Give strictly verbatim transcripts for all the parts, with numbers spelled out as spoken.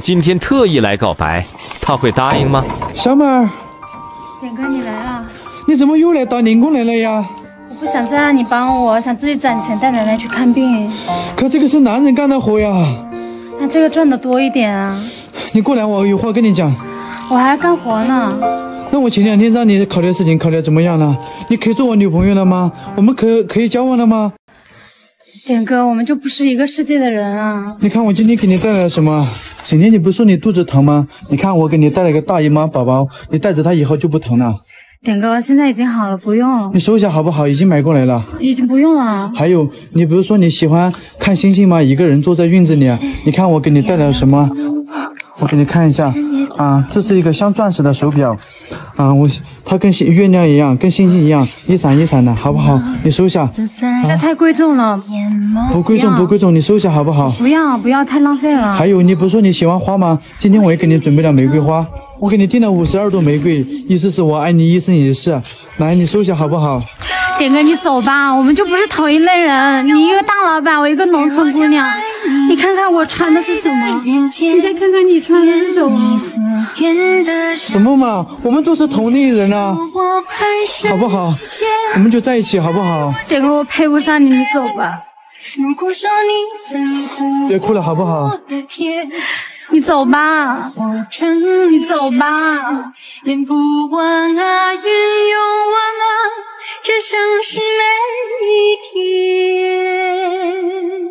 今天特意来告白，他会答应吗？ 小妹儿， 点哥你来了， 你怎么又来打零工来了呀？ 我不想再让你帮我，想自己攒钱带奶奶去看病。 可这个是男人干的活呀。 那这个赚的多一点啊。 你过来，我有话跟你讲。 我还要干活呢。 那我前两天让你考虑的事情考虑的怎么样了？你可以做我女朋友了吗？我们可可以交往了吗？ 点哥，我们就不是一个世界的人啊！ 你看我今天给你带来了什么？前天你不是说你肚子疼吗？你看我给你带了个大姨妈宝宝，你带着它以后就不疼了。 点哥，现在已经好了，不用。 你收一下好不好？已经买过来了。 已经不用了。 还有，你不是说你喜欢看星星吗？一个人坐在院子里，你看我给你带来了什么？我给你看一下啊，这是一个镶钻石的手表。啊，我它跟月亮一样，跟星星一样，一闪一闪的，好不好？你收下。 这太贵重了。 不贵重，不贵重，你收下好不好？ 不要，不要，太浪费了。 还有，你不是说你喜欢花吗？今天我也给你准备了玫瑰花，我给你订了五十二朵玫瑰，意思是我爱你一生一世。来，你收下好不好？ 点哥，你走吧，我们就不是同一类人。你一个大老板，我一个农村姑娘。你看看我穿的是什么，你再看看你穿的是什么。 什么嘛，我们都是同类人啊，好不好？我们就在一起好不好？ 点哥，我配不上你，你走吧。 别哭了好不好？ 你走吧，你走吧。 念不完啊，愿永忘啊，这像是每一天。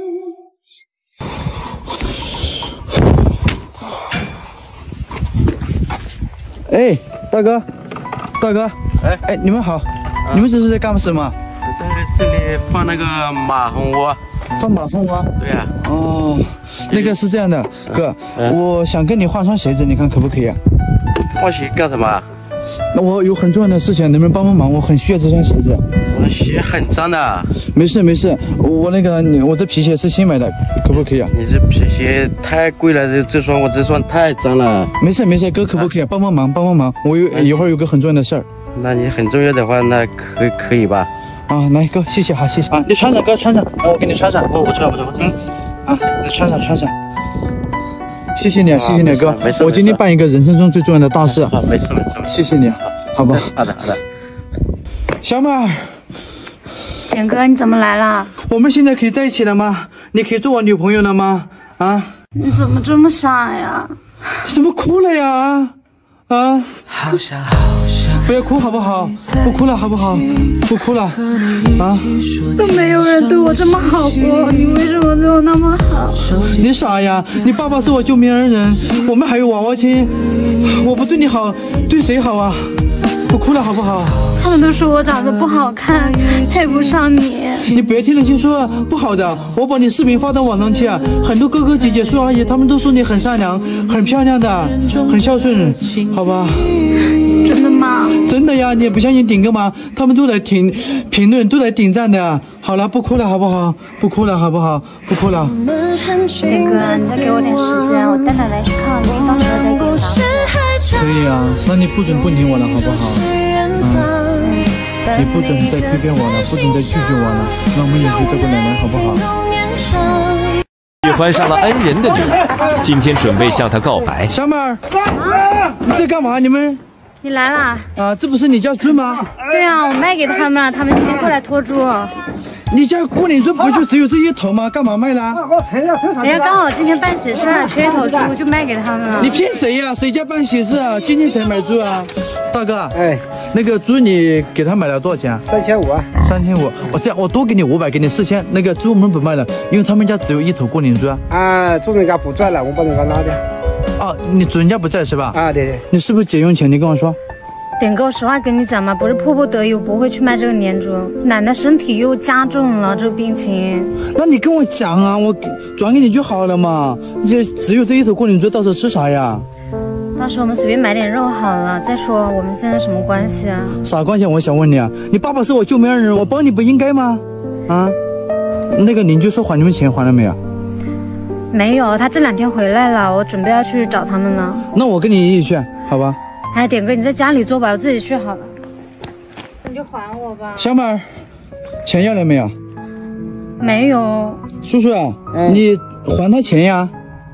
哎，大哥，大哥，哎哎，你们好，啊、你们这是在干什么？ 在这里放那个马蜂窝。 放马蜂窝？ 对呀、啊。 哦，那个是这样的，哥，嗯、我想跟你换双鞋子，你看可不可以啊？ 换鞋干什么？ 那我有很重要的事情，能不能帮帮忙？我很需要这双鞋子。 我的鞋很脏的。没事没事，我那个我这皮鞋是新买的，可不可以啊？ 你这皮鞋太贵了，这这双我这双太脏了。 没事没事，哥可不可以、啊、帮帮忙帮帮忙？我有一会儿有个很重要的事儿。 那你很重要的话，那可可以吧？ 啊，来哥，谢谢哈，谢谢啊，你穿上哥穿上，我给你穿上， 我我穿我穿我穿， 啊，你穿上穿上。谢谢你，啊，谢谢你，哥。 没事， 我今天办一个人生中最重要的大事。 好，没事没事。 谢谢你，好吧。 好的好的。 小妹儿， 点哥，你怎么来了？ 我们现在可以在一起了吗？你可以做我女朋友了吗？啊？ 你怎么这么傻呀？ 什么哭了呀？啊？好想好想。不要哭好不好？不哭了好不好？不哭了。啊？ 都没有人对我这么好过，你为什么对我那么好？ 你傻呀！你爸爸是我救命恩人，我们还有娃娃亲，我不对你好，对谁好啊？不哭了好不好？ 他们都说我长得不好看，配不上你。 你别听那些说不好的，我把你视频发到网上去啊，很多哥哥姐姐、叔阿姨他们都说你很善良、很漂亮的、很孝顺，好吧？ 真的吗？ 真的呀，你也不相信顶哥吗？他们都来评评论，都来点赞的。好了，不哭了好不好？不哭了好不好？不哭了。 顶哥，你再给我点时间，我带奶奶去看病，到时候再给他。 可以啊，那你不准不理我了好不好？嗯，你不准再推荐我了，不准再拒绝我了，那我们也去照顾奶奶好不好？ 喜欢上了恩人的女儿，今天准备向她告白。 小妹儿，啊，你在干嘛？你们？ 你来啦？ 啊，这不是你家猪吗？ 对啊，我卖给他们了，他们今天过来拖猪。 你家过年猪不就只有这一头吗？干嘛卖啦？ 人家刚好今天办喜事，缺一头猪，就卖给他们了。 你骗谁呀？谁家办喜事啊？今天才买猪啊？大哥，哎，那个猪你给他买了多少钱？ 三千五啊。 三千五，我这样我多给你五百，给你四千。那个猪我们不卖了，因为他们家只有一头过年猪啊。 啊，主人家不赚了，我把人家拉掉。 哦，你主人家不在是吧？ 啊，对对。 你是不是借用钱？你跟我说。 点哥，我实话跟你讲嘛，不是迫不得已，我不会去卖这个年猪。奶奶身体又加重了这个病情。 那你跟我讲啊，我转给你就好了嘛。这只有这一头过年猪，到时候吃啥呀？ 到时候我们随便买点肉好了。再说我们现在什么关系啊？ 啥关系？我想问你啊，你爸爸是我救命恩人，我帮你不应该吗？啊？那个邻居说还你们钱还了没有？ 没有，他这两天回来了，我准备要去找他们了。 那我跟你一起去，好吧？ 哎，点哥，你在家里坐吧，我自己去好了。你就还我吧。 小妹儿，钱要了没有？ 没有。 叔叔啊，嗯、你还他钱呀？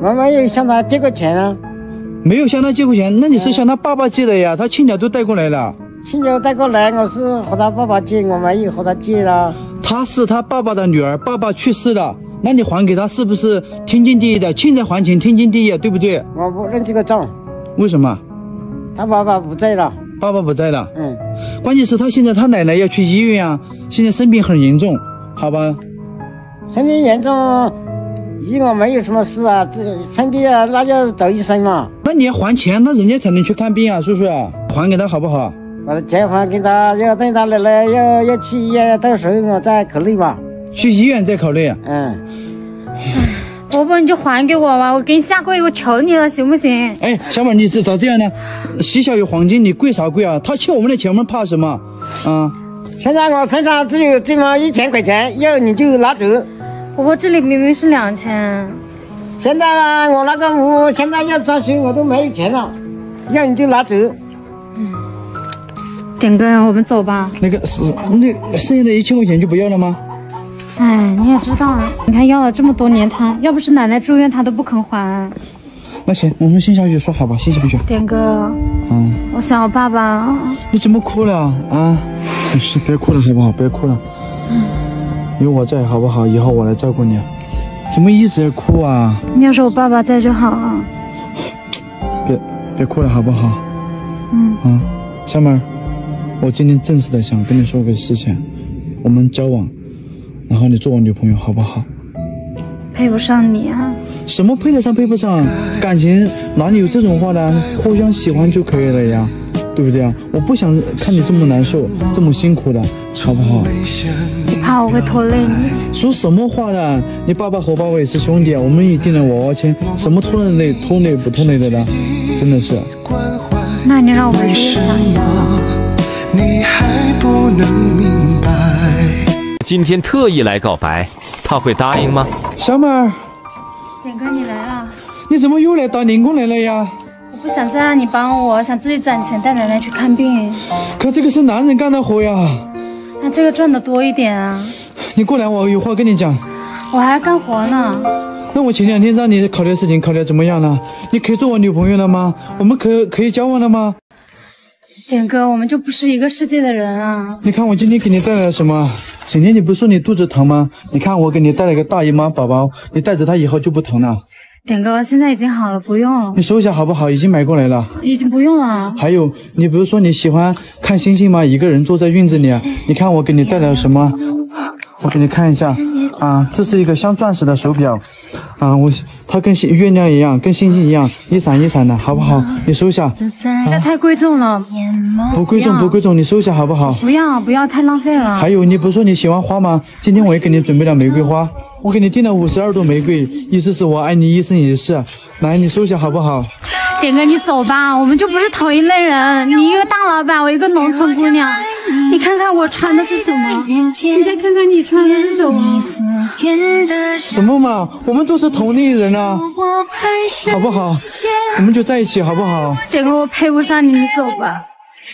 我没有向他借过钱啊。 没有向他借过钱，那你是向他爸爸借的呀？他亲家都带过来了。 亲家带过来，我是和他爸爸借，我没有和他借了。 她是他爸爸的女儿，爸爸去世了，那你还给他是不是天经地义的？欠债还钱，天经地义，对不对？ 我不认这个账。 为什么？ 他爸爸不在了。 爸爸不在了。 嗯。 关键是他现在他奶奶要去医院啊，现在生病很严重，好吧？ 生病严重。医我没有什么事啊，这生病啊，那就找医生嘛。 那你要还钱，那人家才能去看病啊，叔叔啊，还给他好不好？ 把钱还给他，要等他奶奶要要去医院，到时候我再考虑吧。 去医院再考虑。 嗯。 伯伯，你就还给我吧，我给你下跪，我求你了，行不行？ 哎，小妹，你咋这样呢？喜小有黄金，你跪啥跪啊？他欠我们的钱，我们怕什么？啊！ 现在我身上只有这么一千块钱，要你就拿走。 伯伯，这里明明是两千。 现在呢，我那个屋现在要装修，我都没有钱了，要你就拿走。 嗯，点哥，我们走吧。 那个是那剩下的一千块钱就不要了吗？ 哎，你也知道，你看要了这么多年，他要不是奶奶住院，他都不肯还。 那行，我们先下去说好吧，先下去。 点哥，嗯，我想我爸爸。 你怎么哭了啊？没事，别哭了好不好？别哭了。嗯。有我在，好不好？以后我来照顾你。怎么一直在哭啊？ 你要是我爸爸在就好了。 别别哭了，好不好？ 嗯。 啊，小妹儿，我今天正式的想跟你说个事情，我们交往，然后你做我女朋友，好不好？ 配不上你啊。 什么配得上配不上？感情哪里有这种话的？互相喜欢就可以了呀，对不对啊？我不想看你这么难受，这么辛苦的，好不好？ 你怕我会拖累你？ 说什么话呢？你爸爸和我爸爸也是兄弟啊，我们也订了娃娃亲，什么拖累拖累不拖累的呢？真的是。 那你让我日夜想一想吧。 你还不能明白。 今天特意来告白，他会答应吗？ 小妹儿， 点哥你来了。 你怎么又来打零工来了呀？ 我不想再让你帮我，想自己攒钱带奶奶去看病。 可这个是男人干的活呀。 那这个赚的多一点啊。 你过来，我有话跟你讲。 我还要干活呢。 那我前两天让你考虑的事情考虑怎么样了？你可以做我女朋友了吗？我们可可以交往了吗？ 点哥，我们就不是一个世界的人啊！ 你看我今天给你带来了什么？前天你不是说你肚子疼吗？你看我给你带了个大姨妈宝宝，你带着它以后就不疼了。 点哥，现在已经好了，不用了。 你收一下好不好？已经买过来了。 已经不用了。 还有，你不是说你喜欢看星星吗？一个人坐在院子里，你看我给你带来了什么？我给你看一下啊，这是一个镶钻石的手表，啊，我它跟月亮一样，跟星星一样，一闪一闪的，好不好？你收下。 这太贵重了。 不贵重不贵重，你收下好不好？ 不要不要，太浪费了。 还有，你不是说你喜欢花吗？今天我也给你准备了玫瑰花，我给你订了五十二朵玫瑰，意思是我爱你一生一世。来，你收下好不好？ 点哥，你走吧，我们就不是同一类人。你一个大老板，我一个农村姑娘。你看看我穿的是什么？你再看看你穿的是什么？ 什么嘛？我们都是同类人啊，好不好？我们就在一起，好不好？ 点哥，我配不上你，你走吧。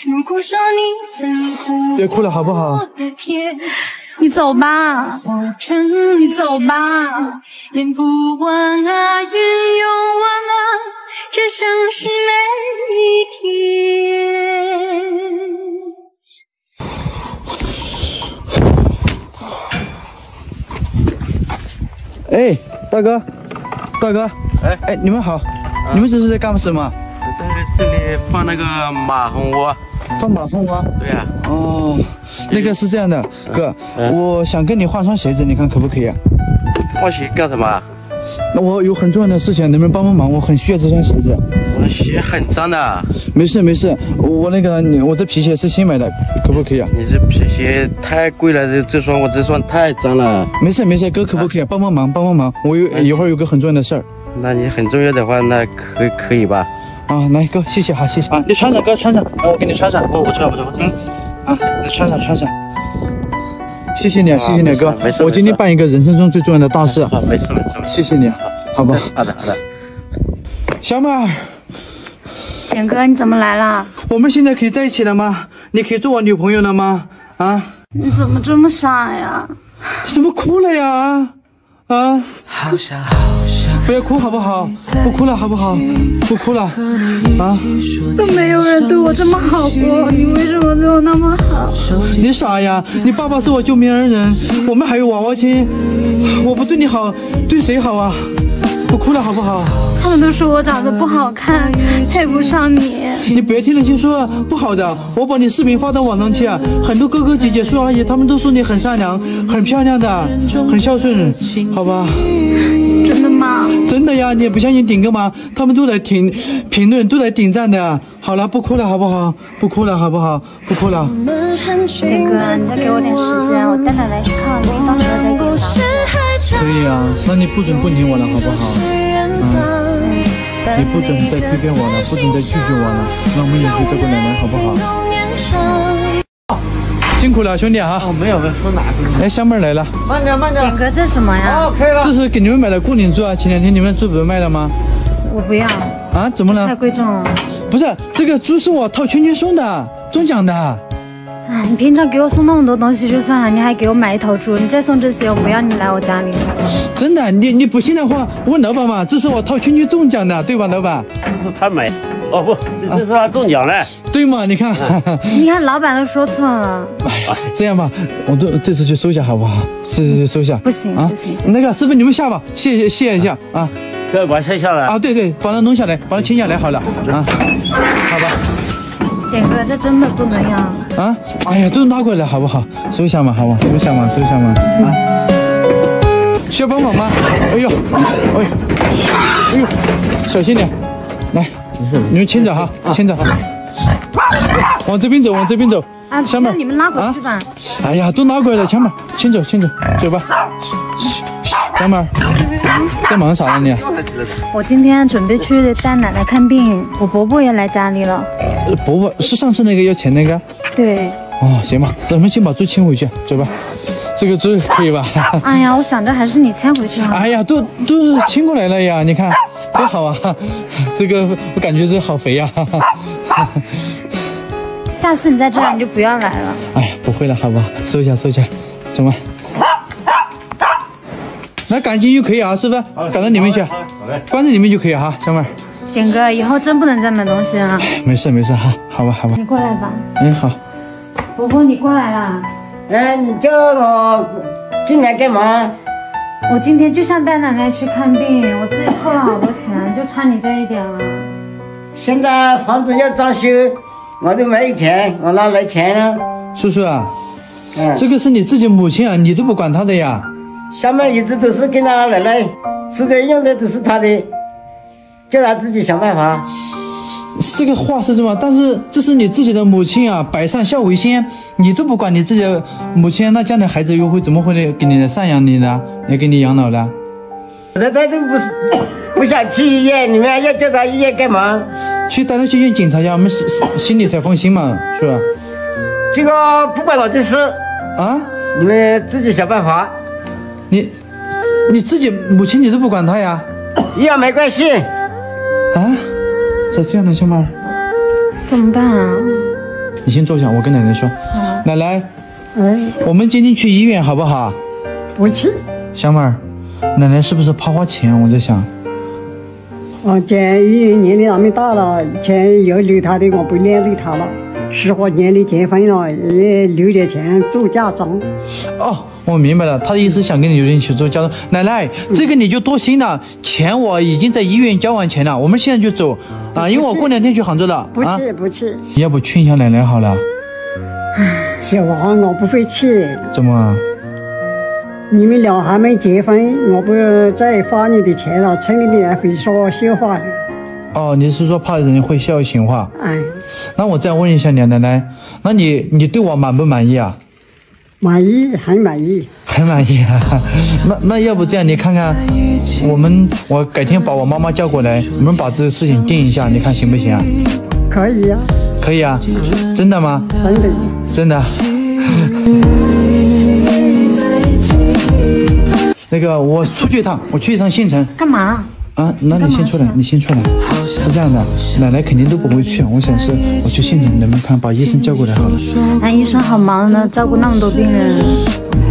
别哭了，好不好？ 你走吧，你走吧。 演不完啊，运用完啊，这生是每一天。 哎，大哥，大哥，哎哎，你们好，啊、你们这是在干什么？ 在这里放那个马蜂窝。 放马蜂窝？ 对呀、啊。 哦，那个是这样的，哥，嗯、我想跟你换双鞋子，你看可不可以？ 换鞋干什么？ 那我有很重要的事情，能不能帮帮忙？我很需要这双鞋子。 我的鞋很脏的。 没事没事，我那个我这皮鞋是新买的，可不可以啊？ 你这皮鞋太贵了，这这双我这双太脏了。 没事没事，哥可不可以、啊、帮帮忙帮帮忙？我有一会儿有个很重要的事儿。 那你很重要的话，那可可以吧？ 啊，来哥，谢谢哈，谢谢啊，你穿上哥穿上，啊，我给你穿上。 不，我穿不穿？我穿。 啊，你穿上穿上。谢谢你啊，谢谢你哥， 没事。 我今天办一个人生中最重要的大事。 好，没事没事。 谢谢你，好吧？ 好的好的。 小妹儿， 点哥，你怎么来了？ 我们现在可以在一起了吗？你可以做我女朋友了吗？啊？ 你怎么这么傻呀？ 什么哭了呀？啊？ 好想好想不要哭好不好？不哭了好不好？不哭了啊！ 都没有人对我这么好过，你为什么对我那么好？ 你傻呀！你爸爸是我救命恩人，我们还有娃娃亲，我不对你好，对谁好啊？不哭了好不好？ 他们都说我长得不好看，配不上你。 你别听那些说不好的，我把你视频发到网上去啊，很多哥哥姐姐、叔阿姨他们都说你很善良、很漂亮的、很孝顺，好吧？ 真的吗？ 真的呀，你也不相信顶哥吗？他们都来评评论，都来点赞的。好了，不哭了好不好？不哭了好不好？不哭了。 顶哥，你再给我点时间，我带奶奶去看病，到时候再给他。 可以啊，那你不准不理我了好不好？嗯，你不准再推给我了，不准再拒绝我了，那我们也去照顾奶奶好不好？辛苦了兄弟啊！ 哦，没有没有，说哪个？ 哎，香妹来了。 慢点慢点。 顶哥，这是什么呀？ 哦，可以了。 这是给你们买的过年猪啊，前两天你们猪不是卖了吗？ 我不要。 啊？怎么了？ 太贵重了。 不是，这个猪是我套圈圈送的，中奖的。 哎，你平常给我送那么多东西就算了，你还给我买一头猪，你再送这些，我不要你来我家里。 真的，你你不信的话，问老板嘛，这是我套圈圈中奖的，对吧，老板？ 这是他买，哦不，这这是他中奖了。 对嘛？你看， 你看老板都说错了。 哎呀，这样吧，我都这次去收下好不好？是收下。 不行啊， 不行。 那个师傅你们下吧，谢谢谢一下啊。 可以把拆下来啊，对对，把它弄下来，把它清下来好了啊，好吧。 点哥，这真的不能要啊！哎呀，都拿过来好不好？收下嘛，好吧，收下嘛，收下嘛啊！需要帮忙吗？哎呦，哎呦，哎呦，小心点，来，你们牵着哈，牵着，往这边走，往这边走。 啊， 小妹， 你们拉回去吧。 哎呀，都拿过来了，小妹，牵走，牵走，走吧。小妹，在忙啥呢你？ 我今天准备去带奶奶看病，我伯伯也来家里了。 伯伯是上次那个要钱那个？ 对。 哦，行吧，咱们先把猪牵回去，走吧。这个猪可以吧？ 哎呀，我想着还是你牵回去好。 哎呀，都都牵过来了呀，你看多好啊！这个我感觉这好肥呀。 下次你在这儿你就不要来了。 哎呀，不会了，好不好？收一下，收一下，走吧。那赶进就可以啊，是不是？赶到里面去，关在里面就可以哈，小妹。 点哥，以后真不能再买东西了。 没事没事哈，好吧好吧。 你过来吧。 嗯，好。 伯伯，你过来啦。 哎，你叫我进来干嘛？ 我今天就想带奶奶去看病，我自己凑了好多钱，就差你这一点了。 现在房子要装修，我都没有钱，我哪来钱呢？ 叔叔啊， 嗯， 这个是你自己母亲啊，你都不管她的呀。 小妹一直都是跟她奶奶，吃的用的都是她的，叫她自己想办法。 这个话是这么，但是这是你自己的母亲啊，百善孝为先，你都不管你自己的母亲，那将来孩子又会怎么会给你赡养你呢？来给你养老呢？ 他他都不是不想去医院，你们要叫他医院干嘛？ 去带他去医院检查一下，我们心心里才放心嘛，是吧？ 这个不关我的事啊， 你们自己想办法。 你你自己母亲你都不管她呀？ 医院没关系。 啊？咋这样呢，小妹？ 怎么办啊？ 你先坐下，我跟奶奶说。 嗯、 奶奶， 嗯， 我们今天去医院好不好？ 不去。 小妹儿，奶奶是不是怕花钱？我在想。 哦，这医院年龄那么大了，钱要留他的，我不连累他了。十多年的结婚了，也留点钱做嫁妆。 哦，我明白了，他的意思想跟你留点钱做嫁妆。奶奶，这个你就多心了，钱我已经在医院交完钱了，我们现在就走啊，因为我过两天去杭州了。 不去、 啊、 不去。 要不劝一下奶奶好了。 小王，我不会去。 怎么？ 你们俩还没结婚，我不再花你的钱了，城里的人会说笑话的。 哦，你是说怕人会笑闲话？ 哎， 那我再问一下你奶奶，那你你对我满不满意啊？ 满意，很满意， 很满意啊。那那要不这样，你看看，我们我改天把我妈妈叫过来，我们把这个事情定一下，你看行不行啊？ 可以啊。 可以啊？真的吗？ 真的。 真的。那个，我出去一趟，我去一趟县城。 干嘛？ 啊，那你先出来，你先出来。是这样的，奶奶肯定都不会去。我想是，我去县城能不能看把医生叫过来好了。 那医生好忙呢，照顾那么多病人。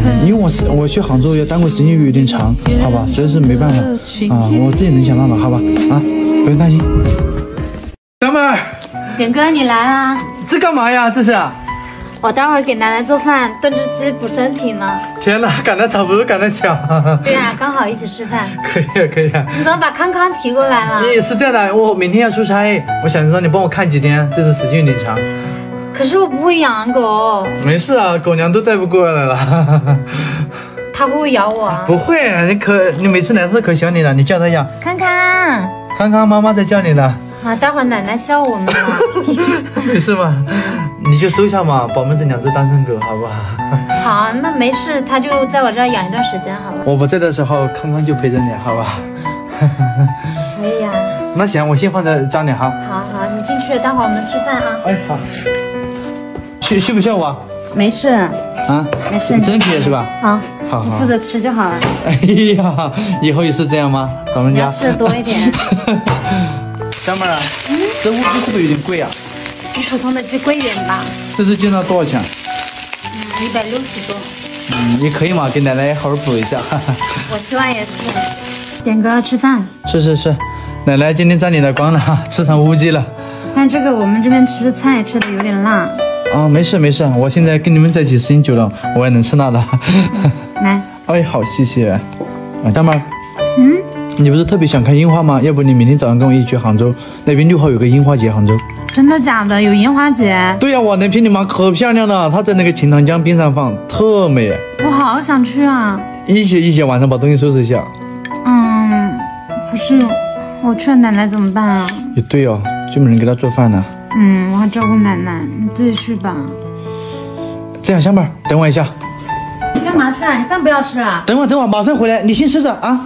因为我是我去杭州要耽误时间有点长，好吧，实在是没办法啊，我自己能想办法，好吧啊，不用担心。小妹儿， 点哥你来啦！ 这干嘛呀？这是？ 我待会儿给奶奶做饭，炖只鸡补身体呢。 天哪，赶得早不如赶得巧。 对呀、啊，刚好一起吃饭。 可以啊，可以啊。 你怎么把康康提过来了？ 你是这样的，我明天要出差，我想让你帮我看几天，这次时间有点长。 可是我不会养狗。 没事啊，狗娘都带不过来了。 它会不会咬我啊？ 不会，你可你每次来都可喜欢你了，你叫它呀。 康康， 康康，妈妈在叫你了。 啊，待会儿奶奶笑我们了。 没事嘛，你就收下嘛，保们这两只单身狗，好不好？ 好，那没事，它就在我这儿养一段时间，好了。 我不在的时候，康康就陪着你，好吧？ 可以呀、啊。 那行，我先放在家里哈。 好好，你进去，待会儿我们吃饭啊。 哎，好。需需不需要我？ 没事。啊，没事。 真可以是吧？ 啊， 好好， 你负责吃就好了。 哎呀，以后也是这样吗？咱们家。 你要吃的多一点。 小妹儿，嗯、这乌鸡是不是有点贵啊？ 比普通的鸡贵一点吧。 这只鸡呢多少钱？ 嗯，一百六十多。 嗯，也可以嘛，给奶奶好好补一下。 我希望也是。点哥吃饭。 是是是，奶奶今天占你的光了，吃成乌鸡了。 但这个我们这边吃菜吃的有点辣。 啊，没事没事，我现在跟你们在一起时间久了，我也能吃辣的。 嗯、来。 哎，好，谢谢。啊，大妹儿。 嗯。 你不是特别想看樱花吗？要不你明天早上跟我一起去杭州，那边六号有个樱花节，杭州。 真的假的？有樱花节？ 对呀、啊，我那片你妈可漂亮了，它在那个钱塘江边上放，特美。 我好想去啊！ 一起一起晚上把东西收拾一下。 嗯，可是我去了奶奶怎么办啊？ 也对哦，就没人给她做饭呢。 嗯，我还照顾奶奶，你自己去吧。 这样，小妹儿，等我一下。 你干嘛去啊？你饭不要吃了？ 等会等会，马上回来，你先吃着啊。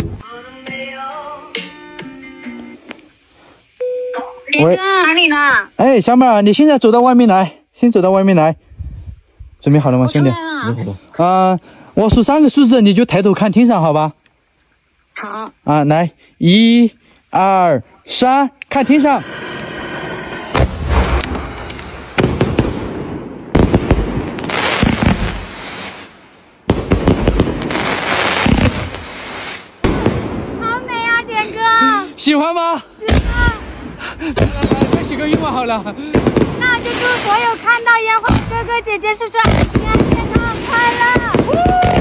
喂， 哪里呢？ 哎，小妹儿，你现在走到外面来，先走到外面来。准备好了吗，兄弟？啊、呃，我数三个数字，你就抬头看天上，好吧？ 好。 啊，来，一、二、三，看天上。 好美啊，点哥！ 喜欢吗？ 喜欢。 来来，再许个愿望好了。 那就祝所有看到烟花的哥哥姐姐叔叔平安健康快乐！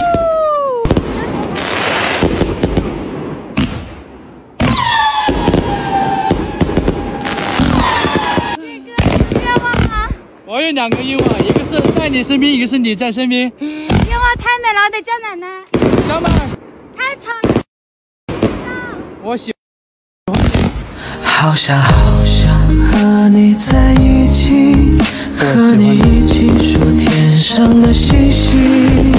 这个愿望吗？ 我有两个愿望，一个是在你身边，一个是你在身边。 愿望太美了，得叫奶奶。 小妹儿， 太吵了。 我喜。 好想好想和你在一起，和你一起数天上的星星。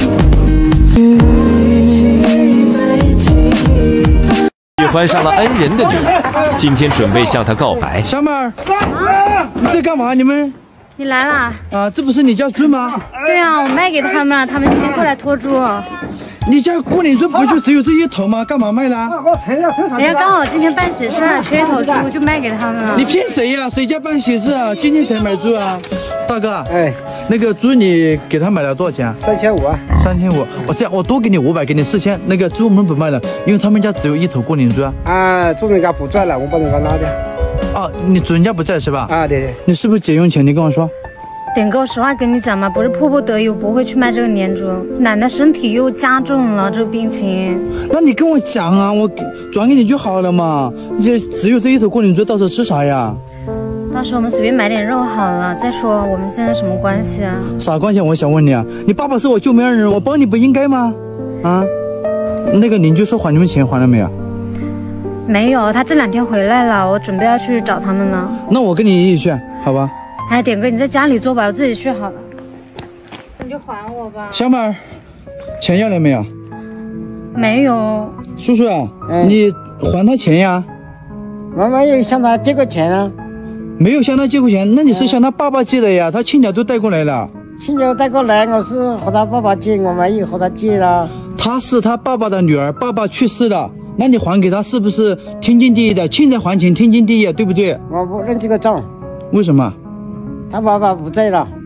喜欢上了恩人的女儿，今天准备向她告白。 小妹儿，啊，你在干嘛？你们？ 你来啦？ 啊，这不是你家猪吗？ 对啊，我卖给他们了，他们今天过来拖猪。 你家过年猪不就只有这一头吗？干嘛卖啦？ 人家刚好今天办喜事，缺一头猪，就卖给他们了。 你骗谁呀、啊？谁家办喜事啊？今天才买猪啊？大哥，哎，那个猪你给他买了多少钱？ 三千五啊。 三千五，我这样我多给你五百，给你四千。那个猪我们不卖了，因为他们家只有一头过年猪啊。 啊，主人家不在了，我把人家拉掉。 哦，你主人家不在是吧？ 啊，对对。 你是不是借用钱？你跟我说。 点哥，我实话跟你讲嘛，不是迫不得已，我不会去卖这个年猪。奶奶身体又加重了这个病情。 那你跟我讲啊，我转给你就好了嘛。这只有这一头过年猪，到时候吃啥呀？ 到时候我们随便买点肉好了。再说我们现在什么关系啊？ 啥关系？我想问你啊，你爸爸是我救命恩人，我帮你不应该吗？啊？那个邻居说还你们钱还了没有？ 没有，他这两天回来了，我准备要去找他们了。 那我跟你一起去，好吧？ 哎，点哥，你在家里做吧，我自己去好了。你就还我吧。 小妹儿，钱要了没有？ 没有。 叔叔啊，嗯、你还他钱呀？ 我没有向他借过钱啊。 没有向他借过钱，那你是向他爸爸借的呀？他亲家都带过来了。 亲家带过来，我是和他爸爸借，我没有和他借了。 他是他爸爸的女儿，爸爸去世了，那你还给他是不是天经地义的？欠债还钱，天经地义，对不对？ 我不认这个账。 为什么？ 他爸爸不在了。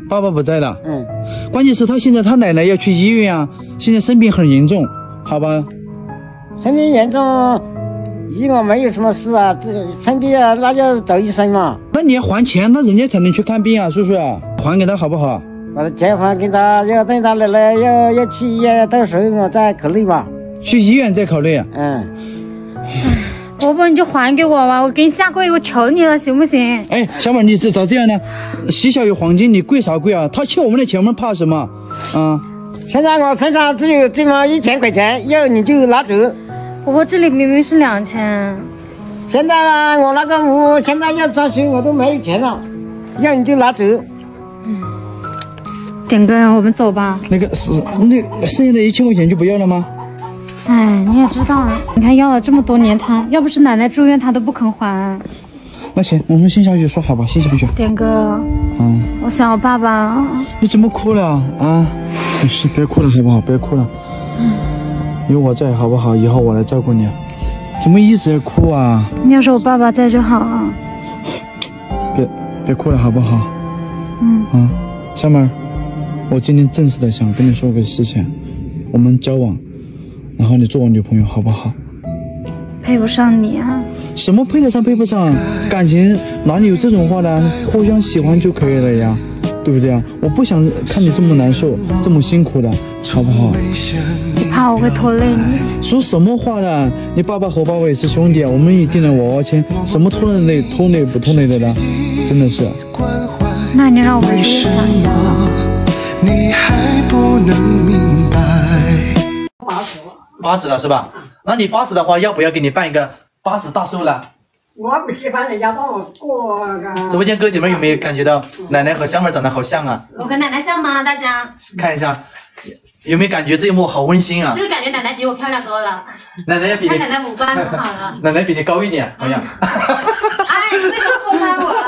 爸爸不在了。 嗯， 关键是他现在他奶奶要去医院啊，现在生病很严重，好吧？ 生病严重，医院没有什么事啊，这生病啊那就找医生嘛。 那你要还钱，那人家才能去看病啊，叔叔啊，还给他好不好？ 把他钱还给他，要等他奶奶要要去医院，到时候我再考虑吧。 去医院再考虑。 嗯。 伯伯，你就还给我吧，我给你下跪，我求你了，行不行？ 哎，小妹，你这咋这样呢？喜小有黄金，你跪啥跪啊？他欠我们的钱，我们怕什么？啊！ 现在我身上只有这么一千块钱，要你就拿走。 伯伯，这里明明是两千。 现在呢，我那个屋现在要装修，我都没有钱了，要你就拿走。 嗯，点哥，我们走吧。 那个是那剩下的一千块钱就不要了吗？ 哎，你也知道，你看要了这么多年他，他要不是奶奶住院，他都不肯还。 那行，我们先下去说好吧，先下去。 点哥， 嗯， 我想我爸爸。 你怎么哭了啊？没事，别哭了好不好？别哭了，嗯，有我在好不好？以后我来照顾你。怎么一直在哭啊？ 你要是我爸爸在就好了。 别别哭了好不好？ 嗯啊，小妹儿，我今天正式的想跟你说个事情，我们交往。然后你做我女朋友好不好？ 配不上你啊！ 什么配得上配不上？感情哪里有这种话呢？互相喜欢就可以了呀，对不对啊？我不想看你这么难受，这么辛苦的，好不好？ 你怕我会拖累你？ 说什么话呢？你爸爸和我爸爸也是兄弟，我们也订了娃娃亲，什么拖累拖累不拖累的呢？真的是。 那你让我回去想一想吧。 你还不能明白。 八十了是吧？那你八十的话，要不要给你办一个八十大寿了？ 我不喜欢人家帮我过个。 直播间哥姐们有没有感觉到奶奶和香妹长得好像啊？ 我和奶奶像吗？大家看一下，有没有感觉这一幕好温馨啊？ 是不是感觉奶奶比我漂亮多了？ 奶奶要比你， 奶奶五官很好了。 奶奶比你高一点，好像。 哎，你为什么戳穿我？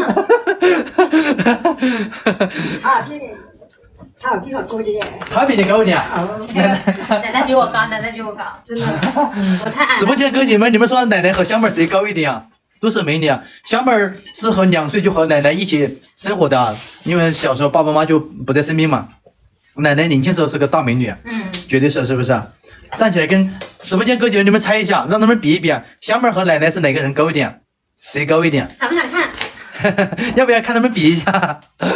啊，这个。他比我高一点， 他比你高一点。 奶奶，奶奶比我高，奶奶比我高，真的，我太矮了。 直播间哥姐们，你们说奶奶和香妹谁高一点啊？都是美女啊。香妹儿是和两岁就和奶奶一起生活的，因为小时候爸爸妈妈就不在身边嘛。奶奶年轻时候是个大美女，嗯，绝对是，是不是？站起来跟直播间哥姐们，你们猜一下，让他们比一比，香妹儿和奶奶是哪个人高一点？谁高一点？ 想不想看？ 要不要看他们比一下？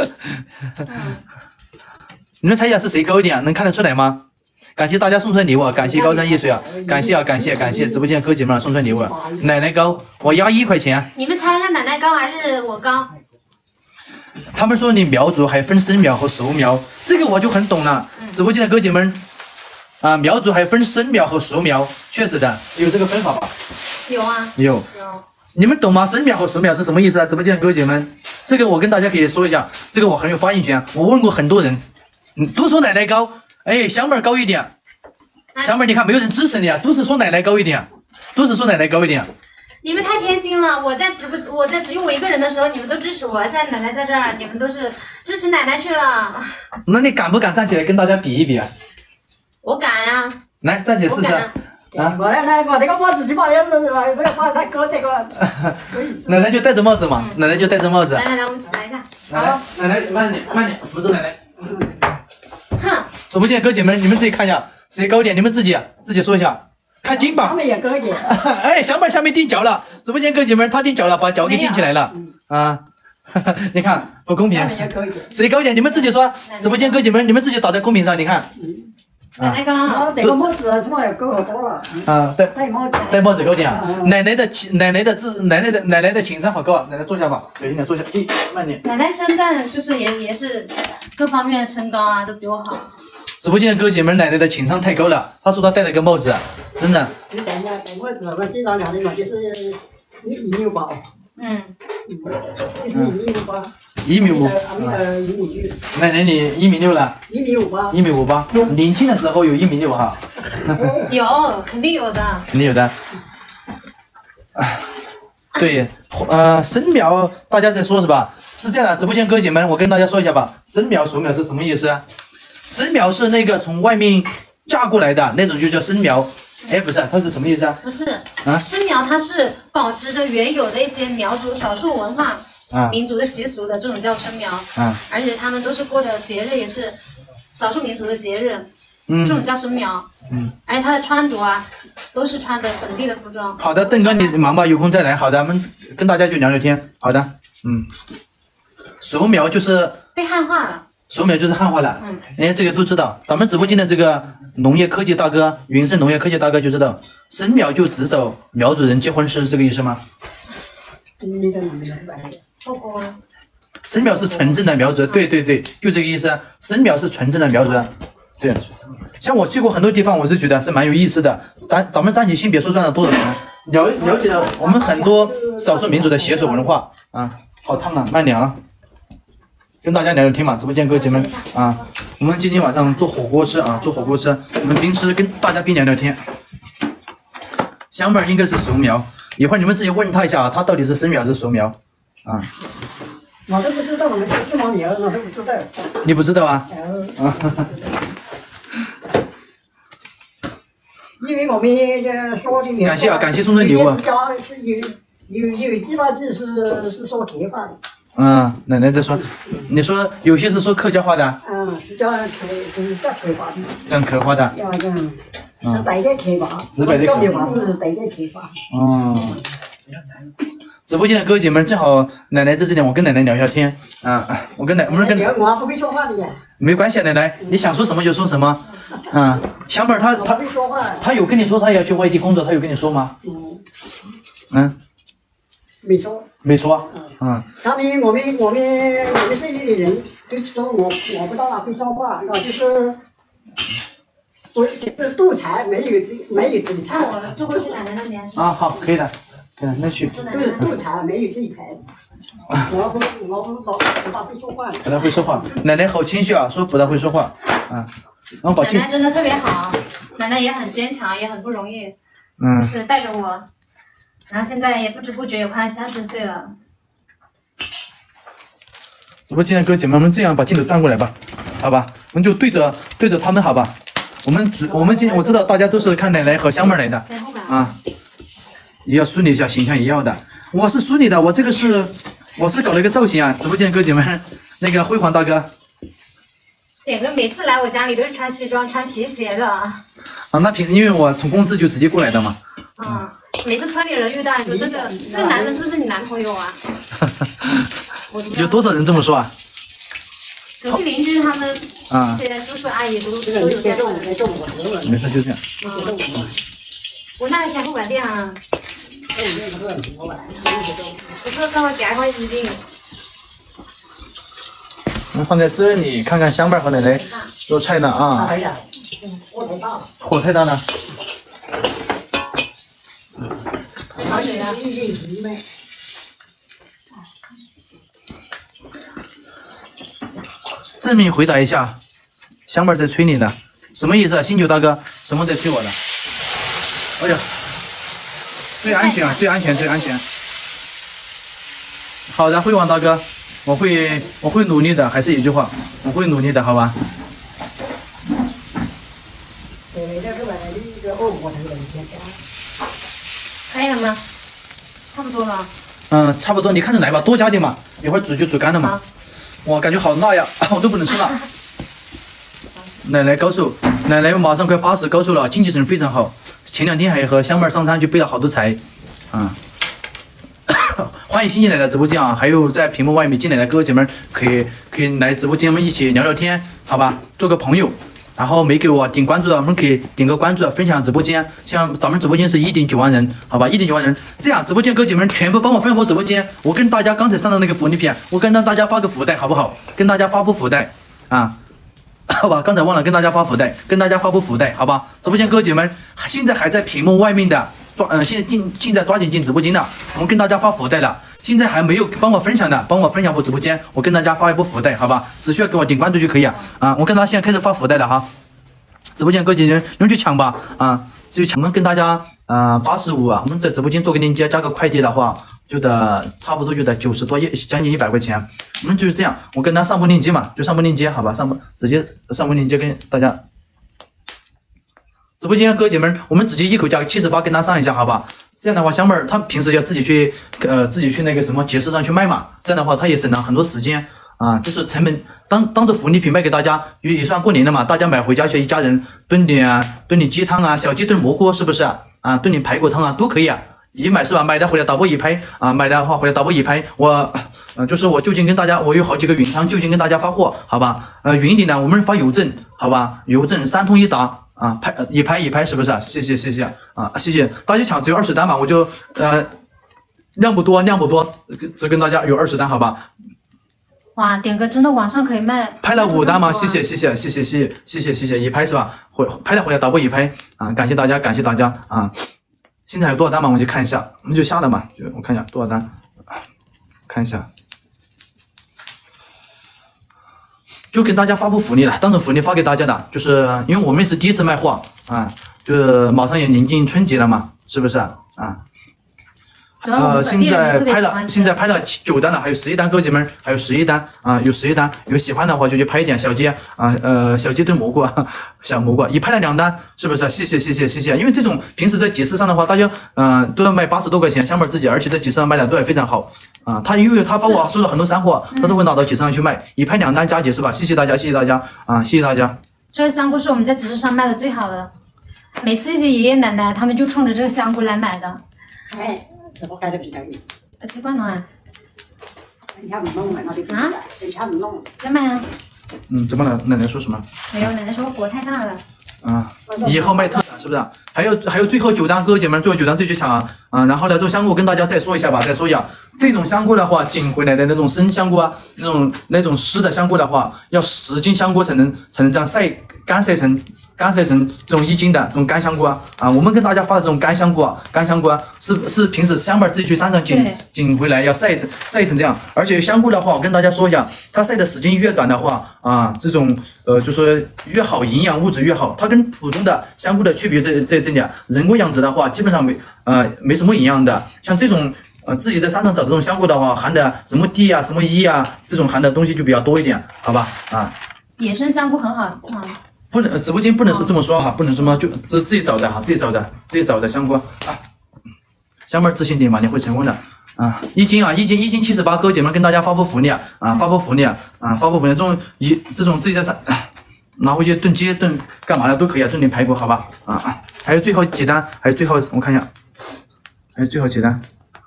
你们猜一下是谁高一点？能看得出来吗？感谢大家送出礼物，感谢高山易水啊，感谢啊，感谢感谢直播间哥姐们送出礼物。奶奶高，我压一块钱。 你们猜一下奶奶高还是我高？ 他们说你苗族还分生苗和熟苗，这个我就很懂了。直播间的哥姐们啊，苗族还分生苗和熟苗，确实的，有这个分法吧？ 有啊， 有。有。你们懂吗？生苗和熟苗是什么意思啊？直播间的哥姐们，这个我跟大家可以说一下，这个我很有发言权。我问过很多人。都说奶奶高，哎，香妹高一点。香妹，你看没有人支持你啊，都是说奶奶高一点，都是说奶奶高一点。 你们太偏心了，我在直播，我在只有我一个人的时候，你们都支持我，现在奶奶在这儿，你们都是支持奶奶去了。 那你敢不敢站起来跟大家比一比啊？ 我敢呀、啊。 来，站起来试试。啊！ 我来来，我这个帽子起码要是这个帽子高这个。 奶奶就戴着帽子嘛，嗯、奶奶就戴着帽子。 来来来，我们起来一下。 来，奶奶慢点，慢点，扶着奶奶。 哼， 直播间哥姐们，你们自己看一下谁高一点，你们自己自己说一下，看金榜。 他们也高一点。 哎，小妹下面钉脚了，直播间哥姐们她钉脚了，把脚给钉起来了啊！你看不公平，谁高一点？你们自己说，直播间哥姐们，你们自己打在公屏上，你看。 奶奶高， 戴个帽子起码要高好多了。 啊，戴戴帽子， 戴帽子高点。奶奶的情，奶奶的智，奶奶的奶奶的情商好高啊！奶奶坐下吧，小心点坐下，咦，慢点。 奶奶身段就是也也是各方面身高啊都比我好。 直播间的哥姐们，奶奶的情商太高了。她说她戴了个帽子，真的。 你戴戴戴帽子，我经常聊的嘛，就是一米六八。嗯，就是一米六八。 一米五。 一米六。 奶奶你一米六了。 一米五八。 一米五八。年轻的时候有一米六哈。 有，肯定有的。 肯定有的。对，呃，生苗大家在说是吧？是这样的，直播间哥姐们，我跟大家说一下吧。生苗熟苗是什么意思？生苗是那个从外面嫁过来的那种，就叫生苗。哎，不是，它是什么意思啊？ 不是啊，生苗它是保持着原有的一些苗族少数文化， 啊民族的习俗的，这种叫生苗。 啊， 而且他们都是过的节日，也是少数民族的节日， 嗯， 这种叫生苗。 嗯， 而且他的穿着啊，都是穿的本地的服装。 好的，邓哥你忙吧，有空再来。好的，我们跟大家就聊聊天。好的，嗯，熟苗就是被汉化了。 熟苗就是汉化了， 嗯， 哎，这个都知道。咱们直播间的这个农业科技大哥，云盛农业科技大哥就知道，生苗就只找苗族人结婚，是这个意思吗？ 错过了。 生苗是纯正的苗族，对对对，就这个意思。生苗是纯正的苗族，对。像我去过很多地方，我是觉得是蛮有意思的。咱咱们站起性别说赚了多少钱？了了解了我们很多少数民族的习俗文化啊。好烫啊，慢点啊。跟大家聊聊天嘛，直播间哥姐们啊，我们今天晚上做火锅吃啊，做火锅吃，我们边吃跟大家边聊聊天。香妹儿应该是熟苗，一会儿你们自己问他一下，他到底是生苗还是熟苗啊？ 我都不知道，我们是什么苗，我都不知道。 你不知道啊？啊。 因为我们这说的苗， 感谢啊，感谢送的礼物啊。 是有有有几把字是是说客话的。 嗯，奶奶在说，你说有些是说客家话的。 嗯，是叫客，就是叫客话的。 讲客话的。 要讲是带点客话， 直白的客话是带点客话。 哦。直播间的哥姐们，正好奶奶在这里，我跟奶奶聊一下天啊。我跟奶，我们跟。 我不会说话的呀。 没关系，奶奶，你想说什么就说什么。啊，小妹儿她她她有跟你说她要去外地工作，她有跟你说吗？ 嗯。 嗯。 没说。 没说。嗯。 他们我们我们我们这里的人都说我我不大会说话，我就是我就是肚脐没有这没有这一那我坐过去奶奶那边。 啊，好，可以的，可以的，那去。 肚肚脐没有这一层。我不我不老不大会说话。 不大会说话，奶奶好谦虚啊，说不大会说话，啊。然后把奶奶真的特别好，奶奶也很坚强，也很不容易， 嗯， 就是带着我，然后现在也不知不觉也快三十岁了。 直播间的哥姐们，我们这样把镜头转过来吧，好吧，我们就对着对着他们，好吧。我们主我们今我知道大家都是看奶奶和香妹儿来的啊，也要梳理一下形象，也要的。我是梳理的，我这个是我是搞了一个造型啊。直播间的哥姐们，那个辉煌大哥。 点哥每次来我家里都是穿西装、穿皮鞋的。啊， 那平时因为我从公司就直接过来的嘛。 嗯，每次村里人遇到说这个这个男的是不是你男朋友啊？ 有多少人这么说啊？ 隔壁邻居他们啊， 这些叔叔阿姨都都有在说。 没事，就这样。 嗯，我那先不管电啊。我说稍微改换一点。 我们放在这里，看看香妹儿和奶奶做菜呢啊。火太大了。正面回答一下，香妹儿在催你呢，什么意思啊？星球大哥，什么在催我呢？哎呀，最安全啊，最安全，最安全。好的，辉煌大哥。我会我会努力的，还是一句话，我会努力的，好吧？ 可以了吗？差不多了。 嗯，差不多，你看着来吧，多加点嘛，一会儿煮就煮干了嘛。我感觉好辣呀，我都不能吃辣。奶奶高寿，奶奶马上快八十高寿了，精气神非常好。前两天还和香妹儿上山去背了好多财，啊、嗯。欢迎新进来的直播间啊，还有在屏幕外面进来的哥姐们，可以可以来直播间，我们一起聊聊天，好吧？做个朋友。然后没给我点关注的，我们可以点个关注，分享直播间。像咱们直播间是一点九万人，好吧？一点九万人，这样直播间哥姐们全部帮我分享我直播间。我跟大家刚才上的那个福利片，我跟大家发个福袋，好不好？跟大家发布福袋啊，好吧？刚才忘了跟大家发福袋，跟大家发布福袋，好吧？直播间哥姐们现在还在屏幕外面的。抓嗯，现在进现在抓紧进直播间了，我们跟大家发福袋了。现在还没有帮我分享的，帮我分享我直播间，我跟大家发一波福袋，好吧？只需要给我点关注就可以啊。啊，我跟大家现在开始发福袋了哈。直播间各姐姐你们去抢吧啊！至于抢，我们跟大家呃八十五啊，我们在直播间做个链接，加个快递的话，就得差不多就得九十多一将近一百块钱。我们就是这样，我跟大家上播链接嘛，就上播链接，好吧？上播直接上播链接跟大家。直播间哥姐们，我们直接一口价七十八跟他上一下，好吧？ 这样的话，香妹儿她平时要自己去呃自己去那个什么集市上去卖嘛，这样的话她也省了很多时间啊，就是成本当当做福利品卖给大家，也也算过年了嘛，大家买回家去一家人炖点啊炖点鸡汤啊，小鸡炖蘑菇是不是啊？啊炖点排骨汤啊都可以啊。一买是吧？买的回来导播一拍啊，买的话回来导播一拍，我，呃，就是我就近跟大家，我有好几个云仓，就近跟大家发货，好吧？呃，云一点呢，我们发邮政，好吧？邮政三通一达啊，拍一拍一拍是不是？谢谢谢谢啊，谢谢大家抢只有二十单嘛，我就呃量不多量不多，只跟大家有二十单，好吧？ 哇，点歌真的网上可以卖， 拍了五单吗？谢谢谢谢谢谢谢谢谢谢谢谢一拍是吧？回拍了回来导播一拍啊，感谢大家感谢大家啊。现在有多少单嘛？我就看一下，我们就下了嘛，就我看一下多少单，看一下，就给大家发布福利了，当成福利发给大家的，就是因为我们也是第一次卖货啊，就是马上也临近春节了嘛，是不是啊？呃，现在拍了，现在拍了九单了，还有十一单，哥姐们，还有十一单啊，有十一单，有喜欢的话就去拍一点小鸡啊，呃，小鸡炖蘑菇，小蘑菇，一拍了两单，是不是？谢谢谢谢谢谢，因为这种平时在集市上的话，大家嗯、呃、都要卖八十多块钱，香妹自己，而且在集市上卖的都也非常好啊。他因为他帮我收了很多散货，他都会拿到集市上去卖，一拍两单加集是吧？谢谢大家，谢谢大家啊，谢谢大家。 这个香菇是我们在集市上卖的最好的，每次一些爷爷奶奶他们就冲着这个香菇来买的。 哎。这个还是比较硬。 呃，这管弄啊？ 等下子弄嘛，那就啊，等下子弄。 怎么样？ 嗯，怎么了？奶奶说什么？ 没有，奶奶说火太大了。 啊，以后卖特产是不是？还有还有最后九单，哥哥姐们，最后九单自己抢啊！啊，然后呢，这种香菇跟大家再说一下吧，再说一下，这种香菇的话，捡回来的那种生香菇啊，那种那种湿的香菇的话，要十斤香菇才能才能这样晒干晒成。干晒成这种一斤的这种干香菇啊啊！我们跟大家发的这种干香菇啊，干香菇啊，是是平时香妹自己去山上捡捡回来要晒成晒成这样。而且香菇的话，我跟大家说一下，它晒的时间越短的话啊，这种呃就说越好，营养物质越好。它跟普通的香菇的区别在在这里啊，人工养殖的话，基本上没呃没什么营养的。像这种呃自己在山上找这种香菇的话，含的什么 D 啊、什么 E 啊，这种含的东西就比较多一点，好吧啊。 野生香菇很好啊。 不能，直播间不能是这么说哈，不能这么就这是自己找的哈，自己找的，自己找的香菇啊，香妹自信点嘛，你会成功的啊！一斤啊，一斤一斤七十八，哥姐们跟大家发布福利啊，啊，发布福利啊，啊，发布福利，这种一这种自己在上拿回去炖鸡炖干嘛的都可以啊，炖点排骨好吧，啊啊，还有最后几单，还有最后我看一下，还有最后几单，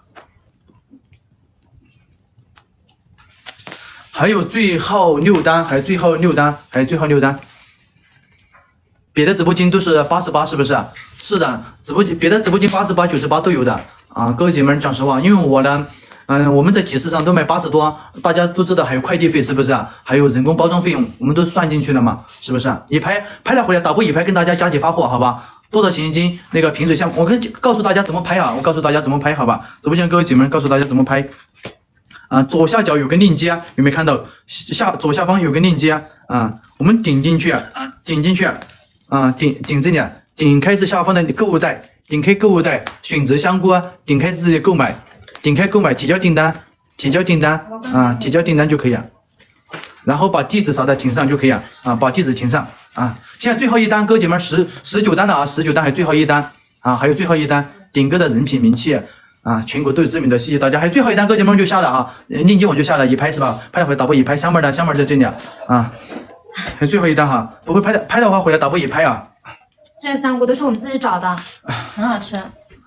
还有最后六单，还有最后六单，还有最后六单。别的直播间都是八十八，是不是？是的，直播间别的直播间八十八、九十八都有的啊。各位姐妹们，讲实话，因为我呢，嗯、呃，我们在集市上都卖八十多，大家都知道还有快递费，是不是？还有人工包装费用，我们都算进去了嘛，是不是？一拍拍了回来，导播一拍跟大家加急发货，好吧？多少钱一斤？那个平水香，我跟告诉大家怎么拍啊，我告诉大家怎么拍，好吧？直播间各位姐妹们，告诉大家怎么拍。啊，左下角有个链接啊，有没有看到？下左下方有个链接啊，啊，我们点进去啊，点进去啊。啊，点点这里，点开这下方的购物袋，点开购物袋，选择香菇啊，点开自己购买，点开购买，提交订单，提交订单啊，提交订单就可以啊，然后把地址扫在停上就可以啊，啊，把地址停上啊。现在最后一单，哥姐们十十九单了啊，十九单还有最后一单啊，还有最后一单，点歌的人品名气啊，全国都有知名的，谢谢大家。还有最后一单，哥姐们就下了啊，链接我就下了，一拍是吧？拍了回导播一拍，香妹的香妹在这里啊。还有最后一单哈，不会拍的拍的话回来导播也拍啊。 这些香菇都是我们自己找的，很好吃。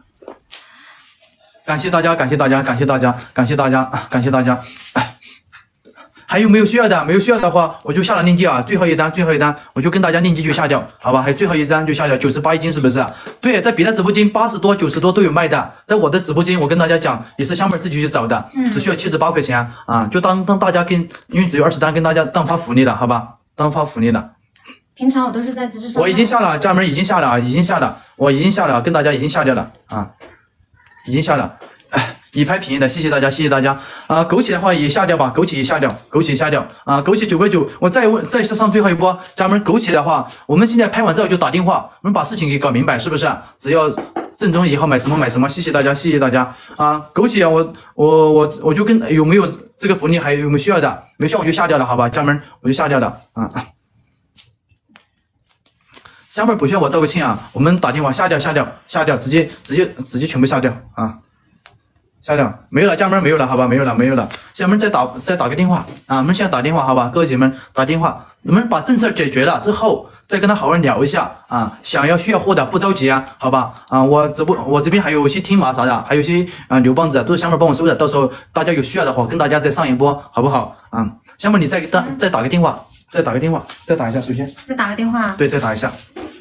感谢大家，感谢大家，感谢大家，感谢大家，感谢大家。还有没有需要的？没有需要的话，我就下了链接啊。最后一单，最后一单，我就跟大家链接就下掉，好吧？还有最后一单就下掉，九十八一斤是不是？对，在别的直播间八十多、九十多都有卖的，在我的直播间，我跟大家讲，也是香妹自己去找的，只需要七十八块钱啊，就当当大家跟，因为只有二十单，跟大家当发福利的，好吧？当发福利的。 平常我都是在集市上。 我已经下了，家人们已经下了啊，已经下了，我已经下了，跟大家已经下掉了啊，已经下了。哎，已拍便宜的，谢谢大家，谢谢大家啊！枸杞的话也下掉吧，枸杞也下掉，枸杞也下掉啊！枸杞九块九，我再问再上最后一波，家人们，枸杞的话，我们现在拍完之后就打电话，我们把事情给搞明白，是不是？只要正宗以后买什么买什么，谢谢大家，谢谢大家啊！枸杞啊，我我我我就跟有没有这个福利，还有有没有需要的？没需要我就下掉了，好吧，家人们，我就下掉了啊。 香妹儿不需要我道个歉啊，我们打电话下掉下掉下掉，直接直接直接全部下掉啊，下掉没有了，家门没有了，好吧，没有了没有了，下面再打再打个电话啊，我们现在打电话好吧，各位姐妹们打电话，你们把政策解决了之后，再跟他好好聊一下啊，想要需要货的不着急啊，好吧啊，我直播我这边还有一些听马啥的，还有一些啊牛棒子都是香妹儿帮我收的，到时候大家有需要的话跟大家再上一波，好不好啊？香妹儿你再打再打个电话。再打个电话，再打一下，首先再打个电话， 对，再打一下，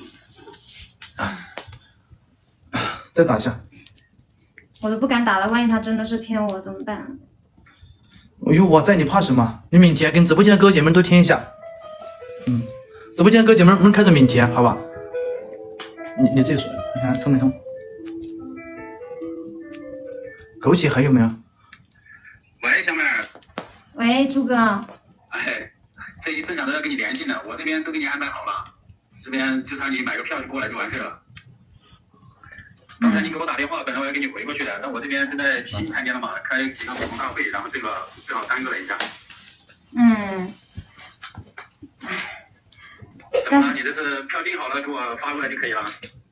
再打一下， 我都不敢打了，万一他真的是骗我怎么办？ 哎呦，我在，你怕什么？你免提，跟直播间的哥姐们都听一下，嗯，直播间的哥姐们们开始免提，好吧？你你自己说，你看通没通？枸杞还有没有？ 喂，小妹儿。 喂，朱哥。 哎。这一正想着要跟你联系呢，我这边都给你安排好了，这边就差你买个票就过来就完事了。刚才你给我打电话，本来我要给你回过去的，但我这边正在新参加了嘛，开几个股东大会，然后这个正好耽搁了一下。 嗯。 怎么了？你这是票订好了，给我发过来就可以了？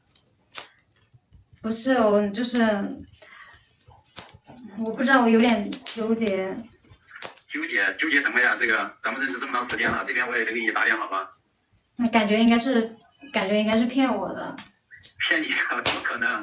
不是，我就是我不知道，我有点纠结。 纠结纠结什么呀？这个咱们认识这么长时间了，这边我也得给你打点好吧。 那感觉应该是，感觉应该是骗我的。 骗你的？怎么可能？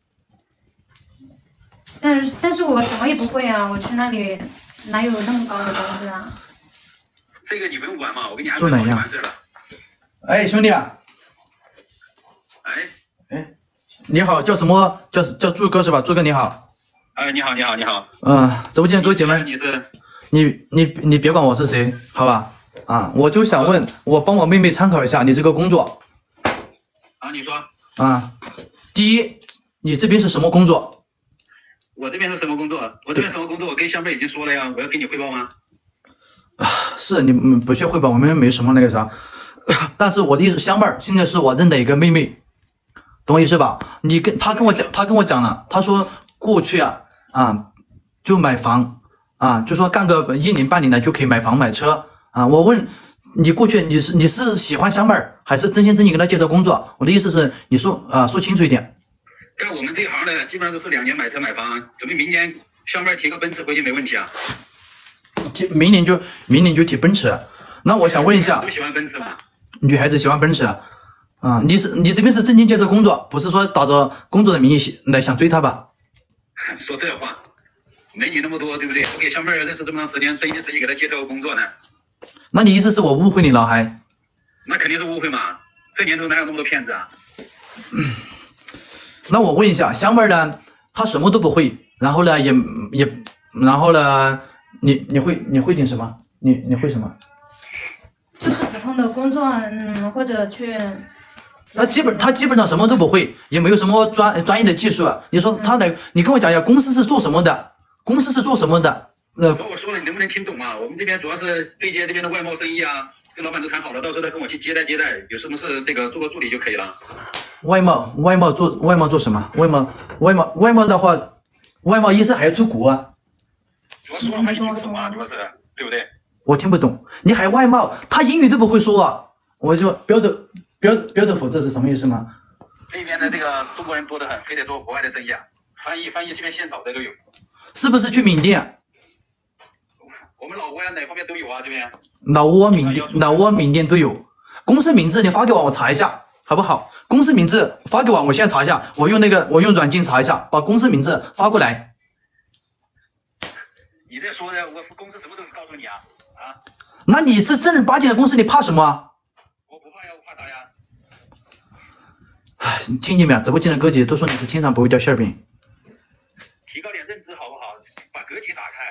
但是但是我什么也不会啊，我去那里哪有那么高的工资啊？ 这个你不用管嘛，我给你安排好就完事了。 哎，兄弟啊！ 哎哎，你好，叫什么？叫叫朱哥是吧？朱哥你好。 哎，你好，你好，你好。 嗯，直播间各位姐妹， 你是？ 你你你别管我是谁，好吧？啊，我就想问，我帮我妹妹参考一下你这个工作。 啊，你说。 啊，第一，你这边是什么工作？ 我这边是什么工作？我这边什么工作？我跟香妹已经说了呀，我要给你汇报吗？ 是你们不需要汇报，我们没什么那个啥。但是我的意思，香妹儿现在是我认的一个妹妹，懂我意思吧？你跟她跟我讲，她跟我讲了，她说过去啊啊就买房。啊，就说干个一年半年的就可以买房买车啊！我问你，过去你是你是喜欢香妹儿，还是真心真意给她介绍工作？我的意思是，你说啊，说清楚一点。 干我们这一行的，基本上都是两年买车买房，准备明年香妹儿提个奔驰回去没问题啊。 提明年就明年就提奔驰，那我想问一下， 都喜欢奔驰嘛？ 女孩子喜欢奔驰啊？你是你这边是正经介绍工作，不是说打着工作的名义来想追她吧？ 说这话。美女那么多，对不对？我给香妹儿认识这么长时间，真心实意给她介绍个工作呢。 那你意思是我误会你了还？ 那肯定是误会嘛！这年头哪有那么多骗子啊？ 嗯、那我问一下，香妹儿呢？她什么都不会，然后呢，也也，然后呢，你你会你会点什么？你你会什么？ 就是普通的工作，嗯，或者去。 他基本他基本上什么都不会，也没有什么专专业的技术。你说他来，你跟我讲一下公司是做什么的？公司是做什么的？呃， 和我说了，你能不能听懂啊？我们这边主要是对接这边的外贸生意啊，跟老板都谈好了，到时候他跟我去接待接待，有什么事这个做个助理就可以了。 外贸外贸做外贸做什么？外贸外贸外贸的话，外贸医生还要出国啊。 主要说话你听不懂啊，主要是对不对？ 我听不懂，你还外贸，他英语都不会说啊，我就标准标标准否这是什么意思吗？ 这边的这个中国人多得很，非得做国外的生意啊，翻译翻译这边现找的都有。 是不是去缅甸？ 我们老挝呀，哪方面都有啊，这边。 老挝、缅甸、老挝、缅甸都有。公司名字你发给我，我查一下，好不好？公司名字发给我，我现在查一下，我用那个我用软件查一下，把公司名字发过来。 你这说的，我公司什么都告诉你啊啊！ 那你是正儿八经的公司，你怕什么？ 我不怕呀，我怕啥呀？ 唉，你听见没有？直播间的哥姐都说你是天上不会掉馅饼。 提高点认知好不好？把格局打开。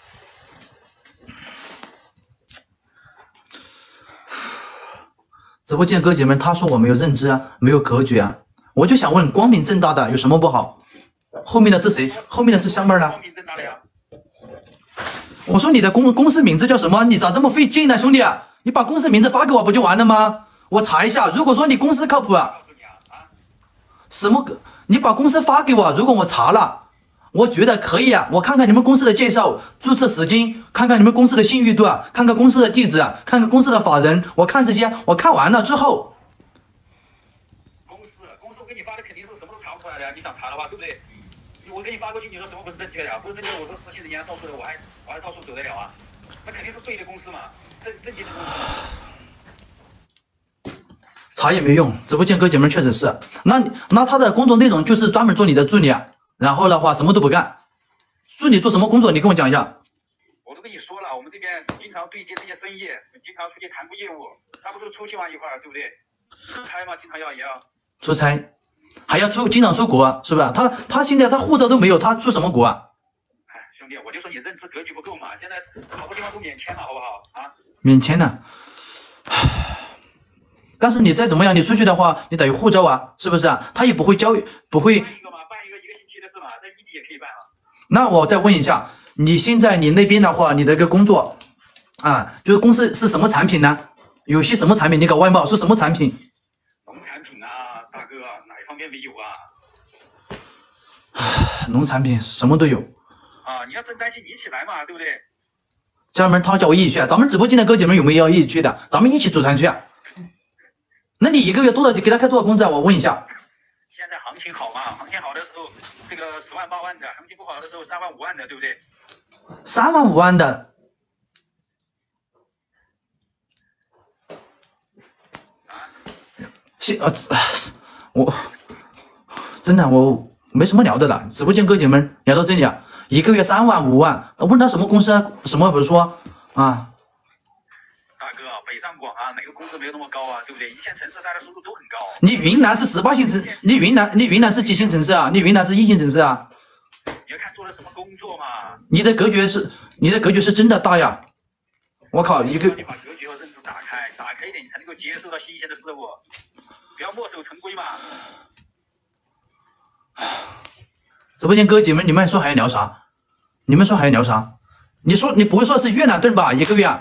直播间的哥姐们，他说我没有认知啊，没有格局啊，我就想问，光明正大的有什么不好？后面的是谁？后面的是香妹儿呢？ 光明正大的呀。 我说你的公公司名字叫什么？你咋这么费劲呢，兄弟？你把公司名字发给我不就完了吗？我查一下，如果说你公司靠谱啊，什么？你把公司发给我，如果我查了，我觉得可以啊，我看看你们公司的介绍、注册时间，看看你们公司的信誉度啊，看看公司的地址啊，看看公司的法人，我看这些，我看完了之后， 你想查的话，对不对？我给你发过去，你说什么不是正确的啊？不是正确的，我是实信人家到处的，我还我还到处走得了啊？那肯定是对的公司嘛，正正经的公司嘛。 查也没用，直播间哥姐们确实是。那那他的工作内容就是专门做你的助理，然后的话什么都不干。助理做什么工作？你跟我讲一下。 我都跟你说了，我们这边经常对接这些生意，经常出去谈过业务，那不都出去玩一块儿，对不对？出差嘛，经常要也要。 出差，还要出，经常出国，是吧？他他现在他护照都没有，他出什么国啊？ 哎，兄弟，我就说你认知格局不够嘛，现在好多地方都免签了，好不好啊？ 免签呢？但是你再怎么样，你出去的话，你得有护照啊，是不是啊？他也不会交，不会。 办一个嘛，办一个一个星期的事嘛，在异地也可以办啊。 那我再问一下，你现在你那边的话，你的一个工作啊，就是公司是什么产品呢？有些什么产品？你搞外贸是什么产品？ 农产品啊，大哥，哪一方面没有啊？ 农产品什么都有。 啊，你要真担心，你一起来嘛，对不对？ 家人们，他叫我一起去，咱们直播间的哥姐们有没有要一起去的？咱们一起组团去。那你一个月多少给他开多少工资啊？我问一下。 现在行情好嘛，行情好的时候，这个十万八万的；行情不好的时候，三万五万的，对不对？ 三万五万的。行啊，我真的我没什么聊的了。直播间哥姐们聊到这里啊，一个月三万五万，问他什么公司啊？什么不是说啊？ 大哥，北上广啊，哪个工资没有那么高啊？对不对？一线城市大家收入都很高。 你云南是十八线城，你云南你云南是几线城市啊？你云南是一线城市啊？ 你要看做的什么工作嘛。 你的格局是，你的格局是真的大呀！我靠，一个你把格局和认知打开，打开一点，你才能够接受到新鲜的事物，不要墨守成规嘛。 直播间哥姐们，你们说还要聊啥？你们说还要聊啥？你说你不会说是越南盾吧？一个月？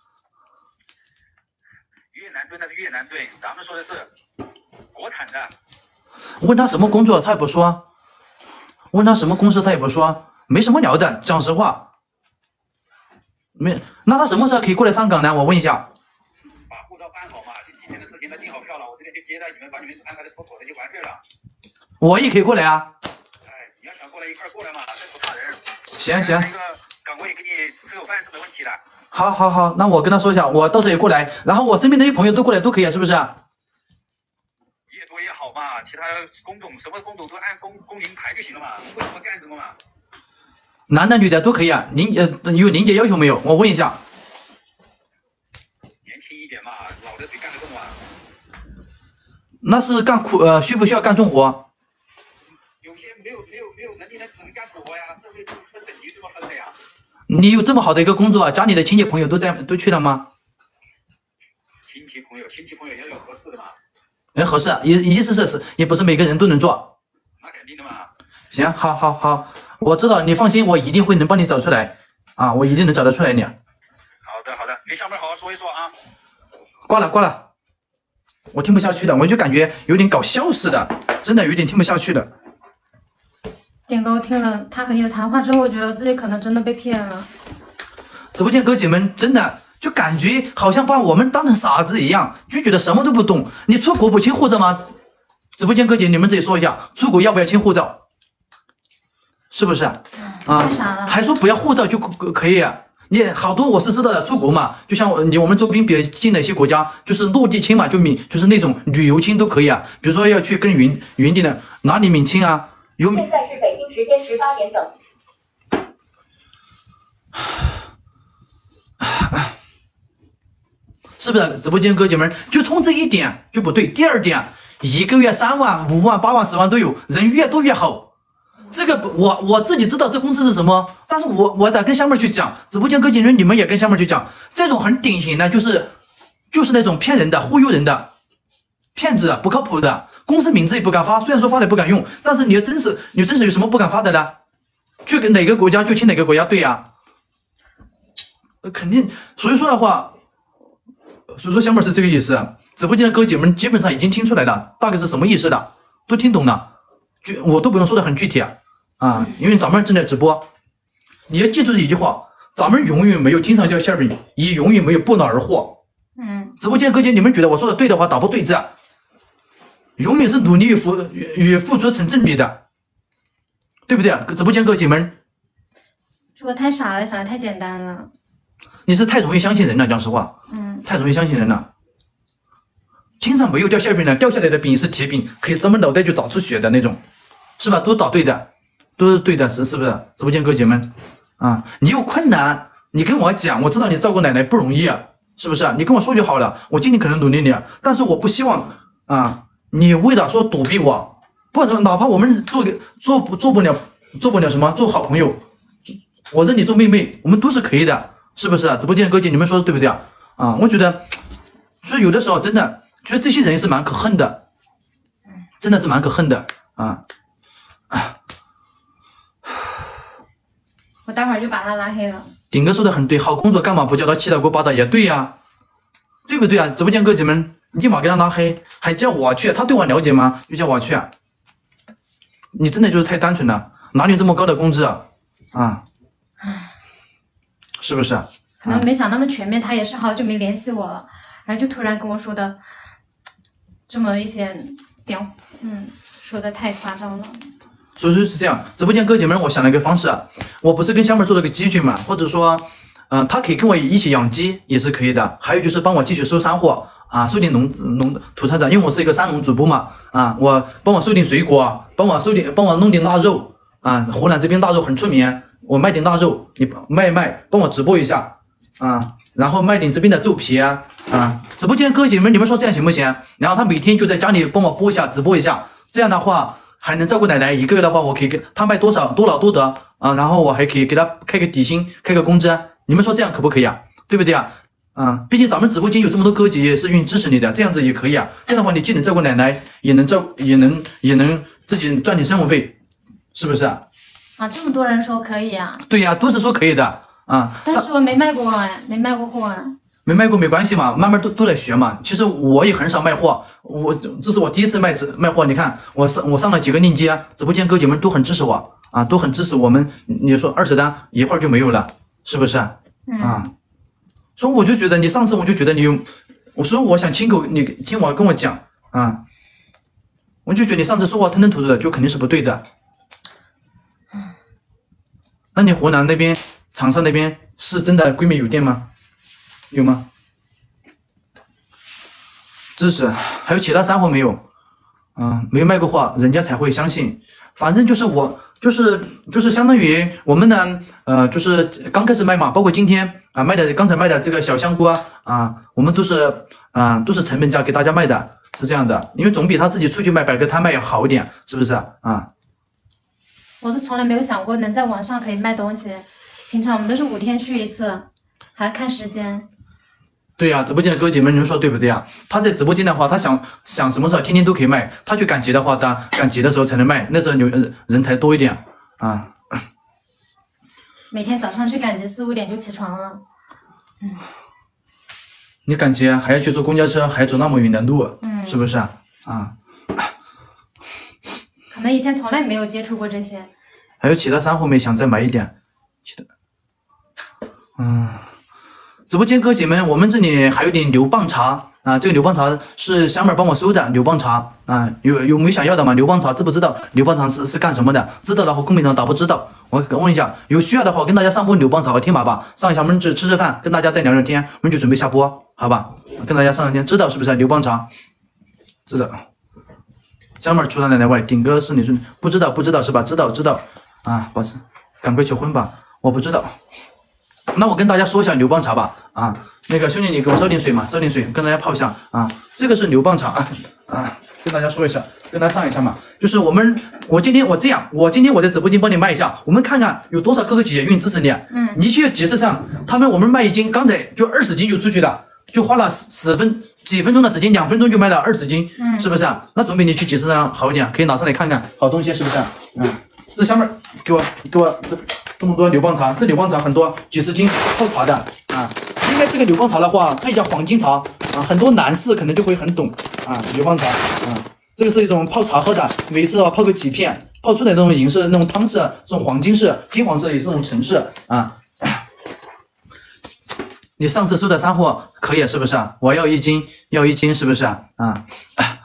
越南盾那是越南盾，咱们说的是国产的。 问他什么工作，他也不说。问他什么公司，他也不说。没什么聊的，讲实话。没，那他什么时候可以过来上岗呢？我问一下。 把护照办好嘛，就几天的事情，他订好票了，我这边就接待你们，把你们安排的妥妥的就完事了。 我也可以过来啊。 哎，你要想过来一块过来嘛，这不差人。 行行。 一个岗位给你吃口饭是没问题的。 好，好，好，那我跟他说一下，我到时候也过来，然后我身边的一些朋友都过来都可以啊，是不是？ 越多越好嘛，其他工种什么工种都按工工龄排就行了嘛，为什么干什么嘛？ 男的女的都可以啊，您呃有年纪要求没有？我问一下。 年轻一点嘛，老的谁干得动啊？ 那是干苦呃需不需要干重活？ 有些没有没有没有能力的只能干苦活呀，社会这么分等级这么分的呀。 你有这么好的一个工作，家里的亲戚朋友都在都去了吗？ 亲戚朋友，亲戚朋友也要有合适的嘛。 哎，合适，也意思是是，也不是每个人都能做。 那肯定的嘛。 行，好，好，好，我知道，你放心，我一定会能帮你找出来啊，我一定能找得出来你。 好的，好的，给小妹好好说一说啊。 挂了，挂了，我听不下去了，我就感觉有点搞笑似的，真的有点听不下去了。 点哥，我听了他和你的谈话之后，我觉得自己可能真的被骗了。 直播间哥姐们真的就感觉好像把我们当成傻子一样，就觉得什么都不懂。你出国不签护照吗？直播间哥姐，你们自己说一下，出国要不要签护照？是不是啊？ 太傻了， 还说不要护照就可以啊？你好多我是知道的，出国嘛，就像你我们周边比较近的一些国家，就是落地签嘛，就免就是那种旅游签都可以啊。比如说要去跟云云地的哪里免签啊？有现在是北京时间十八点整。 是不是？直播间哥姐们就冲这一点就不对。第二点，一个月三万、五万、八万、十万都有，人越多越好。这个我我自己知道这公司是什么，但是我我得跟香妹去讲。直播间哥姐们，你们也跟香妹去讲，这种很典型的就是就是那种骗人的、忽悠人的骗子，不靠谱的。公司名字也不敢发，虽然说发了也不敢用，但是你要真是你真是有什么不敢发的呢？去跟哪个国家就签哪个国家，对呀、啊呃，肯定。所以说的话，所以说香妹是这个意思。直播间的哥姐们基本上已经听出来了，大概是什么意思的，都听懂了，具我都不用说的很具体啊，啊，因为咱们正在直播，你要记住一句话，咱们永远没有天上掉馅饼，也永远没有不劳而获。 嗯， 直播间哥姐，你们觉得我说的对的话，打破对字。永远是努力与付与付出成正比的， 对不对？直播间各位姐妹儿， 我太傻了，想的太简单了。 你是太容易相信人了，讲实话， 嗯， 太容易相信人了。天上没有掉馅饼的，掉下来的饼是铁饼，可以这么脑袋就找出血的那种，是吧？都找对的，都是对的，是是不是？直播间各位姐妹们啊，你有困难，你跟我讲，我知道你照顾奶奶不容易啊，是不是？你跟我说就好了，我尽力可能努力点，但是我不希望啊，你为了说躲避我，不然哪怕我们做个做不做不了做不了什么，做好朋友，我认你做妹妹，我们都是可以的，是不是？直播间各位姐，你们说的对不对啊？啊，我觉得，所以有的时候真的。觉得这些人也是蛮可恨的，真的是蛮可恨的啊！ 我待会儿就把他拉黑了。 顶哥说的很对，好工作干嘛不叫他七大姑八大爷？对呀、啊，对不对啊？直播间哥姐们，立马给他拉黑，还叫我去？他对我了解吗？就叫我去啊！你真的就是太单纯了，哪里有这么高的工资啊？啊，是不是？ 可能没想那么全面，他也是好久没联系我了，然后就突然跟我说的。这么一些点，嗯，说的太夸张了。 所以说是这样，直播间哥姐妹，我想了一个方式啊，我不是跟香妹做了个集训嘛，或者说，嗯、呃，他可以跟我一起养鸡也是可以的。还有就是帮我继续收山货啊，收点农农土特产，因为我是一个山农主播嘛，啊，我帮我收点水果，帮我收点，帮我弄点腊肉啊，湖南这边腊肉很出名，我卖点腊肉，你卖一卖，帮我直播一下啊。然后卖点这边的豆皮啊，啊，直播间哥姐妹，你们说这样行不行？然后他每天就在家里帮我播一下，直播一下，这样的话还能照顾奶奶。一个月的话，我可以给他卖多少多劳多得啊，然后我还可以给他开个底薪，开个工资。你们说这样可不可以啊？对不对啊？啊，毕竟咱们直播间有这么多哥姐也是愿意支持你的，这样子也可以啊。这样的话，你既能照顾奶奶，也能照，也能也能自己赚点生活费，是不是啊？ 啊，这么多人说可以啊？ 对呀、啊，都是说可以的。啊， 但是我没卖过哎，没卖过货啊。 没卖过没关系嘛，慢慢都都来学嘛。其实我也很少卖货，我这是我第一次卖卖货。你看我上我上了几个链接，直播间哥姐们都很支持我啊，都很支持我们。你说二十单一会儿就没有了，是不是？ 嗯、 啊，所以我就觉得你上次我就觉得你有，我说我想亲口你听我跟我讲啊，我就觉得你上次说话吞吞吐吐的，就肯定是不对的。那你湖南那边？长沙那边是真的闺蜜有店吗？有吗？支持，还有其他山货没有？嗯，没有卖过货，人家才会相信。反正就是我，就是就是相当于我们呢，呃，就是刚开始卖嘛，包括今天啊卖的，刚才卖的这个小香菇啊，啊，我们都是啊都是成本价给大家卖的，是这样的，因为总比他自己出去卖摆个摊卖要好一点，是不是啊？ 我都从来没有想过能在网上可以卖东西。平常我们都是五天去一次，还要看时间。 对呀、啊，直播间的哥姐妹，你们说对不对啊？他在直播间的话，他想想什么时候天天都可以卖，他去赶集的话，他赶集的时候才能卖，那时候人人才多一点啊。 每天早上去赶集，四五点就起床了。嗯。 你赶集还要去坐公交车，还走那么远的路， 嗯， 是不是啊？啊。 可能以前从来没有接触过这些。 还有其他山货没想再买一点，其他。嗯，直播间哥姐们，我们这里还有点牛蒡茶啊，这个牛蒡茶是香妹帮我收的牛蒡茶啊，有有没有想要的吗？牛蒡茶知不知道牛蒡茶是是干什么的？知道的话公屏上打不知道，我问一下，有需要的话我跟大家上播牛蒡茶和天马吧，上一下我们就吃吃饭，跟大家再聊聊天，我们就准备下播，好吧？跟大家上一天，知道是不是牛蒡茶？知道。香妹除了奶奶外，顶哥是你说不知道不知道是吧？知道知道啊，宝子，赶快求婚吧，我不知道。那我跟大家说一下牛蒡茶吧，啊，那个兄弟你给我烧点水嘛，烧点水跟大家泡一下啊，这个是牛蒡茶啊，啊，跟大家说一下，跟大家上一下嘛，就是我们，我今天我这样，我今天我在直播间帮你卖一下，我们看看有多少哥哥姐姐愿意支持你，嗯，你去集市上，他们我们卖一斤，刚才就二十斤就出去了，就花了十十分几分钟的时间，两分钟就卖了二十斤，嗯，是不是啊？那总比你去集市上好一点，可以拿上来看看，好东西是不是？嗯，这香妹给我给我这。这么多牛蒡茶，这牛蒡茶很多，几十斤泡茶的啊。应该这个牛蒡茶的话，可以叫黄金茶啊。很多男士可能就会很懂啊，牛蒡茶啊，这个是一种泡茶喝的，每次的话泡个几片，泡出来的那种银色、那种汤色，这种黄金色、金黄色也是这种橙色啊。你上次收的山货可以是不是？我要一斤，要一斤是不是啊？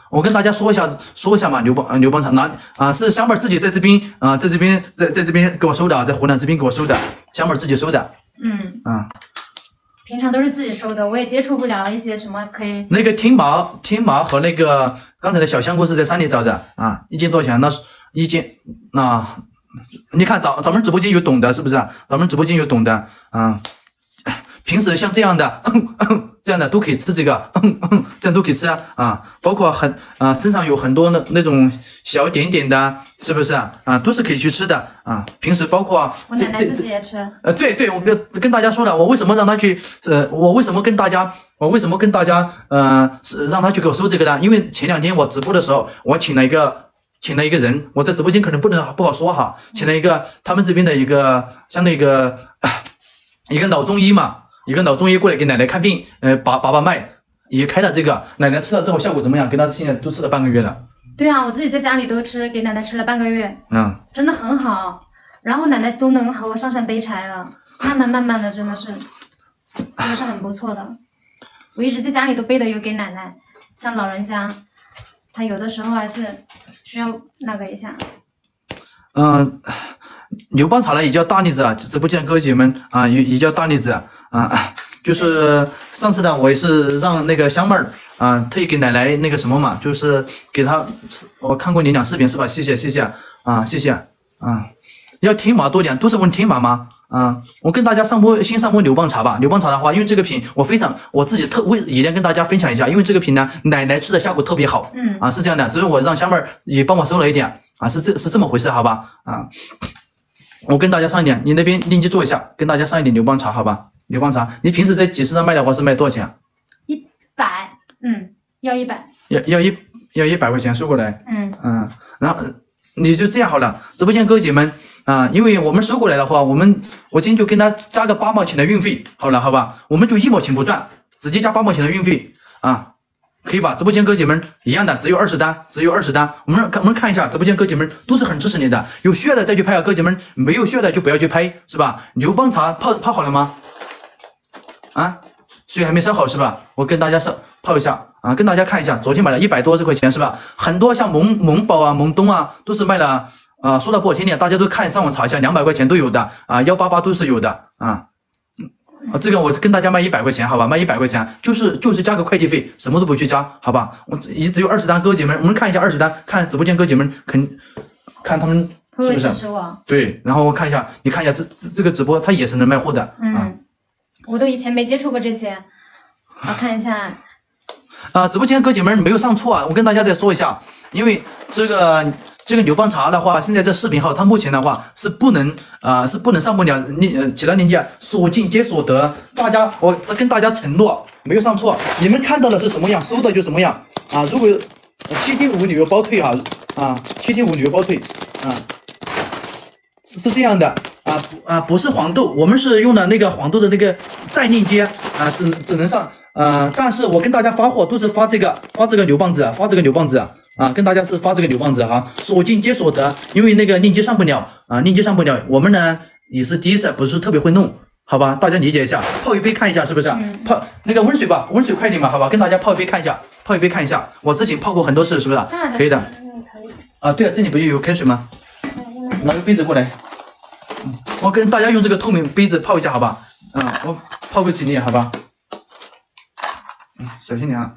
我跟大家说一下，说一下嘛，刘邦啊，刘邦茶拿啊是香妹自己在这边啊，在这边在在这边给我收的，在湖南这边给我收的，香妹自己收的。 嗯啊， 平常都是自己收的，我也接触不了一些什么可以。 那个天麻天麻和那个刚才的小香菇是在山里找的啊，一斤多少钱？那是一斤啊，你看咱咱们直播间有懂的，是不是？咱们直播间有懂的啊。平时像这样的这样的都可以吃这个，这样都可以吃啊啊，包括很啊身上有很多那那种小点点的，是不是啊？啊，都是可以去吃的啊。平时包括我奶奶自己也吃。 呃，对对，我跟跟大家说了，我为什么让他去呃，我为什么跟大家，我为什么跟大家呃是让他去给我收这个呢？因为前两天我直播的时候，我请了一个。请了一个人，我在直播间可能不能不好说哈，请了一个他们这边的一个像那个一个老中医嘛，一个老中医过来给奶奶看病，呃，把把把脉，也开了这个，奶奶吃了之后效果怎么样？跟她现在都吃了半个月了。 对啊，我自己在家里都吃，给奶奶吃了半个月， 嗯， 真的很好。然后奶奶都能和我上山背柴了，慢慢慢慢的，真的是，真的是很不错的。我一直在家里都背的有给奶奶，像老人家，他有的时候还是需要那个一下。 嗯，刘邦茶呢也叫大栗子啊，直播间的哥姐们啊，也也叫大栗子啊，就是上次呢，我也是让那个香妹儿啊，特意给奶奶那个什么嘛，就是给她，我看过你俩视频是吧？谢谢谢谢啊，谢谢啊，要天麻多点，都是问天麻吗？啊，我跟大家上播，先上播刘邦茶吧。刘邦茶的话，因为这个品我非常，我自己特为也要跟大家分享一下，因为这个品呢，奶奶吃的效果特别好。 嗯， 啊，是这样的，所以我让香妹儿也帮我收了一点啊，是这是这么回事，好吧？啊，我跟大家上一点，你那边链接做一下，跟大家上一点刘邦茶，好吧？刘邦茶，你平时在集市上卖的话是卖多少钱？ 一百，嗯，要一百， 要要一要一百块钱收过来。 嗯嗯，然后你就这样好了，直播间哥姐们。啊，因为我们收过来的话，我们我今天就跟他加个八毛钱的运费，好了，好吧，我们就一毛钱不赚，直接加八毛钱的运费啊，可以吧？直播间哥姐们一样的，只有二十单，只有二十单。我们我们看一下，直播间哥姐们都是很支持你的，有需要的再去拍啊，哥姐们没有需要的就不要去拍，是吧？刘邦茶泡泡好了吗？啊，水还没烧好是吧？我跟大家烧泡一下啊，跟大家看一下，昨天买了一百多十块钱是吧？很多像萌萌宝啊、萌东啊，都是卖了。啊，说的不好听点，大家都看上网查一下，两百块钱都有的啊，幺八八都是有的啊。啊，这个我跟大家卖一百块钱，好吧，卖一百块钱，就是就是加个快递费，什么都不去加，好吧。我也只有二十单，哥姐们，我们看一下二十单，看直播间哥姐们肯看他们是不是？对，然后我看一下，你看一下这这这个直播，他也是能卖货的。 嗯，啊、我都以前没接触过这些，我看一下。 啊，直播间哥姐们没有上错啊，我跟大家再说一下，因为这个。这个刘邦茶的话，现在这视频号，它目前的话是不能啊、呃，是不能上不了链呃其他链接，所进皆所得。大家，我跟大家承诺，没有上错，你们看到的是什么样，收的就什么样啊。如果七天五旅游包退啊啊，七天五旅游包退啊，是是这样的啊啊，不是黄豆，我们是用的那个黄豆的那个带链接啊，只只能上呃，但是我跟大家发货都是发这个发这个牛棒子，发这个牛棒子。啊，跟大家是发这个牛棒子哈，所进皆所得，因为那个链接上不了啊，链接上不了，我们呢也是第一次，不是特别会弄，好吧，大家理解一下，泡一杯看一下是不是？嗯、泡那个温水吧，温水快点嘛，好吧，跟大家泡一杯看一下，泡一杯看一下，我之前泡过很多次，是不是？可以的。啊，对啊，这里不就有开水吗？拿个杯子过来，嗯，我跟大家用这个透明杯子泡一下，好吧？啊，我泡个几粒，好吧？嗯，小心点啊。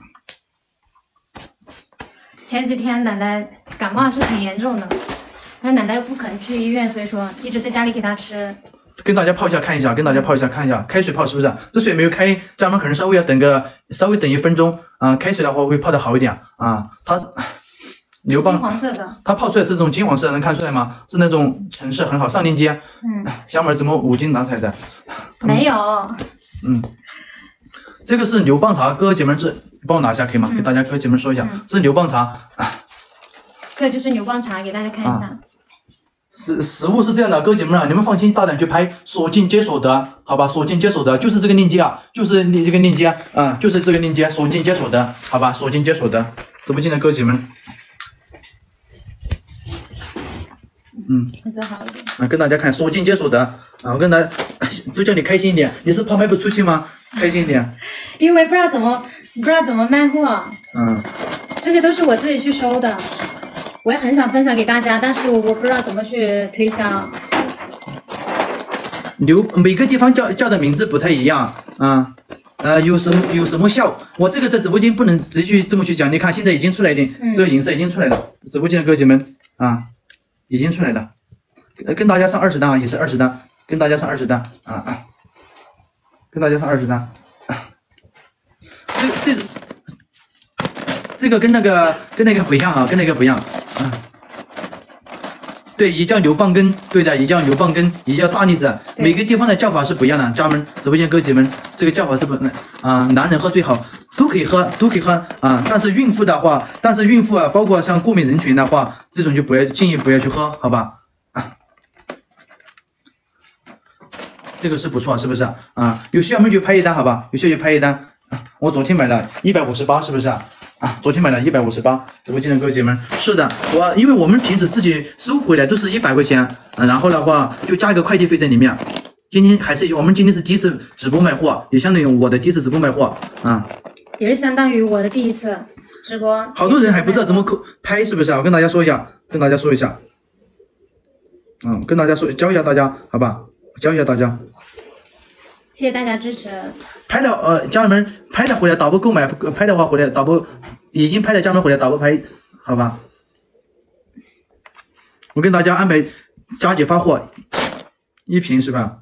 前几天奶奶感冒还是挺严重的，但是奶奶又不肯去医院，所以说一直在家里给她吃。 跟大家泡一下看一下，跟大家泡一下看一下，开水泡是不是？这水没有开，家人们可能稍微要等个稍微等一分钟啊、呃。开水的话会泡的好一点啊。它刘邦金黄色的， 它泡出来是这种金黄色，能看出来吗？是那种成色很好，上链接。 嗯， 小妹怎么五斤拿出来的？ 没有。 嗯，这个是刘邦茶，哥姐们这。帮我拿一下可以吗？嗯、给大家哥姐们说一下，嗯、这是牛蒡茶， 这就是牛蒡茶，给大家看一下。啊、 食食物是这样的，哥姐们啊，你们放心大胆去拍，所进皆所得，好吧？所进皆所得，就是这个链接啊，就是你这个链接啊、嗯，就是这个链接，所进皆所得，好吧？所进皆所得，直播间的哥姐们，嗯， 这好一点。 啊，跟大家看，所进皆所得啊，我跟大家就叫你开心一点，你是怕卖不出去吗？开心一点， 因为不知道怎么。不知道怎么卖货。 嗯， 这些都是我自己去收的，我也很想分享给大家，但是我我不知道怎么去推销。 牛每个地方叫叫的名字不太一样啊。呃，有什么有什么效？我这个在直播间不能直接去这么去讲。你看，现在已经出来一点，嗯、这个颜色已经出来了。直播间的哥姐们啊，已经出来了。跟大家上二十单啊，也是二十单，跟大家上二十单啊啊，跟大家上二十单。啊、这这这个跟那个跟那个不一样啊，跟那个不一样啊。对，也叫牛蒡根，对的，也叫牛蒡根，也叫大栗子，每个地方的叫法是不一样的。家人们，直播间哥姐们，这个叫法是不啊、呃，男人喝最好，都可以喝，都可以喝啊。但是孕妇的话，但是孕妇啊，包括像过敏人群的话，这种就不要建议不要去喝，好吧？啊，这个是不错，是不是啊？有需要我们就拍一单，好吧？有需要就拍一单。啊、我昨天买了一百五十八，是不是啊？啊，昨天买了一百五十八，直播间的各位姐妹，是的，我因为我们平时自己收回来都是一百块钱，啊，然后的话就加一个快递费在里面。今天还是我们今天是第一次直播卖货，也相当于我的第一次直播卖货啊， 也是相当于我的第一次直播。 好多人还不知道怎么扣拍，是不是啊？我跟大家说一下，跟大家说一下，嗯，跟大家说教一下大家，好吧？教一下大家。 谢谢大家支持。 拍的呃，家人们拍的回来打包购买，拍的话回来打包，已经拍的家人们回来打包拍，好吧？我跟大家安排佳姐发货，一瓶是吧？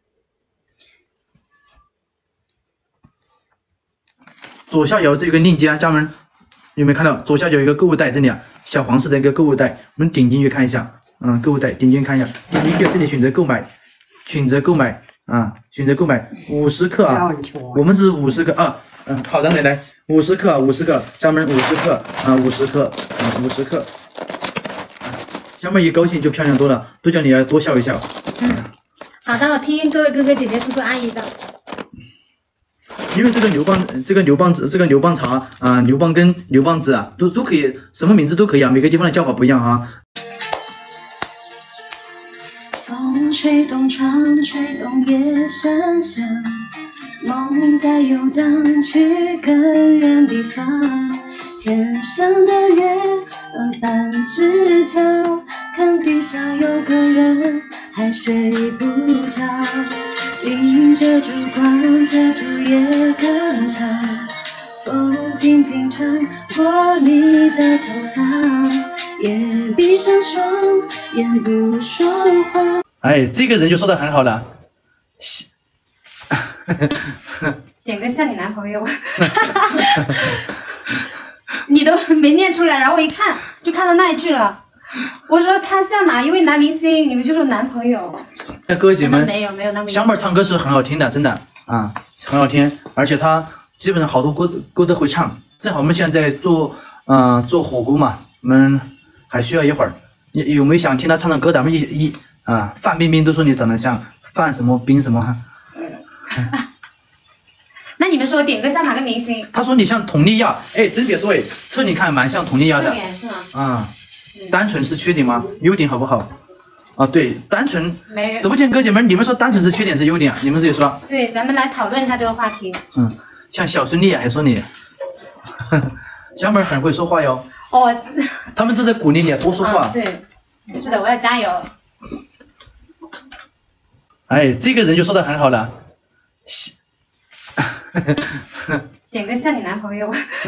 左下角这个链接，家人们有没有看到？左下角有一个购物袋，这里啊，小黄色的一个购物袋，我们点进去看一下，嗯，购物袋点进去看一下，点进去这里选择购买，选择购买。啊，选择购买五十克啊，我们是五十克啊，嗯，好的，奶奶，五十克，五十克，家人们五十克啊，五十克啊，五十克，家人们一高兴就漂亮多了，都叫你要多笑一笑。 嗯，好的，我听各位哥哥姐姐、叔叔阿姨的。 因为这个牛蒡，这个牛蒡子，这个牛蒡茶啊，牛蒡根、牛蒡子啊，都都可以，什么名字都可以啊，每个地方的叫法不一样啊。 吹动窗，吹动夜声响，梦在游荡，去更远地方。天上的月儿半只脚，看地上有个人还睡不着。云遮住光，遮住夜更长，风轻轻穿过你的头发，也闭上双眼不说话。 哎，这个人就说的很好了。 点个像你男朋友，你都没念出来，然后我一看就看到那一句了。我说他像哪一位男明星，你们就说男朋友。 那各位姐妹， 没有没有那么。 小妹唱歌是很好听的，真的啊，很好听，而且她基本上好多歌歌都会唱。正好我们现在做嗯、呃、做火锅嘛，我们还需要一会儿。有有没有想听她唱的歌的？我们一一。啊，范冰冰都说你长得像范什么冰什么， 那你们说点歌像哪个明星？ 他说你像佟丽娅，哎，真别说哎，侧脸看蛮像佟丽娅的。 侧脸是吗？ 啊、嗯，单纯是缺点吗？优点好不好？啊，对，单纯。 没有。 直播间哥姐们，你们说单纯是缺点是优点？你们自己说。 对，咱们来讨论一下这个话题。 嗯，像小孙俪还说你，小妹很会说话哟。 哦。 他们都在鼓励你多说话。 嗯、对，是的，我要加油。 哎，这个人就说的很好了。 点个像你男朋友，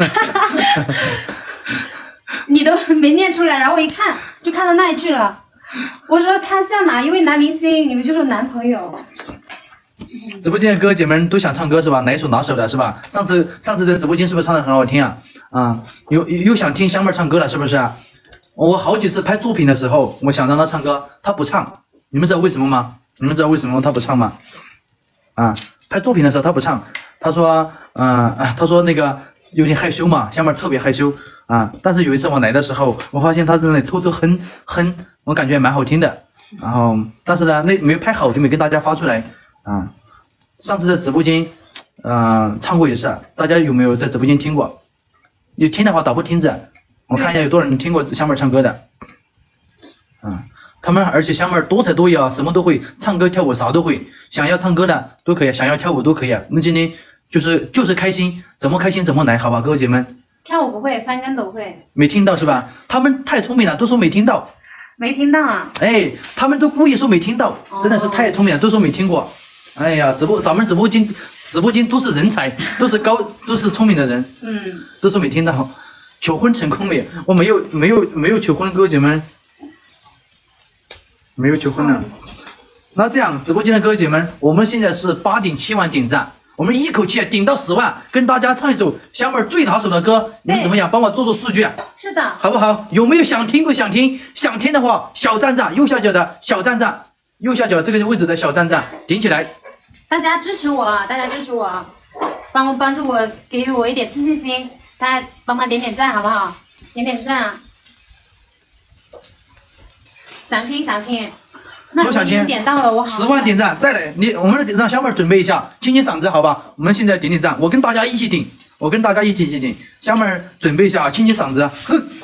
你都没念出来，然后我一看就看到那一句了。我说他像哪一位男明星，你们就说男朋友。 直播间的哥姐们都想唱歌是吧？哪一首拿手的是吧？上次上次在直播间是不是唱的很好听啊？啊、嗯，又又想听香妹唱歌了是不是？我好几次拍作品的时候，我想让她唱歌，她不唱，你们知道为什么吗？你们知道为什么她不唱吗？啊，拍作品的时候她不唱，她说，嗯、呃，她说那个有点害羞嘛，香妹特别害羞啊。但是有一次我来的时候，我发现她在那里偷偷哼哼，我感觉蛮好听的。然后，但是呢，那没拍好就没跟大家发出来啊。上次在直播间，嗯、呃，唱过一次，大家有没有在直播间听过？有听的话打破听着，我看一下有多少人听过香妹唱歌的。嗯。他们而且香妹多才多艺啊，什么都会，唱歌跳舞啥都会。想要唱歌的都可以，想要跳舞都可以。我们今天就是就是开心，怎么开心怎么来，好吧，各位姐妹跳舞不会，翻跟斗会。 没听到是吧？他们太聪明了，都说没听到。 没听到啊？ 哎，他们都故意说没听到，真的是太聪明了，都说没听过。哎呀，直播咱们直播间直播间都是人才，都是高都是聪明的人。 嗯， 都说没听到。求婚成功没？我没有没有没有求婚，哥姐们，没有求婚了。那这样，直播间的哥姐们，我们现在是八点七万点赞。我们一口气顶到十万，跟大家唱一首小妹儿最拿手的歌，你们怎么样？帮我做做数据， 是的， 好不好？有没有想听不想听？想听的话，小赞赞，右下角的小赞赞，右下角这个位置的小赞赞，点起来。 大家支持我，大家支持我，帮我帮助我，给予我一点自信心，大家帮忙点点赞，好不好？点点赞，想听想听。那如果你们点到了，我好十万点赞，再来，你我们让小妹儿准备一下，清清嗓子，好吧？我们现在点点赞，我跟大家一起顶，我跟大家一起一起顶，小妹儿准备一下，清清嗓子。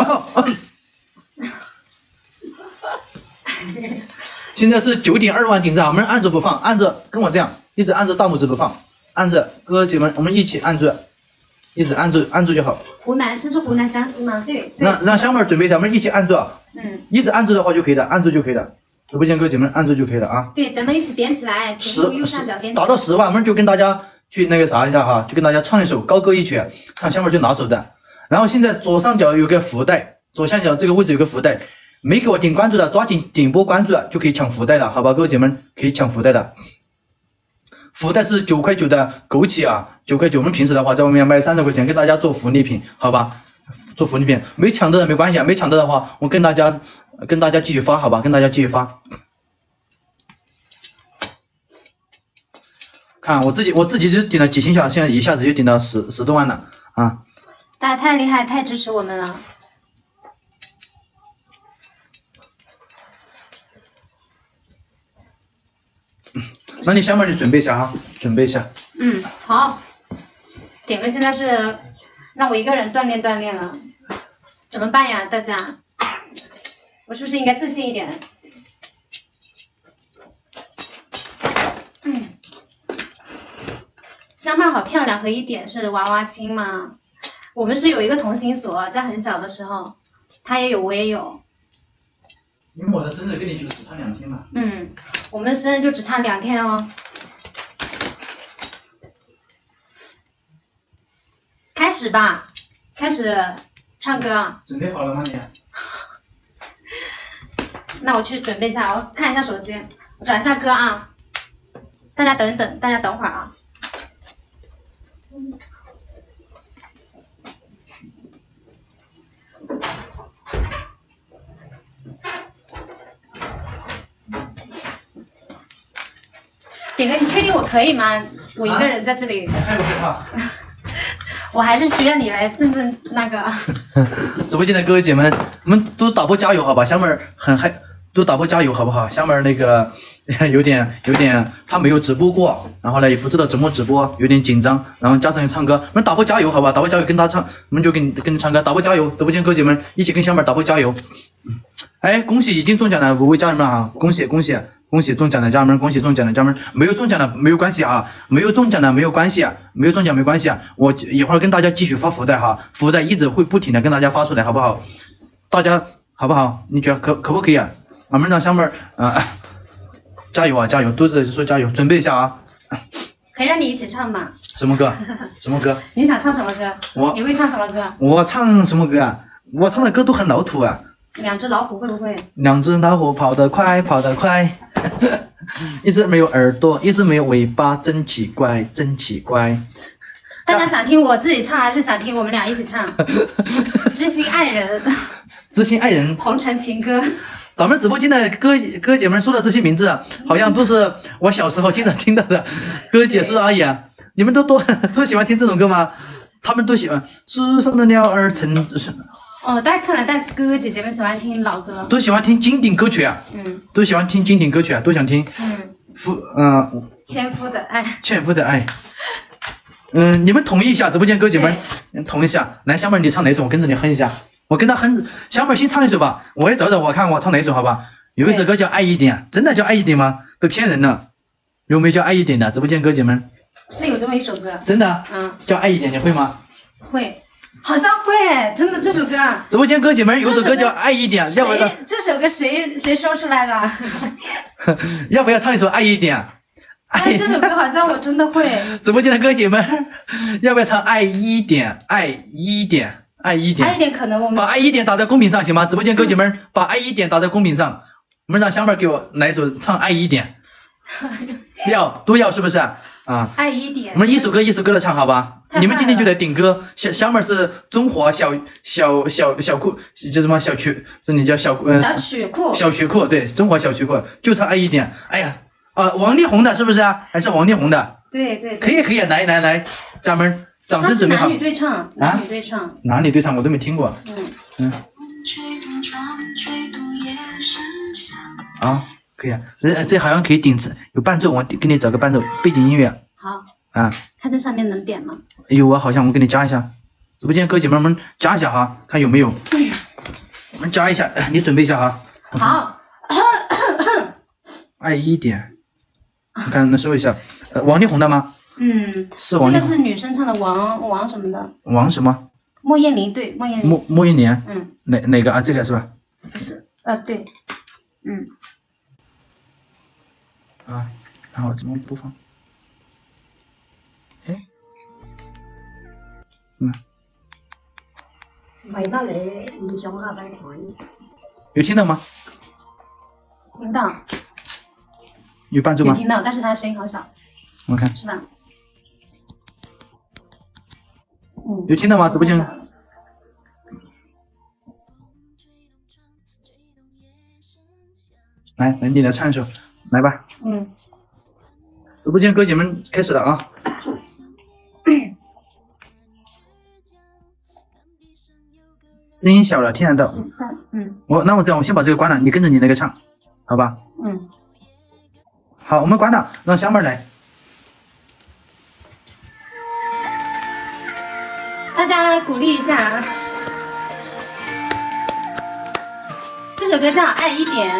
现在是九点二万点赞，我们按着不放，按着跟我这样，一直按着大拇指不放，按着哥姐们，我们一起按住，一直按住按住就好。 湖南，这是湖南湘西吗？对。 让让小妹儿准备一下，我们一起按住， 嗯， 一直按住的话就可以了，按住就可以了。直播间哥姐们按住就可以了啊！ 对，咱们一起点起来，屏幕右上角点起来。 达到十万，我们就跟大家去那个啥一下哈，就跟大家唱一首高歌一曲，唱小妹最拿手的。然后现在左上角有个福袋，左下角这个位置有个福袋，没给我点关注的，抓紧点波关注就可以抢福袋了，好吧，哥姐们可以抢福袋的。福袋是九块九的枸杞啊，九块九。我们平时的话在外面卖三十块钱，给大家做福利品，好吧？做福利品，没抢到的没关系啊，没抢到的话，我跟大家。跟大家继续发，好吧？跟大家继续发。看我自己，我自己就顶了几千下，现在一下子就顶到十十多万了啊！ 大家太厉害，太支持我们了。 那你小妹儿你准备一下哈，准备一下。 嗯，好。点歌现在是让我一个人锻炼锻炼了，怎么办呀，大家？我是不是应该自信一点？嗯，香妹好漂亮，和一点是娃娃亲吗？我们是有一个同心锁，在很小的时候，他也有，我也有。 因为我的生日跟你就只差两天嘛。 嗯，我们生日就只差两天哦。开始吧，开始唱歌。 准备好了吗你？ 那我去准备一下，我看一下手机，我找一下歌啊。大家等一等，大家等会儿啊。点歌，你确定我可以吗？我一个人在这里。 害不害怕？ 我还是需要你来正正那个。 直播间的各位姐们，我们都打波加油好吧？小妹儿很嗨。都打波加油好不好？小妹儿那个有点有点，她没有直播过，然后呢也不知道怎么直播，有点紧张，然后加上又唱歌，我们打波加油好吧？打波加油跟她唱，我们就跟跟你唱歌，打波加油！直播间哥姐们一起跟小妹儿打波加油！哎，恭喜已经中奖的五位家人们啊！恭喜恭喜恭喜中奖的家人们，恭喜中奖的家人们，没有中奖的没有关系啊，没有中奖的没有关系，没有中奖没关系啊，我一会儿跟大家继续发福袋哈，福袋一直会不停的跟大家发出来，好不好？大家好不好？你觉得可可不可以啊？我们让小妹儿啊，加油啊，加油！都在说加油，准备一下啊！ 可以让你一起唱吗？ 什么歌？什么歌？ 你想唱什么歌？ 我你会唱什么歌？ 我唱什么歌啊？我唱的歌都很老土啊。 两只老虎会不会？ 两只老虎跑得快，跑得快，一只没有耳朵，一只没有尾巴，真奇怪，真奇怪。 大家想听我自己唱，还是想听我们俩一起唱？知心爱人， 知心爱人， 红尘情歌。 咱们直播间的哥哥姐们说的这些名字，好像都是我小时候经常听到的哥姐叔阿姨啊，你们都都都喜欢听这种歌吗？他们都喜欢。树上的鸟儿成。 哦，大家看来，大哥哥姐姐们喜欢听老歌， 都喜欢听经典歌曲啊， 嗯， 都喜欢听经典歌曲啊，都想听。 嗯， 夫，嗯、呃， 纤夫的爱， 纤夫的爱。嗯、呃，你们同意一下，直播间哥姐们，同意一下。来，小妹你唱哪首？我跟着你哼一下。我跟他哼，小妹先唱一首吧，我也找找我看我唱哪一首好吧？有一首歌叫《爱一点》，真的叫《爱一点》吗？被骗人了。有没有叫《爱一点》的？直播间哥姐们。 是有这么一首歌。 真的？ 嗯。 叫《爱一点》，你会吗？ 会。 好像会，真的这首歌。 直播间哥姐们有首歌叫《爱一点》，要不要？ 这首歌谁谁说出来的？ 要不要唱一首《爱一点》？ 哎，这首歌好像我真的会。 直播间的哥姐们，要不要唱《爱一点》？爱一点，爱一点， 爱一点，可能我们把爱一点打在公屏上行吗？直播间哥姐们，把爱一点打在公屏上。我们让小妹给我来一首唱《爱一点》，要都要是不是啊？ 爱一点。 我们一首歌一首歌的唱好吧？你们今天就得顶歌。小小妹是中华小小小小库，叫什么小曲？这里叫小呃小曲库。 小曲库，对，中华小曲库就唱《爱一点》。哎呀，啊，王力宏的是不是啊？还是王力宏的？ 对对。 可以可以，来来来，家们掌声准备好。 男女对唱，男女对唱。 男女对唱我都没听过。 嗯嗯。啊，可以啊，这这好像可以顶词，有伴奏，我给你找个伴奏背景音乐。 好。 啊。 看这上面能点吗？ 有啊，好像我给你加一下。直播间哥姐妹们加一下哈，看有没有。我们加一下，你准备一下哈。 好。 爱一点，你看能搜一下，呃，王力宏的吗？ 嗯， 是王力宏。 这个是女生唱的王王什么的。 王什么？ 莫艳玲，对，莫艳玲。 莫莫艳玲。 嗯。 哪哪个啊？这个是吧？ 不是，呃，对，嗯。 啊，然后怎么播放？哎，嗯。 没得你，你想下再可以。 有听到吗？ 听到。 有伴奏吗？ 有听到，但是他声音好小。 我看。 是吧？嗯。 有听到吗？直播间。来，来，你来唱一首，来吧。 嗯。 直播间哥姐们开始了啊！声音小了，听得到。 嗯。 我那我这样，我先把这个关了，你跟着你那个唱，好吧？ 嗯。 好，我们关了，让小妹来。 大家鼓励一下，这首歌叫《爱一点》。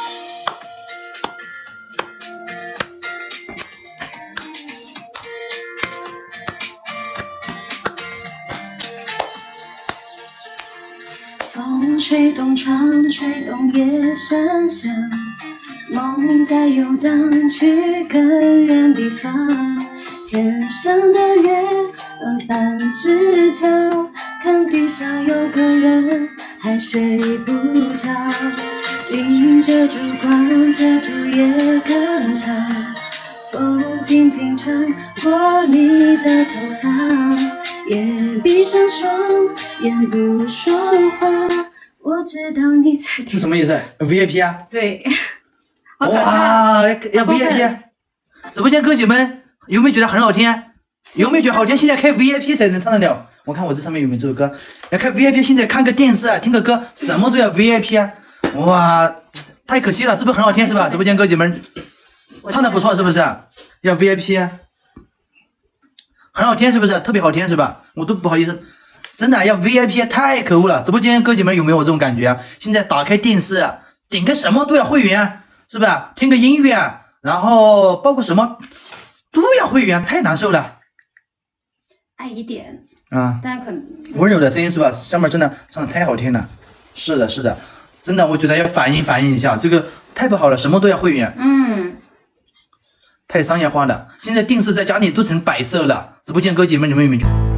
风吹动窗，吹动夜声响，梦在游荡，去更远地方。天上的月儿半只脚，看地上有个人还睡不着。云遮住光，遮住夜更长，风轻轻穿过你的头发，也闭上双眼不说话。我知道你在听。 是什么意思 ？V I P 啊？ 对。 哇，要 V I P！ 直播间哥姐们有没有觉得很好听？有没有觉得好听？现在开 V I P 才能唱得了。我看我这上面有没有这首歌？要开 V I P， 现在看个电视啊，听个歌，什么都要 V I P 啊！哇，太可惜了，是不是很好听？是吧？直播间哥姐们唱的不错，是不是？要 V I P 啊，很好听，是不是？特别好听，是吧？我都不好意思。真的要 V I P 太可恶了！直播间哥姐们有没有这种感觉啊？现在打开电视，点个什么都要会员，是不是？听个音乐，然后包括什么都要会员，太难受了。 爱一点啊， 大家可能温柔的声音是吧？上面真的唱的太好听了。是的，是的，真的，我觉得要反映反映一下，这个太不好了，什么都要会员。 嗯， 太商业化了。现在电视在家里都成摆设了。直播间哥姐们，你们有没有觉得？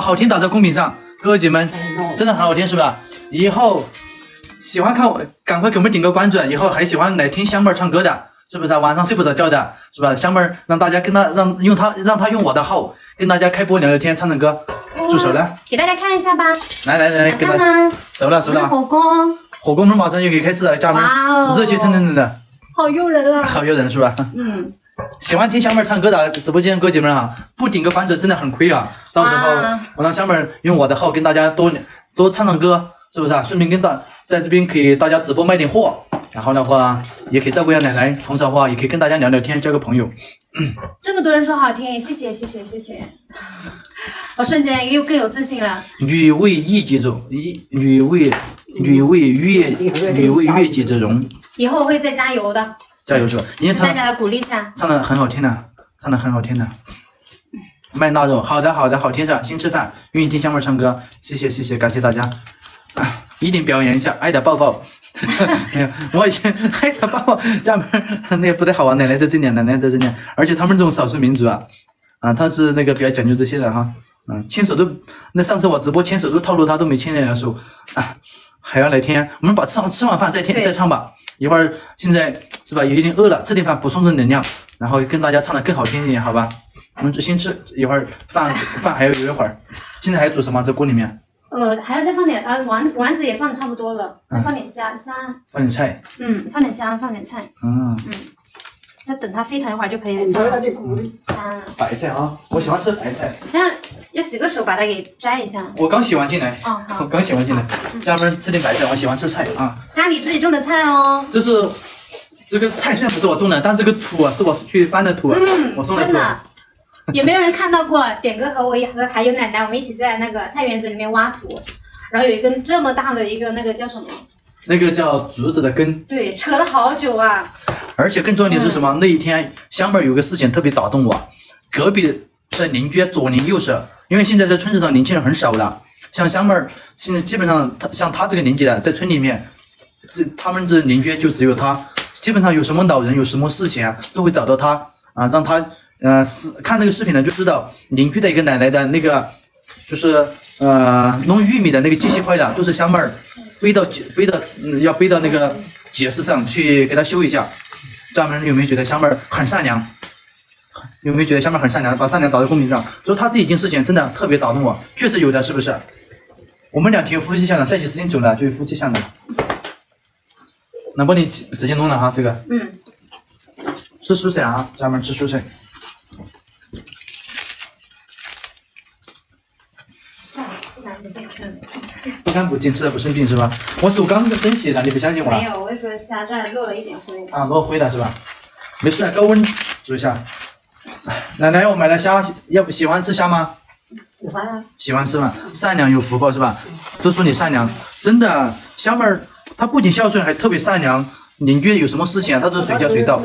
好听打在公屏上，哥哥姐们，真的很好听，是吧？以后喜欢看我，赶快给我们点个关注。以后还喜欢来听香妹儿唱歌的，是不是？晚上睡不着觉的，是吧？香妹儿让大家跟他让用他让他用我的号跟大家开播聊聊天、唱唱歌。助手呢？ 给大家看一下吧。 来来来，给大家熟了熟了。 火锅， 火锅我们马上就可以开吃了，家人们，热气腾腾的， 好诱人啊！ 好诱人是吧？ 嗯。 喜欢听香妹儿唱歌的直播间哥姐们啊，不点个关注真的很亏啊！到时候我让香妹儿用我的号跟大家多多唱唱歌，是不是啊？顺便跟大在这边可以大家直播卖点货，然后的话也可以照顾一下奶奶，同时的话也可以跟大家聊聊天，交个朋友。 这么多人说好听，谢谢谢谢谢谢，我瞬间又更有自信了。 女为艺伎之一，女为女为乐女为乐伎之容。 以后我会再加油的。 加油是吧？你唱大家的鼓励下， 唱的很好听的，唱的很好听的。卖腊肉，好的好的，好听是吧？先吃饭，愿意听香妹儿唱歌，谢谢谢谢，感谢大家。啊，一定表演一下，爱的抱抱。我爱的抱抱，家门那个不太好啊，奶奶在这里，奶奶在这里，而且他们这种少数民族啊，啊，他是那个比较讲究这些的哈，嗯，牵手都，那上次我直播牵手都套路他都没牵两手，啊，还要来听，我们把吃吃完饭再听再唱吧。一会儿现在是吧，有一点饿了，吃点饭补充正能量，然后跟大家唱的更好听一点，好吧？我们先吃一会儿饭，饭还要有一会儿。现在还要煮什么？这锅里面？ 呃，还要再放点，呃，丸丸子也放的差不多了，再放点虾虾， 放点菜， 嗯，放点虾，放点菜， 嗯嗯，再等它沸腾一会儿就可以放虾。 白菜啊，我喜欢吃白菜。 那要洗个手把它给摘一下。 我刚洗完进来， 哦好， 我刚洗完进来，家人们吃点白菜，我喜欢吃菜啊。 家里自己种的菜哦。 这是这个菜虽然不是我种的，但这个土啊是我去翻的土， 嗯， 我送的土。 真的。有没有人看到过点哥和我和还有奶奶，我们一起在那个菜园子里面挖土，然后有一根这么大的一个那个叫什么？ 那个叫竹子的根。对， 扯了好久啊。 而且更重要的是什么？嗯、那一天香妹儿有个事情特别打动我，隔壁的邻居左邻右舍，因为现在在村子上年轻人很少了，像香妹儿现在基本上他像他这个年纪的，在村里面，这他们这邻居就只有他，基本上有什么老人有什么事情啊，都会找到他啊，让他。呃，是看这个视频呢，就知道邻居的一个奶奶的那个，就是呃弄玉米的那个机器坏了，都是香妹儿背到背到、嗯、要背到那个集市上去给他修一下。家人们有没有觉得香妹儿很善良？有没有觉得香妹儿很善良？把善良打在公屏上，说他这一件事情真的特别打动我，确实有的，是不是？我们俩挺有夫妻相的，在一起时间久了就有夫妻相的。能帮你直接弄了哈，这个。嗯。吃蔬菜啊，家人们吃蔬菜。不干不净，吃了不生病是吧？我手刚蒸洗的，你不相信我？ 没有，我是说虾这儿落了一点灰。 啊，落灰了是吧？没事，高温煮一下。奶奶，我买了虾，要不喜欢吃虾吗？ 喜欢啊。喜欢吃吗？善良有福报是吧？都说你善良，真的，香妹儿她不仅孝顺，还特别善良。邻居有什么事情啊，她都随叫随到。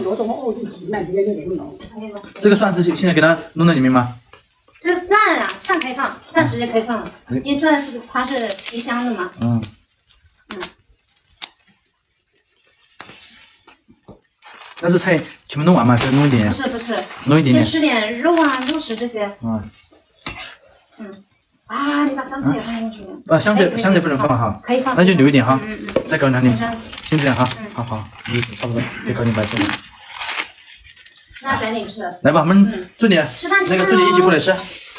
这个蒜是现在给它弄到里面吗？ 这蒜啊，蒜可以放，蒜直接可以放了，因为蒜是它是提香的嘛。嗯。嗯。 那是菜全部弄完吗？再弄一点？ 不是不是， 弄一点点。 先吃点肉啊、肉食这些。嗯。嗯。啊，你把香菜也放进去。 啊，香菜香菜不能放哈。 可以放。 那就留一点哈。 嗯嗯。 再搞两点。先这样哈。好好，差不多，别搞点白菜。 那赶紧吃。 来吧，我们助理，那个助理一起过来吃。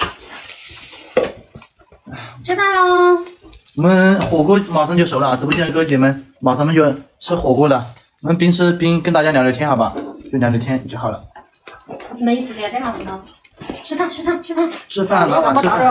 吃饭喽！ 我们火锅马上就熟了啊！直播间的哥姐们，马上我们就吃火锅了。我们边吃边跟大家聊聊天，好吧？就聊聊天就好了。 我是没吃这个嘛，呢？吃饭，吃饭，吃饭。 吃饭，老板吃饭。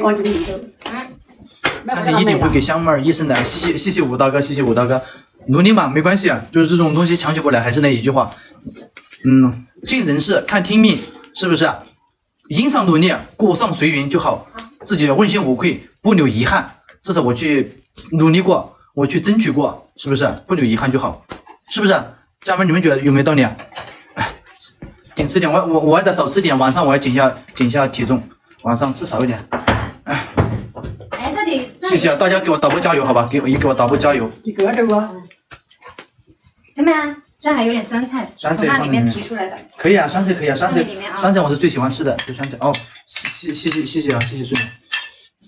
相信一定会给香妹儿一生的，谢谢谢谢武大哥，谢谢武大哥，努力嘛，没关系啊，就是这种东西强求不来，还是那一句话，嗯。尽人事，看天命，是不是？迎上努力，过上随缘就好，自己问心无愧，不留遗憾。至少我去努力过，我去争取过，是不是？不留遗憾就好，是不是？家人们，你们觉得有没有道理啊？点吃点，我我我还得少吃点，晚上我要减下减下体重，晚上吃少一点。 哎，这里， 谢谢啊，大家给我导播加油，好吧？给我也给我导播加油。 几个这个？ 怎么样？这还有点酸菜，从那里面提出来的。 可以啊，酸菜可以啊，酸菜，酸菜我是最喜欢吃的，就酸菜。哦，谢谢谢谢谢谢啊，谢谢助理。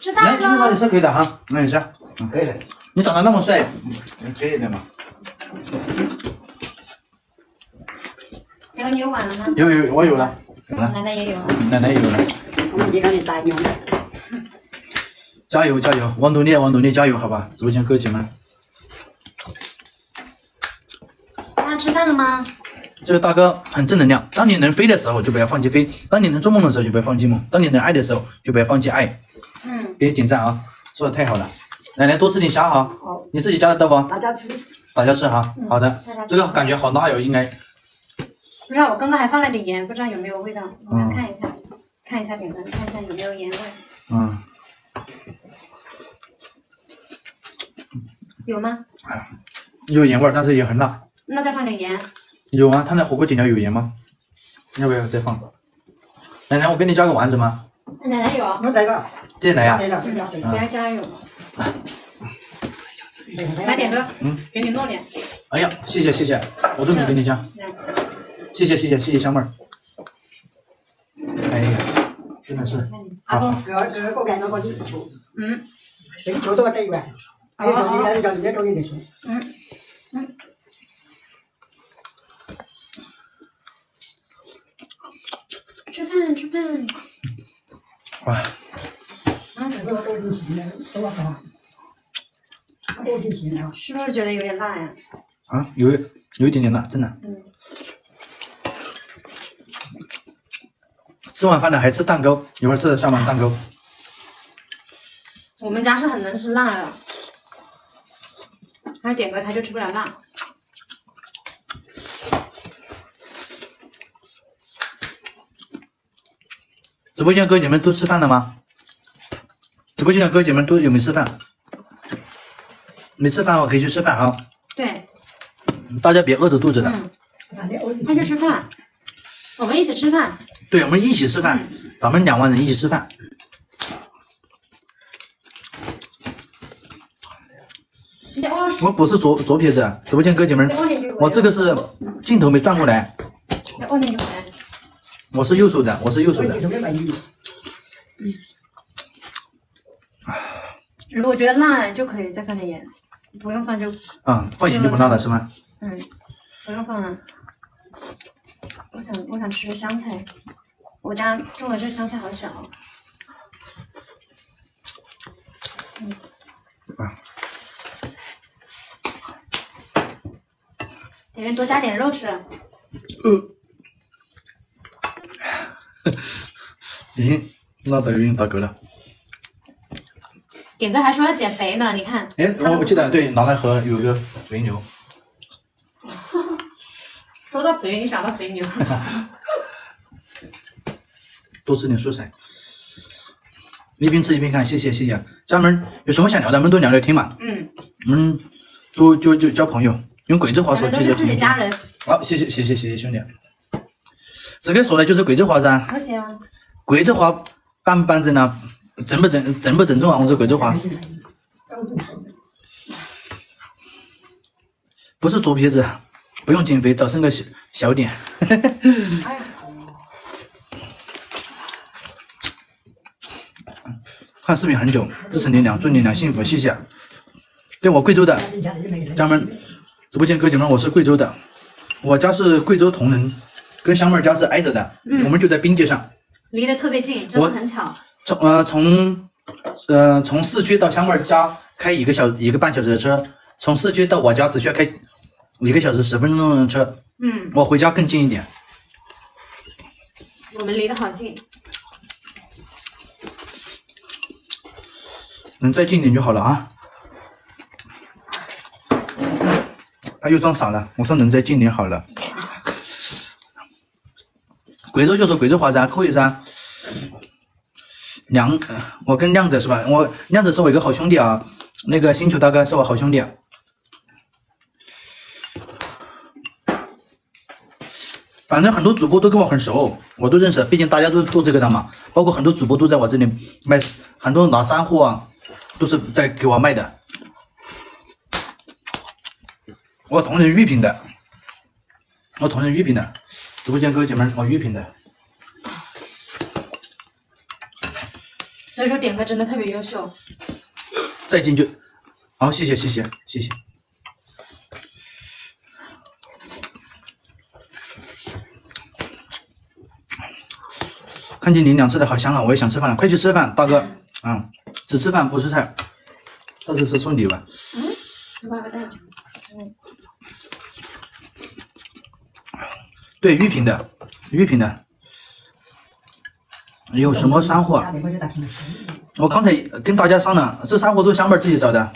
吃饭来，吃饭了也。是可以的哈，那也是，嗯，可以的。你长得那么帅，你可以的嘛？ 这个你有碗了吗？ 有有，我有了，有了， 奶奶也有。 奶奶有了。 我们一个人打用。 加油加油，我努力我努力加油，好吧？直播间哥姐们， 大家吃饭了吗？ 这个大哥很正能量。当你能飞的时候，就不要放弃飞；当你能做梦的时候，就不要放弃梦；当你能爱的时候，就不要放弃爱。 嗯， 给你点赞啊，说的太好了。奶奶多吃点虾哈，你自己家的豆腐， 大家吃。 大家吃哈。好的，这个感觉好辣哟，应该。 不知道我刚刚还放了点盐，不知道有没有味道，我们嗯看一下，看一下点灯，看一下有没有盐味。 嗯， 有吗？ 有盐味儿，但是也很辣。 那再放点盐。 有啊，他那火锅底料有盐吗？要不要再放？奶奶，我给你加个丸子吗？ 奶奶有。 我这个。 这是哪呀？ 嗯，不要加油。来点个， 嗯， 给你弄点。 哎呀，谢谢谢谢，我都没给你加。谢谢谢谢谢谢香妹儿。哎呀，真的是。 阿公，这个这个干那个你球， 嗯， 这个球都要这一碗，别着急，别着急，别着急再说。 嗯嗯。吃饭吃饭。 哇。 嗯，这个多进去呢，多少？多进去呢。 是不是觉得有点辣呀？ 啊，有有一点点辣，真的。 嗯。 吃完饭了还吃蛋糕，一会儿吃的下碗蛋糕。 我们家是很能吃辣的，还是点歌他就吃不了辣。 直播间哥姐们都吃饭了吗？直播间的哥姐们都有没吃饭？没吃饭我可以去吃饭哈。 对。 大家别饿着肚子的。 嗯。那就吃饭，我们一起吃饭。 对，我们一起吃饭，嗯、咱们两万人一起吃饭。我不是左左撇子，直播间哥姐们，我这个是镜头没转过来。我是右手的，我是右手的。 如果觉得辣就可以再放点盐，不用放就。 嗯，放盐就不辣了是吗？ 嗯，不用放了。我想，我想吃香菜。我家种的这香菜好小。嗯。 啊。 点点多加点肉吃。呃。 咦，那抖音打嗝了。 点哥还说要减肥呢，你看。 哎，我我记得对，拿来喝有个肥牛。 说到肥，你想到肥牛。 多吃点蔬菜。一边吃一边看，谢谢谢谢。家人们有什么想聊的，我们都聊聊天嘛。 嗯。 嗯，都就就交朋友，用贵州话说都是自己家人。 好，谢谢谢谢谢谢兄弟。这个说的就是贵州话噻。 不行。 贵州话板不板正啊？正不正正不正宗啊？我这贵州话。不是左撇子，不用减肥，早生个小小点。看视频很久，支持你俩，祝你俩幸福，谢谢。对我贵州的，家人们，直播间哥姐们，我是贵州的，我家是贵州铜仁，跟香妹儿家是挨着的，嗯、我们就在边界上， 离得特别近，真的很巧。 从呃从呃从市区到香妹儿家开一个小一个半小时的车，从市区到我家只需要开一个小时十分钟的车， 嗯， 我回家更近一点。 我们离得好近。 能再近一点就好了啊！他又装傻了，我说能再近点好了。贵州就说贵州话噻，可以噻。亮，我跟亮子是吧？我亮子是我一个好兄弟啊，那个星球大哥是我好兄弟。反正很多主播都跟我很熟，我都认识，毕竟大家都是做这个的嘛。包括很多主播都在我这里卖，很多拿山货啊。都是在给我卖的，我同仁玉屏的，我同仁玉屏的，直播间哥姐们，我玉屏的。 所以说点歌真的特别优秀。 再进就，好，谢谢谢谢谢谢。看见你俩吃的好香啊，我也想吃饭了，快去吃饭，大哥啊、嗯，只吃饭不吃菜，这次是送礼吧？ 嗯，这把我带着。嗯。 对，玉屏的，玉屏的。有什么山货？我刚才跟大家商量，这山货都是香妹自己找的。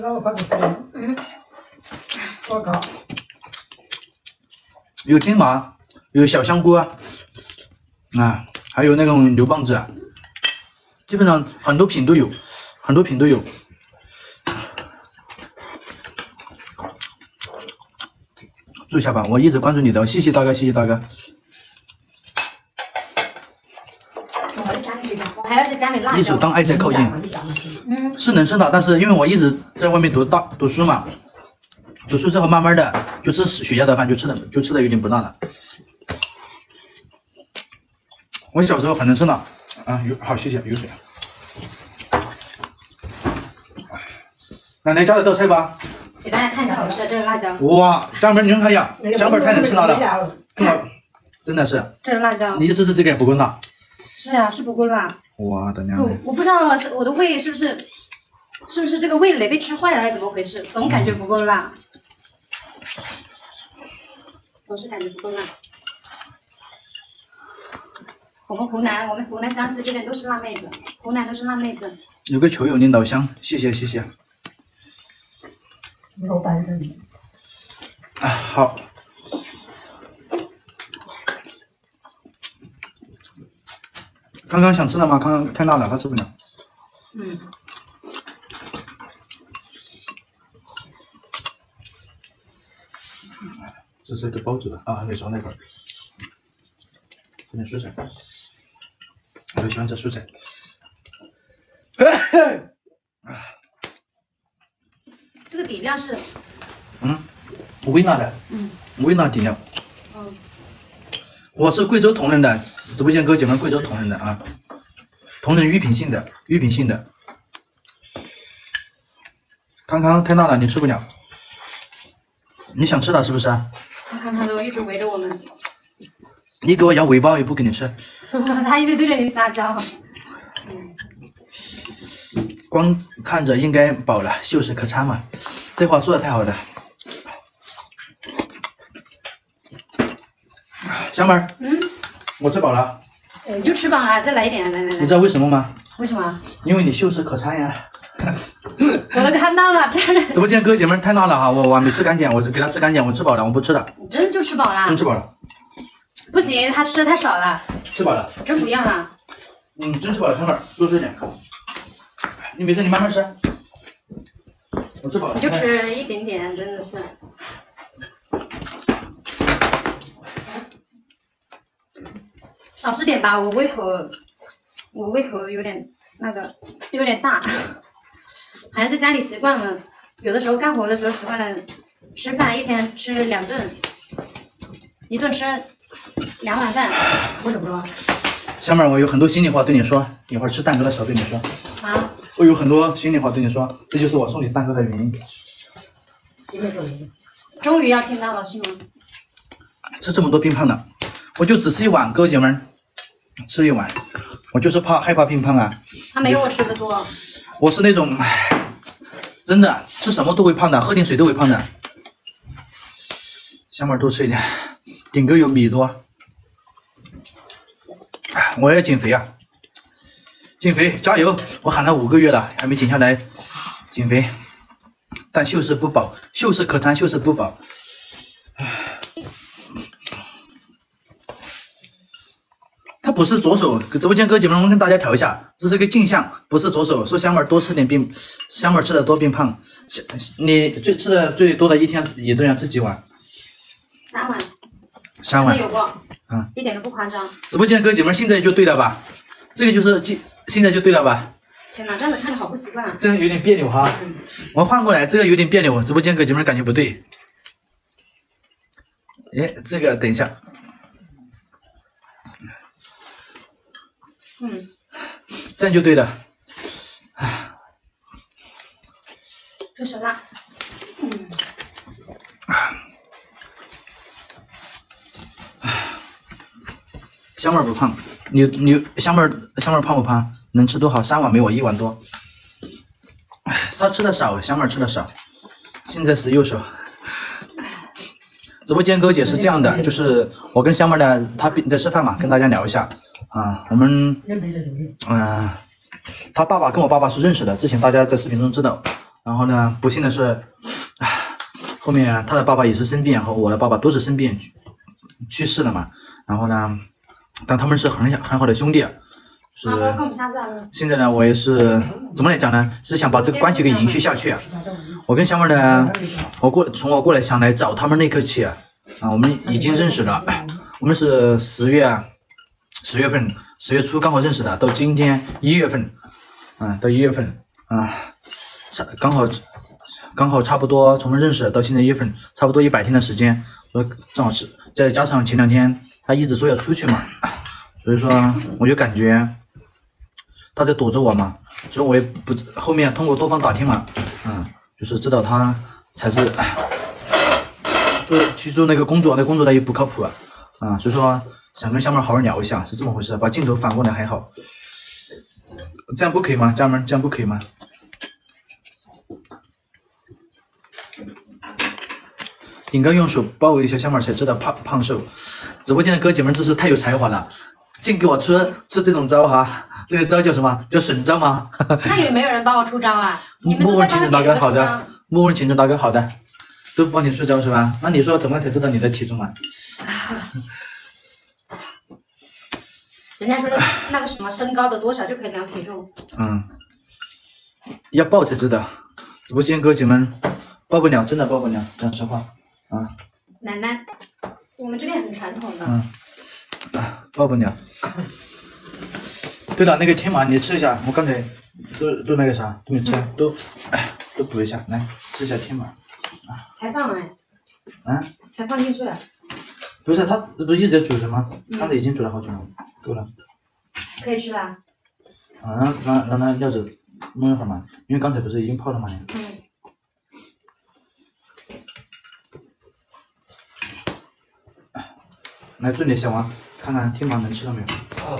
有金麻，有小香菇啊，还有那种牛蒡子，基本上很多品都有，很多品都有。注下吧，我一直关注你的，谢谢大哥，谢谢大哥。 我还要在家里辣。 一手当爱在靠近， 嗯， 是能吃的，但是因为我一直在外面读大读书嘛，读书之后慢慢的就吃学校的饭，就吃的就吃的有点不辣了。我小时候很能吃的啊，有好谢谢有水。奶奶家的豆菜吧？ 给大家看一下好吃的这个辣椒。 哇，家人们你们看一下，香妹太能吃辣了，真的是。 这是辣椒。 你一吃吃这个也不够辣。 是呀、啊，是不够辣。 我的娘！ 我我不知道是我的胃是不是是不是这个味蕾被吃坏了还是怎么回事，总感觉不够辣，总是感觉不够辣。我们湖南，我们湖南湘西这边都是辣妹子，湖南都是辣妹子。 有个球友领导香，谢谢谢谢。啊，好。刚刚想吃了吗？刚刚太辣了，他吃不了。 嗯。 这是一个包子的啊，还没熟那会儿。有点蔬菜，我就喜欢吃蔬菜。 这个底料是， 嗯，微辣的， 嗯， 微辣底料。 嗯， 我是贵州铜仁的，直播间哥姐们，贵州铜仁的啊，铜仁玉品性的，玉品性的。康康太辣了，你吃不了。你想吃了是不是？ 康康他都一直围着我们。 你给我摇尾巴，我也不给你吃。 他一直对着你撒娇。嗯。 光看着应该饱了，秀色可餐嘛，这话说的太好了。香妹儿， 嗯， 我吃饱了。 你就吃饱了，再来一点，来来来。 你知道为什么吗？ 为什么？ 因为你秀色可餐呀。 我都看到了，这儿。 直播间哥姐们太辣了哈，我我还没吃干净，我给他吃干净，我吃饱了，我不吃了。 你真的就吃饱了？ 真吃饱了。 不行，他吃的太少了。 吃饱了。 真不一样啊。 嗯，真吃饱了，香妹儿，多吃点。你没事，你慢慢吃。我吃饱了。 你就吃一点点，真的是。少吃点吧，我胃口，我胃口有点那个，有点大。好像在家里习惯了，有的时候干活的时候习惯了吃饭，一天吃两顿，一顿吃两碗饭。我怎么说？ 香妹儿，我有很多心里话对你说，一会儿吃蛋糕的时候对你说。 啊？ 我有很多心里话对你说，这就是我送你蛋糕的原因。 终于要听到了是吗？ 吃这么多变胖的，我就只吃一碗，哥姐们，吃一碗，我就是怕害怕变胖啊。 他没有我吃的多。 我是那种，唉，真的吃什么都会胖的，喝点水都会胖的。香妹儿多吃一点，顶哥有米多。我要减肥啊！减肥加油！我喊了五个月了，还没减下来。减肥，但秀色不饱，秀色可餐，秀色不饱。他不是左手，直播间哥姐们，我跟大家调一下，这是个镜像，不是左手。说香妹儿多吃点变，香妹儿吃的多变胖。你最吃的最多的一天一顿要吃几碗？ 三碗。 三碗。 有过。 嗯， 一点都不夸张。 直播间哥姐们，现在就对了吧？这个就是现现在就对了吧？ 天哪，这样子看着好不习惯啊！ 这个有点别扭哈，我换过来，这个有点别扭。直播间哥姐们感觉不对。哎，这个等一下。 嗯， 这样就对了。 就是辣。嗯。 香妹儿不胖，你你香妹儿香妹儿胖不胖？能吃多好？三碗没我一碗多。她吃的少，香妹儿吃的少。现在是右手。直播间哥姐是这样的，就是我跟香妹儿呢，她在吃饭嘛，跟大家聊一下啊。我们嗯、呃，她爸爸跟我爸爸是认识的，之前大家在视频中知道。然后呢，不幸的是，后面他的爸爸也是生病，和我的爸爸都是生病去去世了嘛。然后呢，但他们是很很好的兄弟。是。现在呢，我也是怎么来讲呢？是想把这个关系给延续下去。我跟香妹呢，我过从我过来想来找他们那刻起啊，我们已经认识了。我们是十月十月份十月初刚好认识的，到今天一月份，嗯，到一月份啊。刚好刚好差不多从认识到现在一月份，差不多一百天的时间，所以正好是再加上前两天他一直说要出去嘛，所以说我就感觉他在躲着我嘛，所以我也不后面通过多方打听嘛，嗯，就是知道他才是做去做那个工作，那工作呢也不靠谱啊，啊，所以说想跟香妹好好聊一下是这么回事，把镜头反过来还好，这样不可以吗？家人们，这样不可以吗？应该用手包围一下香妹才知道胖胖瘦。直播间的哥姐们真是太有才华了，净给我出出这种招哈！这个招叫什么？叫损招吗？ 那有没有人帮我出招啊？你们莫都在帮问前程大哥好别人出招的，莫问前程大哥好的，都帮你出招是吧？那你说怎么才知道你的体重啊？ 人家说的那个什么身高的多少就可以量体重。 嗯，要报才知道。直播间哥姐们报不了，真的报不了，讲实话啊。 奶奶，我们这边很传统的。 嗯，啊，报不了。对了，那个天麻你吃一下，我刚才都都那个啥都没吃，都哎都补一下，来吃一下天麻。 才放了哎。 啊？ 才放进去了。 不是，他不是一直在煮着吗？ 嗯刚才已经煮了好久了，够了。 可以吃了。 啊，让让让他料子弄一会儿嘛，因为刚才不是已经泡了嘛。 嗯。 来，重点小王，看看天麻能吃到没有？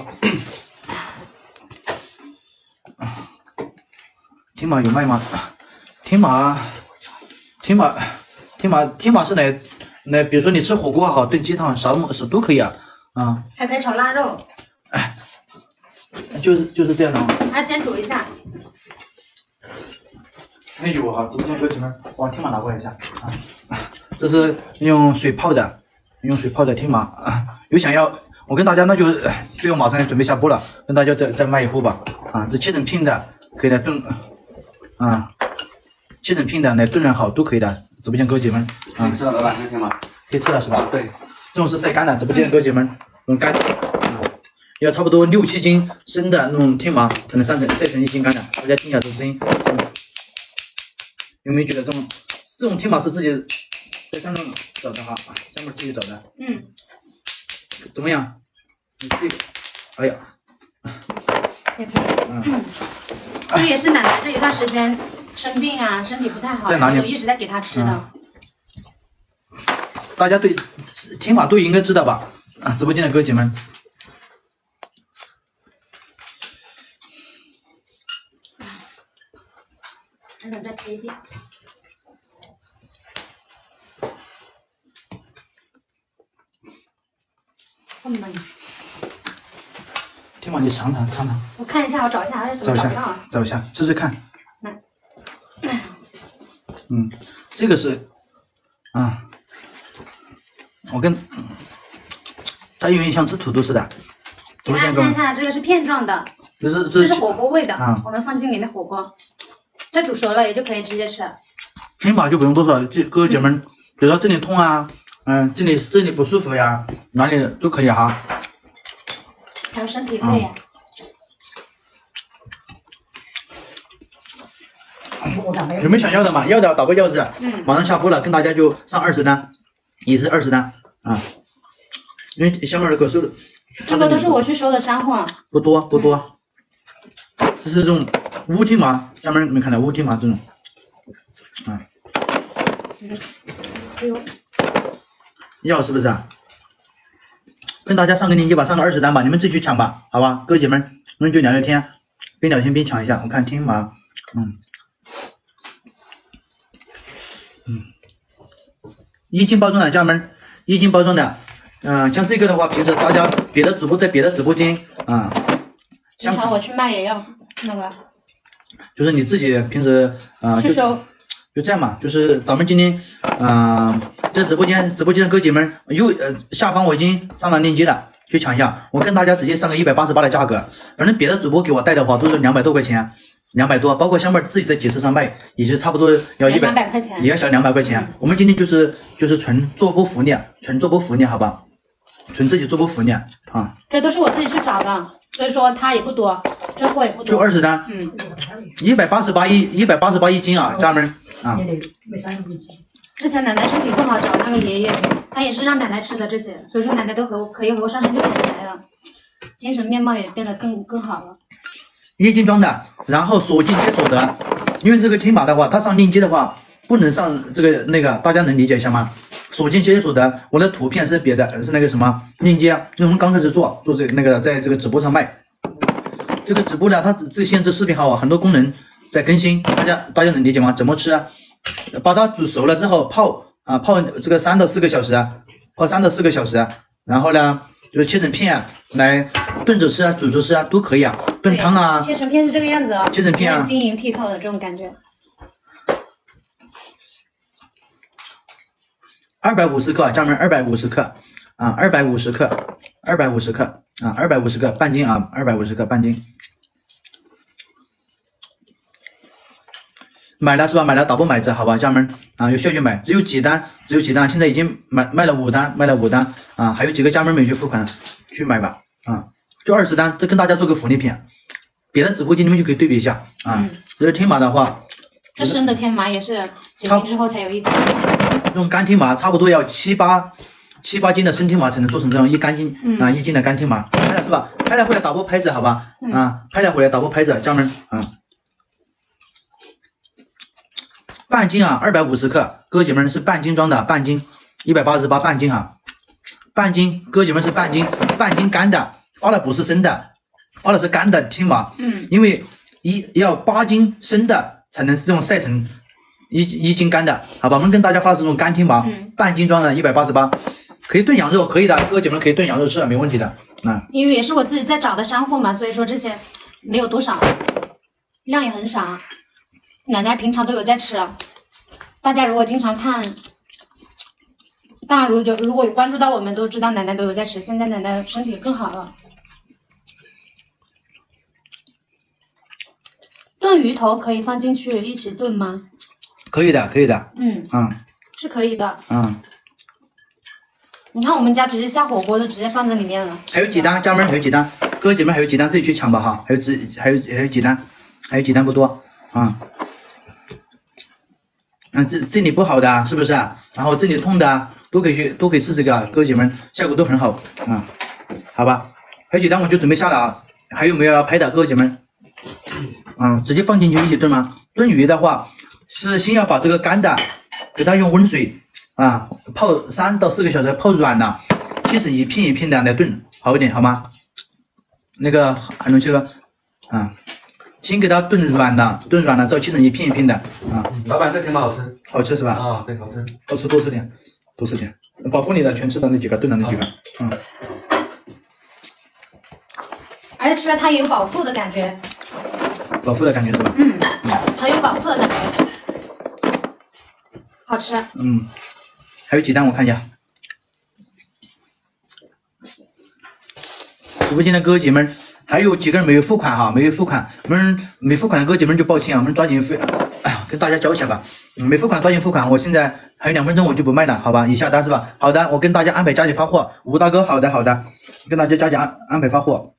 天麻有卖吗？天麻，天麻，天麻，天麻是来来，比如说你吃火锅好，炖鸡汤、烧是都可以啊，啊， 还可以炒腊肉。 就是就是这样的啊。 还先煮一下。 还有哈，直播间哥姐们，往天麻拿过来一下啊，这是用水泡的。用水泡的天麻啊，有想要我跟大家那就最后马上要准备下播了，跟大家再再卖一波吧啊！这切成片的可以来炖啊，切成片的来炖人好都可以的，直播间哥姐们啊，可以吃了老板，天麻可以吃了是吧？对，这种是晒干的，直播间哥姐们用干的、啊，要差不多六七斤生的那种天麻才能晒成晒成一斤干的，大家听一下这个声音，有没有觉得这种这种天麻是自己在山上找的哈？香妹自己找的。 嗯。 怎么样？你这个，哎呀。 也可以。嗯。这也是奶奶这一段时间生病啊，身体不太好， 在哪里？ 我一直在给她吃的。 嗯、大家对天麻都应该知道吧？啊，直播间的哥姐们。 还想再吃一点。 天麻，你尝尝尝尝。 我看一下，我找一下，还是怎找一么找不到啊？ 下，找一下，吃吃看。 来。 嗯，这个是，啊，我跟，它有点像吃土豆似的。 给大家看一下，这个是片状的， 这是这是火锅味的， 啊、 我们放进里面火锅，这煮熟了也就可以直接吃了。 天麻就不用多少，这哥姐们，比如说这里痛啊。嗯，这里这里不舒服呀，哪里都可以哈。 还有身体累呀。 嗯、有没有想要的嘛？要的打个要字。嗯。马上下播了，跟大家就上二十单，也是二十单啊。因为香妹的可收的。 这个都是我去收的山货。 不多不多。嗯、这是这种乌天麻，香妹没看到乌天麻这种， 要是不是啊？跟大家上个链接吧，上个二十单吧，你们自己去抢吧，好吧，哥姐们，你们就聊聊天，边聊天边抢一下。我看天麻，嗯嗯，一斤包装的家人们，一斤包装的，嗯、呃，像这个的话，平时大家别的主播在别的直播间啊， 平常我去卖也要那个， 就是你自己平时啊、呃、就就这样嘛，就是咱们今天嗯、呃、在直播间直播间的哥姐们右呃下方我已经上了链接了，去抢一下。我跟大家直接上个一百八十八的价格，反正别的主播给我带的话都是两百多块钱，两百多，包括香妹自己在集市上卖，也就差不多要一百两百块钱， 也要小两百块钱。嗯、我们今天就是就是纯做波福利，纯做波福利，好吧？纯自己做波福利啊。 这都是我自己去找的，所以说它也不多，这货也不多。 就二十单， 嗯， 一百八十八一一百八十八一斤啊，家人们啊。 之前奶奶身体不好，找那个爷爷，他也是让奶奶吃的这些，所以说奶奶都和我可以和我上山去砍柴了，精神面貌也变得更更好了。 一斤装的，然后锁进解锁的，因为这个天马的话，它上链接的话不能上这个那个，大家能理解一下吗？锁进解锁的，我的图片是别的，是那个什么链接，因为我们刚开始做做这个那个，在这个直播上卖。这个直播呢，它这限制视频号啊，很多功能在更新，大家大家能理解吗？怎么吃啊？把它煮熟了之后泡啊泡这个三到四个小时啊，泡三到四个小时啊，然后呢就是切成片啊，来炖着吃啊，煮着吃啊都可以啊，炖汤啊。 切成片是这个样子啊， 切成片啊， 晶莹剔透的这种感觉。 二百五十克，家人们，二百五十克啊，二百五十克，二百五十克啊，二百五十克半斤啊，二百五十克半斤。买了是吧？买了打不买着，好吧，家人们啊，有需要去买，只有几单，只有几单，现在已经买卖了五单，卖了五单啊，还有几个家人们没去付款，去买吧啊，就二十单，这跟大家做个福利品，别的直播间你们就可以对比一下啊。嗯、这是天麻的话， 这生的天麻也是几斤之后才有一斤， 这种干天麻差不多要七八七八斤的生天麻才能做成这样一干斤、嗯、啊一斤的干天麻，拍了是吧？拍了回来打波拍子，好吧？嗯、啊，拍了回来打波拍子，家人们啊。半斤啊，二百五十克，哥姐们是半斤装的，半斤，一百八十八半斤哈，半斤，哥姐们是半斤，半斤干的，发的不是生的，发的是干的天麻，嗯，因为一要八斤生的才能这种晒成一一斤干的，好吧，我们跟大家发的是这种干天麻，嗯、半斤装的，一百八十八，可以炖羊肉，可以的，哥姐们可以炖羊肉吃，没问题的，啊， 因为也是我自己在找的山货嘛，所以说这些没有多少，量也很少。奶奶平常都有在吃，大家如果经常看，大家如果如果有关注到我们，都知道奶奶都有在吃。现在奶奶身体更好了。炖鱼头可以放进去一起炖吗？ 可以的，可以的。 嗯嗯， 是可以的。 嗯， 你看我们家直接下火锅都直接放在里面了。 还有几单，家人们还有几单，哥姐们还有几单自己去抢吧哈，还有几还有还有几单，还有几单不多啊。嗯，这这里不好的是不是？然后这里痛的都可以去，都可以试这个，哥姐们效果都很好啊、嗯，好吧？还有几单我就准备下了啊，还有没有要拍的哥姐们？嗯，直接放进去一起炖吗？炖鱼的话是先要把这个干的给它用温水啊泡三到四个小时，泡软了，切成一片一片的来炖，好一点好吗？那个韩龙这个啊。先给它炖软了，炖软了之后切成一片一片的啊。 老板，这天麻好吃， 好吃是吧？ 啊，对，好吃， 多吃多吃点，多吃点，保护你的全吃的那几个，炖的那几个，嗯。 而且吃了它也有饱腹的感觉， 饱腹的感觉是吧？ 嗯，很有饱腹的感觉，好吃。 嗯，还有几单我看一下，直播间的哥姐们。还有几个人没有付款哈，没有付款，我们没付款的哥姐们就抱歉啊，我们抓紧付，哎呀，跟大家交一下吧。没付款抓紧付款，我现在还有两分钟我就不卖了，好吧？已下单是吧？好的，我跟大家安排加紧发货。吴大哥，好的好的，跟大家加紧安安排发货。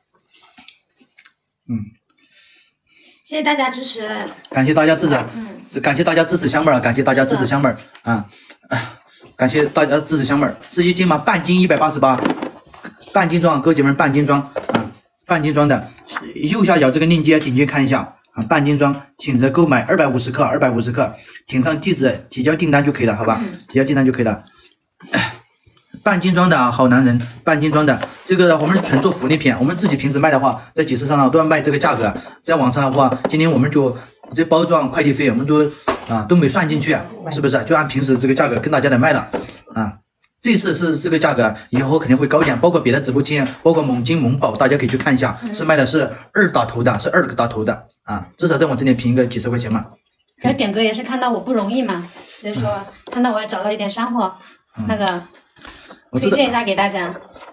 嗯， 谢谢大家支持， 感谢大家支持，嗯，感谢大家支持香妹儿，感谢大家支持香妹儿啊，感谢大家支持香妹儿，是一斤吗？半斤一百八十八，半斤装，哥姐们半斤装啊。半斤装的，右下角这个链接点进去看一下啊，半斤装，请着购买二百五十克，二百五十克，填上地址，提交订单就可以了，好吧？提交订单就可以了。半斤装的啊，好男人，半斤装的，这个我们是纯做福利品，我们自己平时卖的话，在集市上呢都要卖这个价格，在网上的话，今天我们就这包装快递费我们都啊都没算进去，是不是？就按平时这个价格跟大家来卖了啊。这次是这个价格，以后肯定会高点，包括别的直播间，包括猛金、猛宝，大家可以去看一下，是卖的是二打头的，是二个打头的啊，至少在我这里平一个几十块钱嘛。 然后点哥也是看到我不容易嘛，所以说看到我也找了一点山货， 嗯、 那个推荐一下给大家。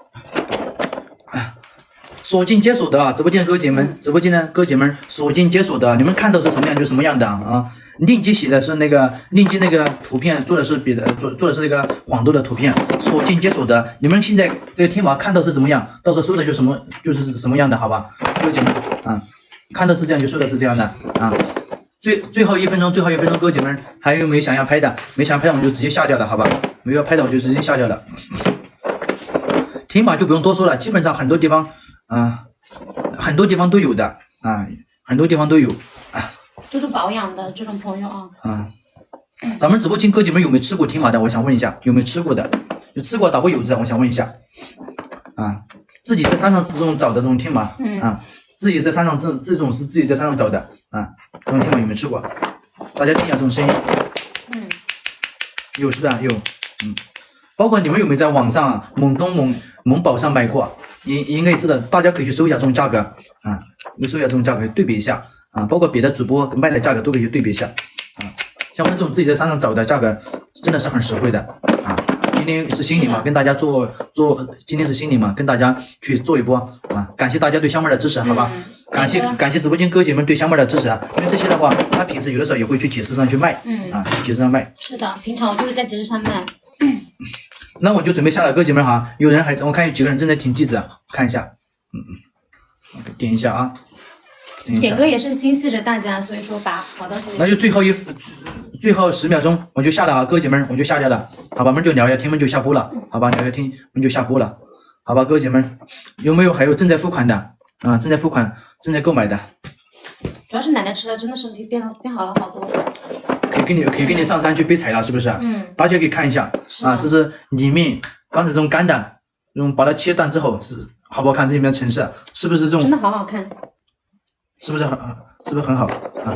锁金解锁的啊，直播间哥姐们，直播间的哥姐们，锁金解锁的，你们看到是什么样就什么样的啊。链接写的是那个链接那个图片做的是别的做做的是那个黄豆的图片，锁金解锁的，你们现在这个天马看到是怎么样，到时候收的就什么就是什么样的，好吧，哥姐们啊，看到是这样就收的是这样的啊。最最后一分钟，最后一分钟，哥姐们还有没有想要拍的？没想要拍的我们就直接下掉了，好吧？没有拍的我就直接下掉了。天马就不用多说了，基本上很多地方啊，很多地方都有的啊，很多地方都有。 就是保养的这种朋友啊， 啊，咱们直播间哥姐们有没有吃过天马的？我想问一下，有没有吃过的？有吃过打过有字？我想问一下，啊，自己在山上这种找的这种天马，嗯啊，自己在山上这这种是自己在山上找的啊，这种天马有没有吃过？大家听一下这种声音，嗯，有是不是？有，嗯，包括你们有没有在网上猛东猛猛宝上买过？你应该知道，大家可以去搜一下这种价格啊，你搜一下这种价格，对比一下。啊，包括别的主播卖的价格都可以去对比一下，啊，像我们这种自己在山上找的价格，真的是很实惠的啊。今天是新年嘛，跟大家做做，今天是新年嘛，跟大家去做一波啊，感谢大家对香妹的支持，好吧？嗯、感谢感谢直播间哥姐们对香妹的支持啊，因为这些的话，他平时有的时候也会去集市上去卖，嗯啊，去集市上卖。 是的，平常我就是在集市上卖。 那我就准备下了，哥姐们哈，有人还我看有几个人正在听地址，看一下，嗯嗯，点一下啊。 点歌也是心系着大家，所以说把好东西。 那就最后一最后十秒钟，我就下了啊，哥姐们，我就下掉了，好吧，我们就聊一下天，我们就下播了，好吧，聊一下天，我们就下播了，好吧，哥姐们，有没有还有正在付款的啊？正在付款、正在购买的？ 主要是奶奶吃了，真的身体变变好了好多。 可以给你可以给你上山去备采了，是不是？嗯。大家可以看一下啊，这是里面刚才这种干的，用把它切断之后是好不好看？这里面的城市是不是这种？ 真的好好看。 是不是很是不是很好啊？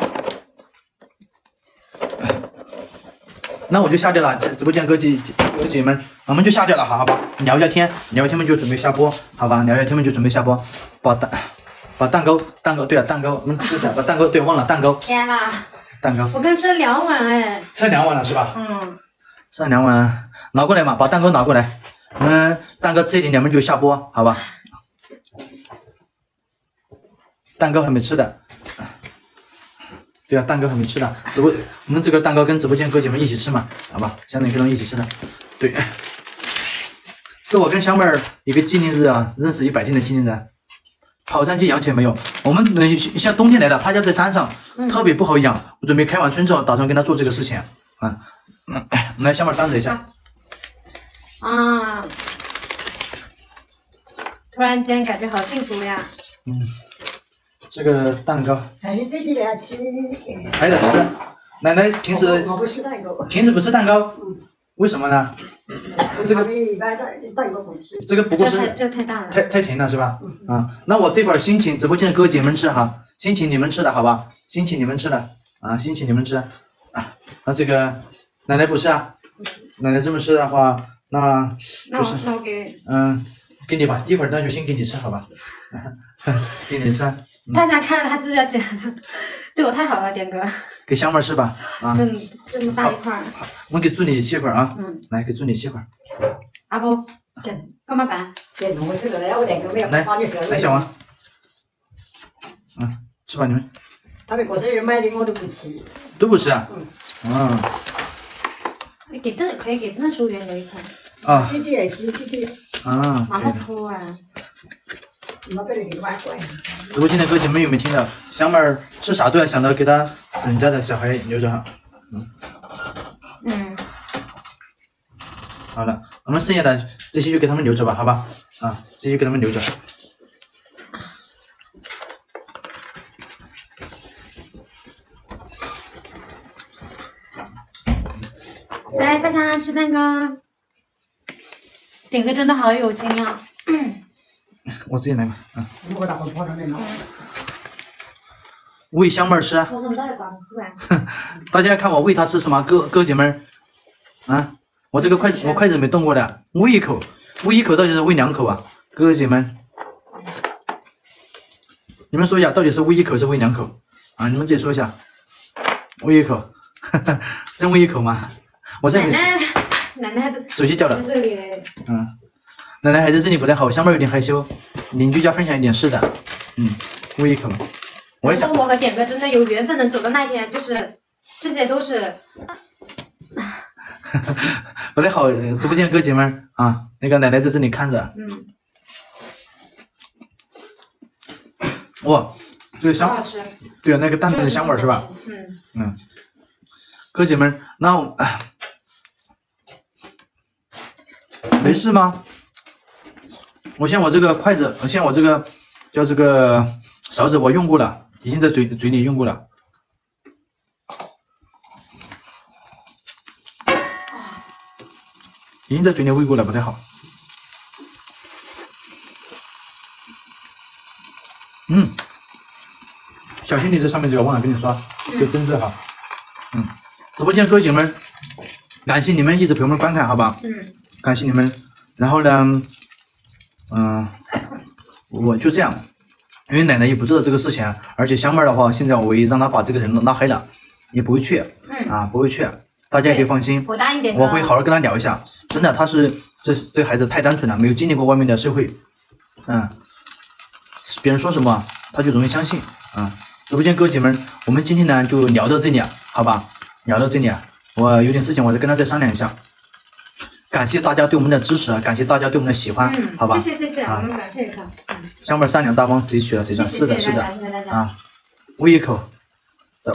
那我就下掉了，直播间哥姐哥姐们，我们就下掉了，好好吧？聊一下天，聊一下天们就准备下播，好吧？聊一下天们就准备下播，把蛋把蛋糕蛋糕对啊蛋糕，我们吃一下，把蛋糕对忘了蛋糕。 天啦！ 蛋糕。 我刚吃了两碗哎。 吃了两碗了是吧？ 嗯。 吃了两碗，拿过来嘛，把蛋糕拿过来，我们蛋糕吃一点点，我们就下播，好吧？蛋糕还没吃的，对啊，蛋糕还没吃的，直播我们这个蛋糕跟直播间哥姐们一起吃嘛，好吧，相当于跟他们一起吃的，对，是我跟香妹儿一个纪念日啊，认识一百天的纪念日。跑山鸡养起来没有？我们像冬天来了，他家在山上，特别不好养，我准备开完春之后，打算跟他做这个事情啊。嗯，来，香妹儿端着一下。 啊，突然间感觉好幸福呀。 嗯。这个蛋糕还得给他吃， 还得吃。奶奶平时我不吃蛋糕， 平时不吃蛋糕，为什么呢？这个一般的蛋糕不吃。 这个不过是这个太大了， 太太甜了是吧？啊，那我这会儿先请直播间的哥姐们吃哈，先请你们吃的好吧？先请你们吃的啊，先请你们吃啊。那这个奶奶不吃啊？奶奶这么吃的话，那就是那我给嗯给你吧，一会儿那就先给你吃好吧？给你吃。 大家看了他自己要捡，对我太好了，点哥。 给香妹吃吧，啊， 这这么大一块。 我给助理切块啊，嗯，来给助理切块。 阿布，干嘛办？ 来，来小王，嗯，吃吧你们。 他们过生日买的我都不吃。 都不吃啊？嗯。啊。 你给邓可以给邓淑媛留一块。 啊。 弟弟来吃，弟弟。 啊。 蛮好抠啊。 直播间的哥姐们有没有听到？香妹儿吃啥都要想到给她沈家的小孩留着哈。嗯。嗯。好了，我们剩下的这些就给他们留着吧，好吧？啊，这些给他们留着。 来，大家吃蛋糕。点歌真的好有心呀、啊！ 我直接来吧，嗯。喂香妹吃。大家看我喂她吃什么，哥哥姐们儿啊！我这个筷子，我筷子没动过的，喂一口，喂一口到底是喂两口啊？哥姐们，你们说一下，到底是喂一口是喂两口啊？你们自己说一下，喂一口，哈哈，真喂一口吗？我这里奶奶，奶奶的手机掉了。 这里， 嗯，奶奶还在这里不太好，香妹有点害羞，邻居家分享一点是的，嗯，喂一口。我也想， 我和点歌真的有缘分能走到那一天，就是这些都是不太好。直播间哥姐们儿啊，那个奶奶在这里看着， 嗯， 哇，这个香， 好吃， 对啊，那个蛋饼的香味儿是吧？ 嗯嗯，哥姐们儿，那我没事吗？我现在我这个筷子，我现在我这个叫这个勺子我用过了，已经在嘴嘴里用过了。已经在嘴里喂过了，不太好。嗯，小心你这上面这个忘了跟你说，这针子哈。嗯，直播间各位姐妹们，感谢你们一直陪我们观看，好吧？ 嗯， 感谢你们。然后呢，嗯、呃，我就这样，因为奶奶也不知道这个事情，而且香妹儿的话，现在我也让她把这个人拉黑了，也不会去， 嗯啊，不会去，大家也可以放心。 我答应点， 我会好好跟她聊一下。真的，他是这这孩子太单纯了，没有经历过外面的社会，嗯，别人说什么他就容易相信，嗯。直播间哥姐们，我们今天呢就聊到这里，好吧？聊到这里，我有点事情，我再跟他再商量一下。感谢大家对我们的支持，感谢大家对我们的喜欢， 嗯、 好吧？ 谢谢谢谢， 啊、 我们感谢一下。 香妹善良大方，谁娶了谁赚，是的，是的，啊，喂一口，走，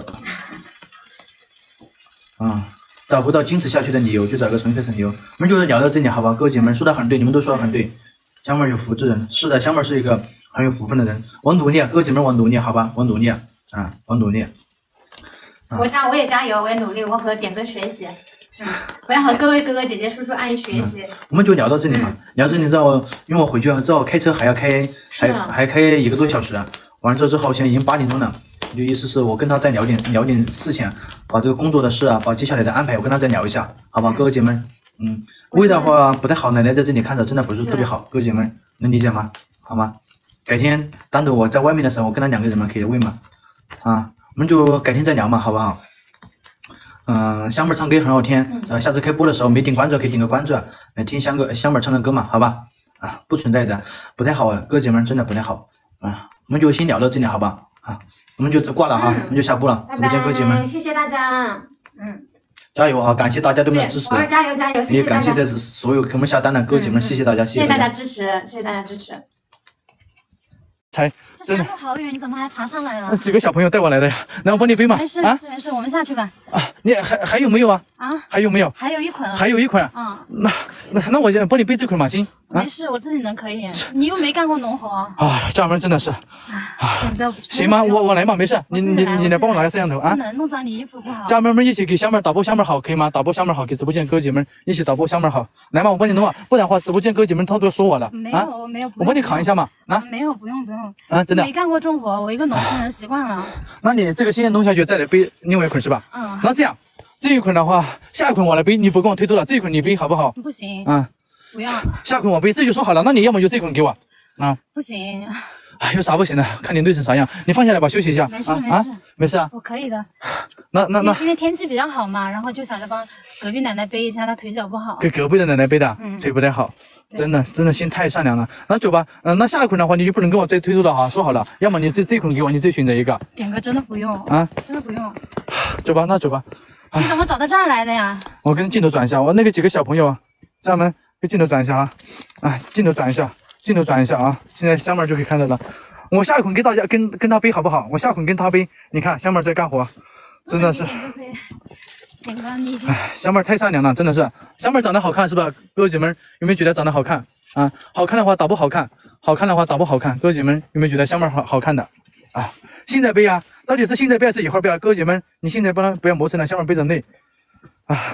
啊。找不到坚持下去的理由，就找个纯粹的理由。我们就聊到这里，好吧？各位姐妹说的很对，你们都说的很对。香妹有福之人，是的，香妹是一个很有福分的人。我努力，各位姐妹，我努力，好吧？我努力，啊，我努力。 啊、我加，我也加油，我也努力，我和点哥学习。嗯，我要和各位哥哥姐姐、叔叔阿姨学习。嗯、 我们就聊到这里嘛，嗯、聊到这里之后，因为我回去之后开车还要开，还还开一个多小时。完了之后，之后现在已经八点钟了。就意思是我跟他再聊点聊点事情，把这个工作的事啊，把接下来的安排我跟他再聊一下，好吧，各位姐妹，嗯，喂的话不太好，奶奶在这里看着真的不是特别好，各位姐妹能理解吗？好吗？改天单独我在外面的时候，我跟他两个人嘛可以喂嘛，啊，我们就改天再聊嘛，好不好？嗯、呃，香妹唱歌很好听，呃，下次开播的时候没点关注可以点个关注，来听香哥香妹唱的歌嘛，好吧？啊，不存在的，不太好，各位姐妹真的不太好，啊，我们就先聊到这里，好吧？啊。我们就挂了哈，嗯、我们就下播了。直播间哥姐们， 谢谢大家，嗯， 加油啊！感谢大家对我们的支持， 加油加油！谢谢也感谢在所有给我们下单的哥姐们，嗯、谢谢大家， 谢谢大家支持，谢谢大家支持。 才真的路好远，你怎么还爬上来了？ 几个小朋友带我来的呀，来我帮你背嘛。 没事没事没事，我们下去吧。 啊，你还还有没有啊？ 啊， 还有没有？ 还有一捆， 还有一捆。 嗯， 那那那我帮你背这捆嘛，行？ 没事，我自己能可以。你又没干过农活。 啊，家人们真的是。行吗？我我来嘛，没事。你你你来帮我拿个摄像头啊。 不能弄脏你衣服不好。 家人们一起给香妹导播香妹好，可以吗？导播香妹好，给直播间哥姐们一起导播香妹好。来嘛，我帮你弄啊，不然的话直播间哥姐们他都要说我了。 没有，我没有。 我帮你扛一下嘛。啊， 没有，不用不用。 啊，真的。 没干过重活，我一个农村人习惯了。 那你这个先弄下去，再来背另外一捆是吧？ 嗯。 那这样，这一捆的话，下一捆我来背，你不跟我推脱了，这一捆你背好不好？ 不行。 啊。 不要。 下捆我背，这就说好了。那你要么就这捆给我。啊。 不行。 哎，有啥不行的？看你累成啥样，你放下来吧，休息一下。 没事没事没事啊。 我可以的。 那那那。 今天天气比较好嘛，然后就想着帮隔壁奶奶背一下，她腿脚不好。 给隔壁的奶奶背的，腿不太好。真的真的心太善良了。那走吧，嗯，那下一捆的话你就不能跟我再推脱了哈，说好了，要么你这这捆给我，你自己选择一个。 点哥真的不用啊， 真的不用。 走吧，那走吧。 你怎么找到这儿来的呀？ 我跟镜头转一下，我那个几个小朋友，家人们给镜头转一下啊，啊，镜头转一下，镜头转一下啊，现在香妹就可以看到了。我下一捆给大家跟跟他背好不好？我下捆跟他背，你看香妹在干活，真的是。 点哥你。 哎，香妹太善良了，真的是。香妹长得好看是吧？各位姐妹有没有觉得长得好看啊？好看的话打不好看，好看的话打不好看。各位姐妹有没有觉得香妹好好看的啊？现在背啊，到底是现在背还是一会儿背啊？各位姐妹，你现在不能不要磨蹭了，香妹背着累啊。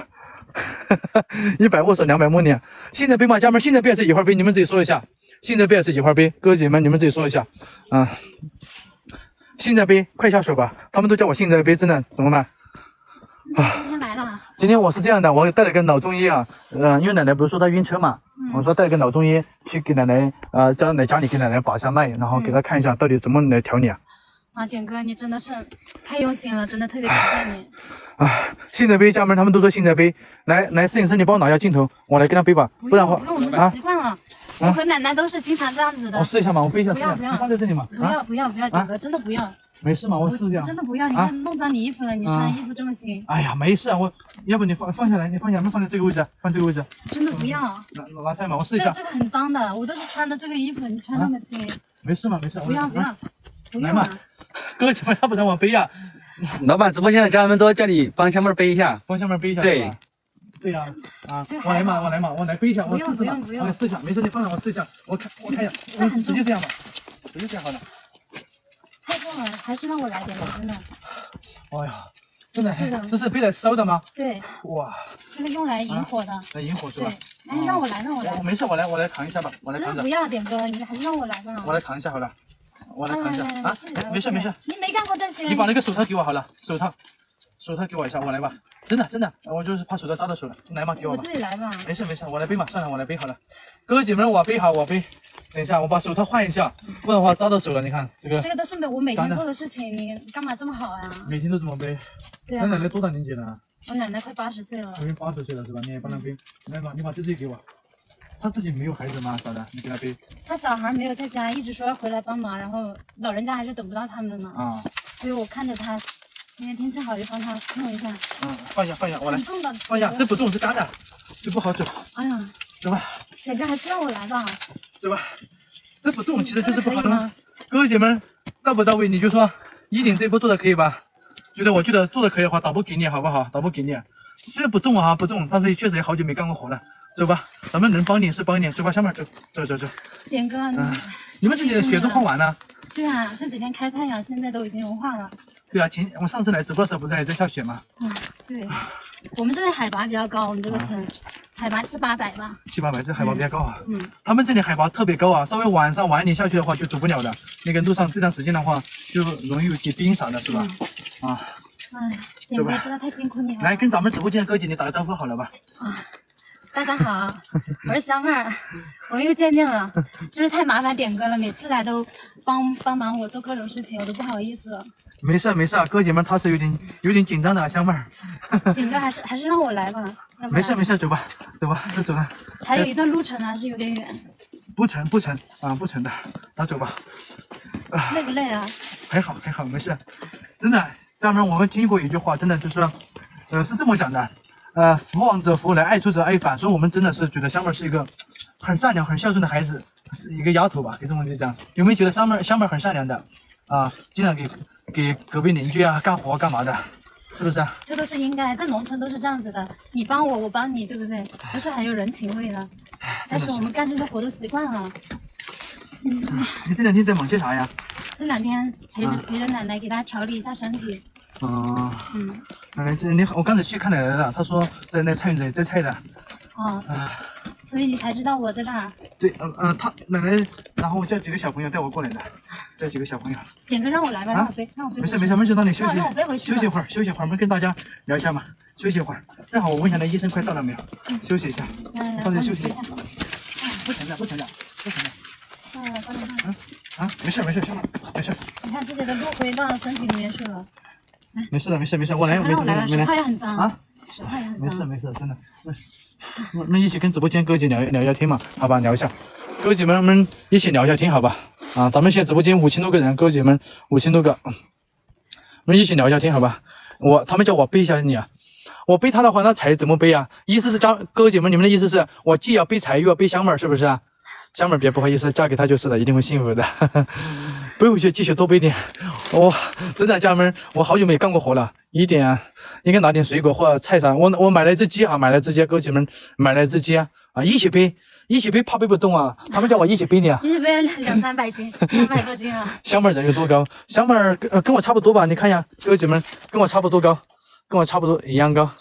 一百握手，两百摸脸。现在背吗？家们，现在背还是一会儿背？你们自己说一下。现在背还是一会儿背？哥姐们，你们自己说一下。啊，现在背，快下手吧！他们都叫我现在背，真的怎么办？ 啊，今天来了。 今天我是这样的，我带了个老中医啊，呃，因为奶奶不是说她晕车嘛，嗯、我说带了个老中医去给奶奶，呃，叫来家里给奶奶把一下脉，然后给她看一下到底怎么来调理啊。 啊，点哥，你真的是太用心了，真的特别感谢你。 啊，现在背，家门他们都说现在背，来来，摄影师你帮我拿一下镜头，我来给他背吧，不然的话不用，我们习惯了。我和奶奶都是经常这样子的。 我试一下嘛，我背一下， 不要不要， 放在这里嘛。 不要不要不要，点哥，真的不要。 没事嘛，我试一下。 真的不要，你看弄脏你衣服了，你穿衣服这么新。 哎呀，没事啊，我要不你放放下来，你放下来，放在这个位置，放这个位置。 真的不要。 拿拿下来嘛，我试一下。 这个很脏的，我都是穿的这个衣服，你穿那么新。 没事嘛，没事。 不要不要。 来嘛，哥姐们，他不让我背呀。 老板直播间的家人们都叫你帮香妹背一下， 帮香妹背一下。 对， 对呀，啊，我来嘛，我来嘛，我来背一下，我试试嘛，我来试一下，没事，你放上我试一下，我看我看一下，我直接这样吧，直接这样好了。 太重了，还是让我来点吧，真的。 哎呀，真的，这是背来烧的吗？ 对。 哇。 这个用来引火的。 来引火是吧？ 对。哎，让我来，让我来。 没事，我来，我来扛一下吧，我来扛着。 真的不要，点哥，你还是让我来吧。 我来扛一下好了。我来扛一下啊，没事没事， 你没干过这些， 你把那个手套给我好了，手套，手套给我一下，我来吧，真的真的，我就是怕手套扎到手了，来嘛，给我吧， 我自己来吧， 没事没事，我来背嘛，算了我来背好了，哥姐们我背好我背，等一下我把手套换一下，不然的话扎到手了，你看这个， 这个都是每我每天做的事情，你干嘛这么好呀？ 每天都这么背， 对啊， 那奶奶多大年纪了？ 我奶奶快八十岁了， 已经八十岁了是吧？你也帮她背，来吧，你把这只给我。他自己没有孩子吗？嫂子，你给他背。 他小孩没有在家，一直说要回来帮忙，然后老人家还是等不到他们嘛。啊。所以我看着他，今天天气好就帮他弄一下。 嗯，放下放下，我来。 很重的。 放下，这不重，是干的，这不好走。 哎呀， 走吧。 姐哥还是让我来吧。 走吧，这不重，其实就是不好弄。各位姐妹，到不到位你就说，一顶这波做的可以吧？觉得我觉得做的可以的话，导播给你好不好？导播给你，虽然不重啊，不重，但是确实也好久没干过活了。走吧，咱们能帮你是帮你，走吧，小妹，走走走走。 点哥， 嗯，你们这里的雪都化完了？ 对啊，这几天开太阳，现在都已经融化了。 对啊，前我上次来直播的时候不是还在下雪吗？ 啊，对，我们这里海拔比较高，我们这个村、啊、海拔七八百吧。 七八百，这海拔比较高啊。 嗯。 他们这里海拔特别高啊，稍微晚上晚一点下去的话就走不了的。那个路上这段时间的话，就容易有结冰啥的，是吧？嗯、啊。 哎，点哥真的太辛苦你了。 来，跟咱们直播间的哥姐你打个招呼好了吧？ 啊。大家好，我是小妹儿，我们又见面了。就是太麻烦点哥了，每次来都帮帮忙我做各种事情，我都不好意思了。 没事没事，哥姐们他是有点有点紧张的，香妹儿。 点哥还是还是让我来吧。 没事没事，走吧走吧，这走了。 还有一段路程呢，还是有点远。 不成不成啊不成的，那走吧。 啊、累不累啊？ 还好还好，没事。真的，家人们，我们听过一句话，真的就是，呃，是这么讲的。呃，福往者福来，爱出者爱返。所以我们真的是觉得香妹是一个很善良、很孝顺的孩子，是一个丫头吧，可以这么讲。有没有觉得香妹香妹很善良的啊？经常给给隔壁邻居啊干活干嘛的，是不是？ 这都是应该，在农村都是这样子的，你帮我，我帮你，对不对？都是很有人情味的。但是我们干这些活都习惯了。 嗯，你这两天在忙些啥呀？ 这两天陪着、啊、陪着奶奶给她调理一下身体。 哦， 嗯， 奶奶，这你我刚才去看奶奶了，她说在那菜园子摘菜的。 哦，啊，所以你才知道我在那儿。 对，嗯、呃、嗯，她奶奶，然后叫几个小朋友带我过来的，叫几个小朋友。 点哥让我来吧，啊、让我背，让我背。 没事没事没事，让你休息， 让我背回去。 休息会儿，休息会儿，我们跟大家聊一下嘛，休息会儿。正好我问一下那医生快到了没有？嗯、休息一下， 来放这休息。 一下。 不疼的，不疼的，不疼的。 嗯，帮你看。 啊啊，没事没事，行了，没事。 你看这些都落回到身体里面去了。 没事的，没事没事，我来， 让我来吧， 手套也很脏啊， 手套也很脏。 没事没事，真的。我们一起跟直播间哥姐聊聊一下天嘛，好吧，聊一下。哥姐们，我们一起聊一下天，好吧？啊，咱们现在直播间五千多个人，哥姐们五千多个，我们一起聊一下天，好吧？我他们叫我背一下你啊，我背他的话，那财怎么背啊？意思是家哥姐们，你们的意思是我既要背财又要背香妹儿，是不是啊？香妹儿别不好意思，嫁给他就是了，一定会幸福的。背回去继续多背点，哇、哦，真的家人们，我好久没干过活了，一点应该拿点水果或者菜啥。我我买了一只鸡哈、啊，买了一只鸡，哥姐们买了一只鸡啊，啊一起背，一起背怕背不动啊，他们叫我一起背你啊， 一起背两三百斤，两百多斤啊。 香妹人有多高？香妹呃跟我差不多吧，你看一下，哥姐们跟我差不多高，跟我差不多一样高。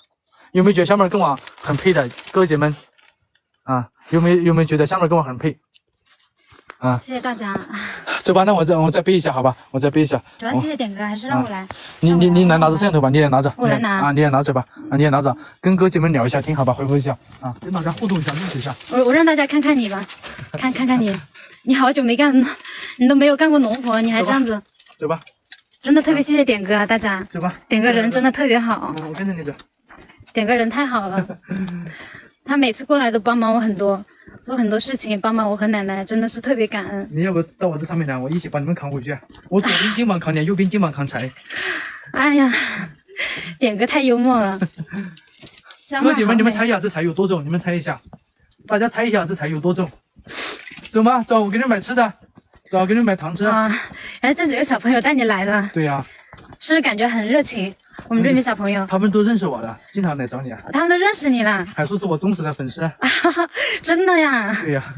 有没有觉得小妹跟我很配的哥姐们？啊，有没有有没有觉得小妹跟我很配？啊， 谢谢大家。 走吧，那我再我再背一下，好吧？我再背一下。 主要谢谢点哥，还是让我来。啊、 你你你来拿着摄像头吧，你也拿着。 我来拿啊，你也拿着吧。啊，你也拿着，跟哥姐们聊一下天，好吧？回复一下啊，跟大家互动一下，认识一下。 我我让大家看看你吧，看看看你，你好久没干，你都没有干过农活，你还这样子。 走吧。 真的特别谢谢点哥啊，大家。 走吧。 点哥人真的特别好。 嗯，我跟着你走。 点哥人太好了，他每次过来都帮忙我很多。做很多事情，帮忙我和奶奶，真的是特别感恩。 你要不到我这上面来，我一起把你们扛回去。我左边肩膀扛你，右边肩膀扛柴。 哎呀，点哥太幽默了。 哥姐们，你们猜一下这柴有多重？你们猜一下，大家猜一下这柴有多重？走吗？走，我给你们买吃的。走，给你们买糖吃。 啊，原来这几个小朋友带你来的。 对呀、啊。 是不是感觉很热情？我们这边小朋友， 他们都认识我的，经常来找你啊。 他们都认识你了， 还说是我忠实的粉丝。 真的呀？ 对呀。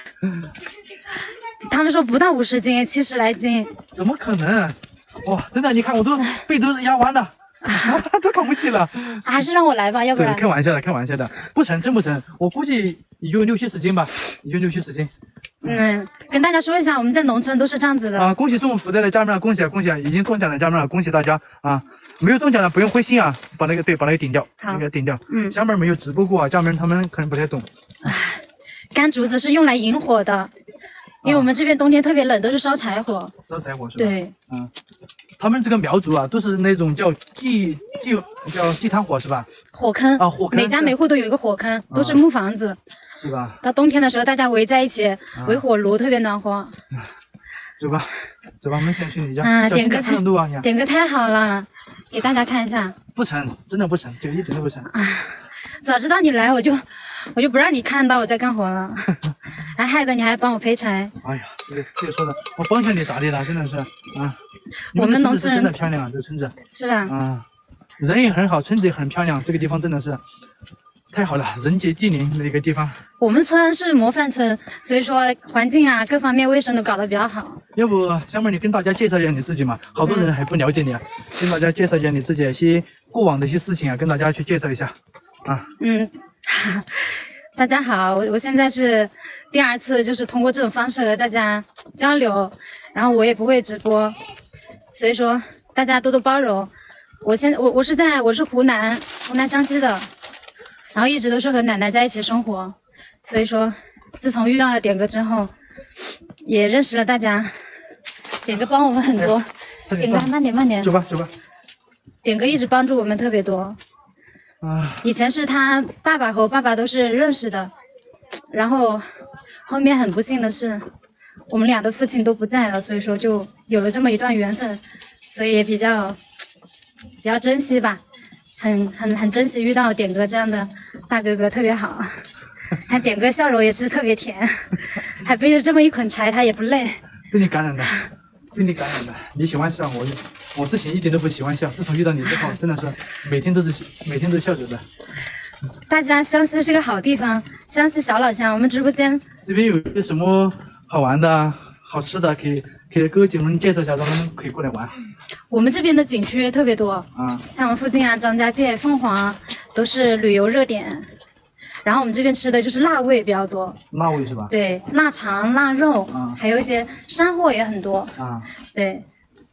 他们说不到五十斤，七十来斤。 怎么可能？哇，真的，你看我都背都压弯了，都扛不起了。 还是让我来吧，要不然。 开玩笑的，开玩笑的，不成，真不成。我估计也就六七十斤吧，也就六七十斤。 嗯，跟大家说一下，我们在农村都是这样子的啊！恭喜中福袋的家人们，恭喜啊，恭喜啊！已经中奖的家人们，恭喜大家啊！没有中奖的不用灰心啊，把那个对，把那个顶掉，那个顶掉。嗯，小妹没有直播过啊，家人们他们可能不太懂。 干竹子是用来引火的，因为我们这边冬天特别冷，都是烧柴火。 烧柴火是吧？ 对， 嗯，他们这个苗族啊，都是那种叫地地叫地摊火是吧？ 火坑啊，火坑， 每家每户都有一个火坑，都是木房子。 是吧？ 到冬天的时候，大家围在一起，围火炉，特别暖和。 走吧，走吧，我们先去你家。 啊，点歌太路啊， 点歌太好了，给大家看一下。 不成，真的不成，就一点都不成。 啊，早知道你来，我就我就不让你看到我在干活了，还害得你还帮我劈柴。 哎呀，这个这个说的，我帮下你咋的了？真的是啊。 我们农村人真的漂亮，这村子是吧？ 啊，人也很好，村子也很漂亮，这个地方真的是。太好了，人杰地灵的一个地方。 我们村是模范村，所以说环境啊各方面卫生都搞得比较好。 要不小妹你跟大家介绍一下你自己嘛？好多人还不了解你啊，跟大家介绍一下你自己一些过往的一些事情啊，跟大家去介绍一下啊。 嗯，大家好，我我现在是第二次，就是通过这种方式和大家交流，然后我也不会直播，所以说大家多多包容。我现我我是在我是湖南湖南湘西的。然后一直都是和奶奶在一起生活，所以说，自从遇到了点哥之后，也认识了大家。点哥帮我们很多，哎、点哥慢点慢点， 走吧走吧。 点哥一直帮助我们特别多。 啊， 以前是他爸爸和我爸爸都是认识的，然后后面很不幸的是，我们俩的父亲都不在了，所以说就有了这么一段缘分，所以也比较比较珍惜吧。很很很珍惜遇到点哥这样的大哥哥，特别好。他点哥笑容也是特别甜，还背着这么一捆柴，他也不累。 被你感染的，被你感染的。你喜欢笑，我我之前一点都不喜欢笑，自从遇到你之后，真的是每天都是每天都笑着的。 大家湘西是个好地方，湘西小老乡，我们直播间这边有些什么好玩的、好吃的，可以给哥姐们介绍一下，让他们可以过来玩。 我们这边的景区特别多啊， 像我们附近啊，张家界、凤凰都是旅游热点。然后我们这边吃的就是辣味比较多， 辣味是吧？ 对，腊肠、腊肉， 啊， 还有一些山货也很多啊。 对，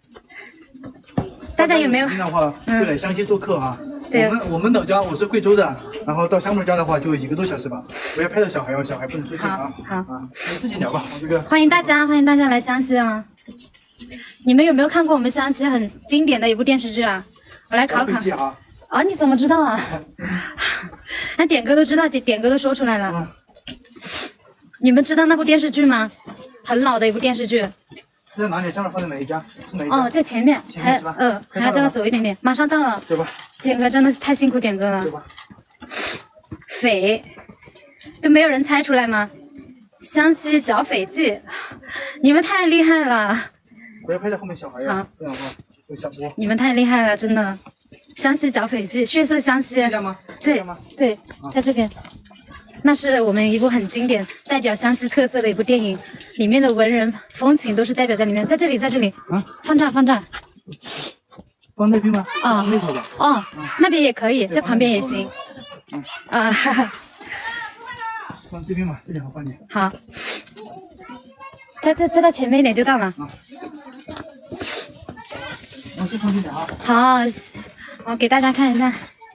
大家有没有？ 的话会来湘西做客啊。 对， 我们我们老家我是贵州的，然后到香妹家的话就一个多小时吧。不要拍到小孩哦，小孩不能出镜啊。 好， 好啊，你自己聊吧，我这个。 欢迎大家，欢迎大家来湘西啊！你们有没有看过我们湘西很经典的一部电视剧啊？我来考考。 啊, 啊，你怎么知道啊？那点哥都知道，点点哥都说出来了。嗯、你们知道那部电视剧吗？很老的一部电视剧。 是在哪里？上面放在哪一家？是哪一家？ 哦，在前面。 前面是吧？ 嗯、呃，还要再走一点点，马上到了。 对吧？ 点哥真的是太辛苦点哥了。 对吧？ 匪，都没有人猜出来吗？湘西剿匪记，你们太厉害了。 不要拍在后面小孩呀。好，这样的话会下播。 你们太厉害了，真的。湘西剿匪记，血色湘西。 这吗？ 对对，在这边。那是我们一部很经典、代表湘西特色的一部电影，里面的文人风情都是代表在里面。在这里，在这里， 啊， 放这儿，放这儿。 放那边吗？ 啊， 那头吧。 哦，那边也可以，在旁边也行。 啊，哈哈。 放这边吧，这里好放点。 好。再再再到前面一点就到了。 啊。我先放这点啊。 好，我给大家看一下。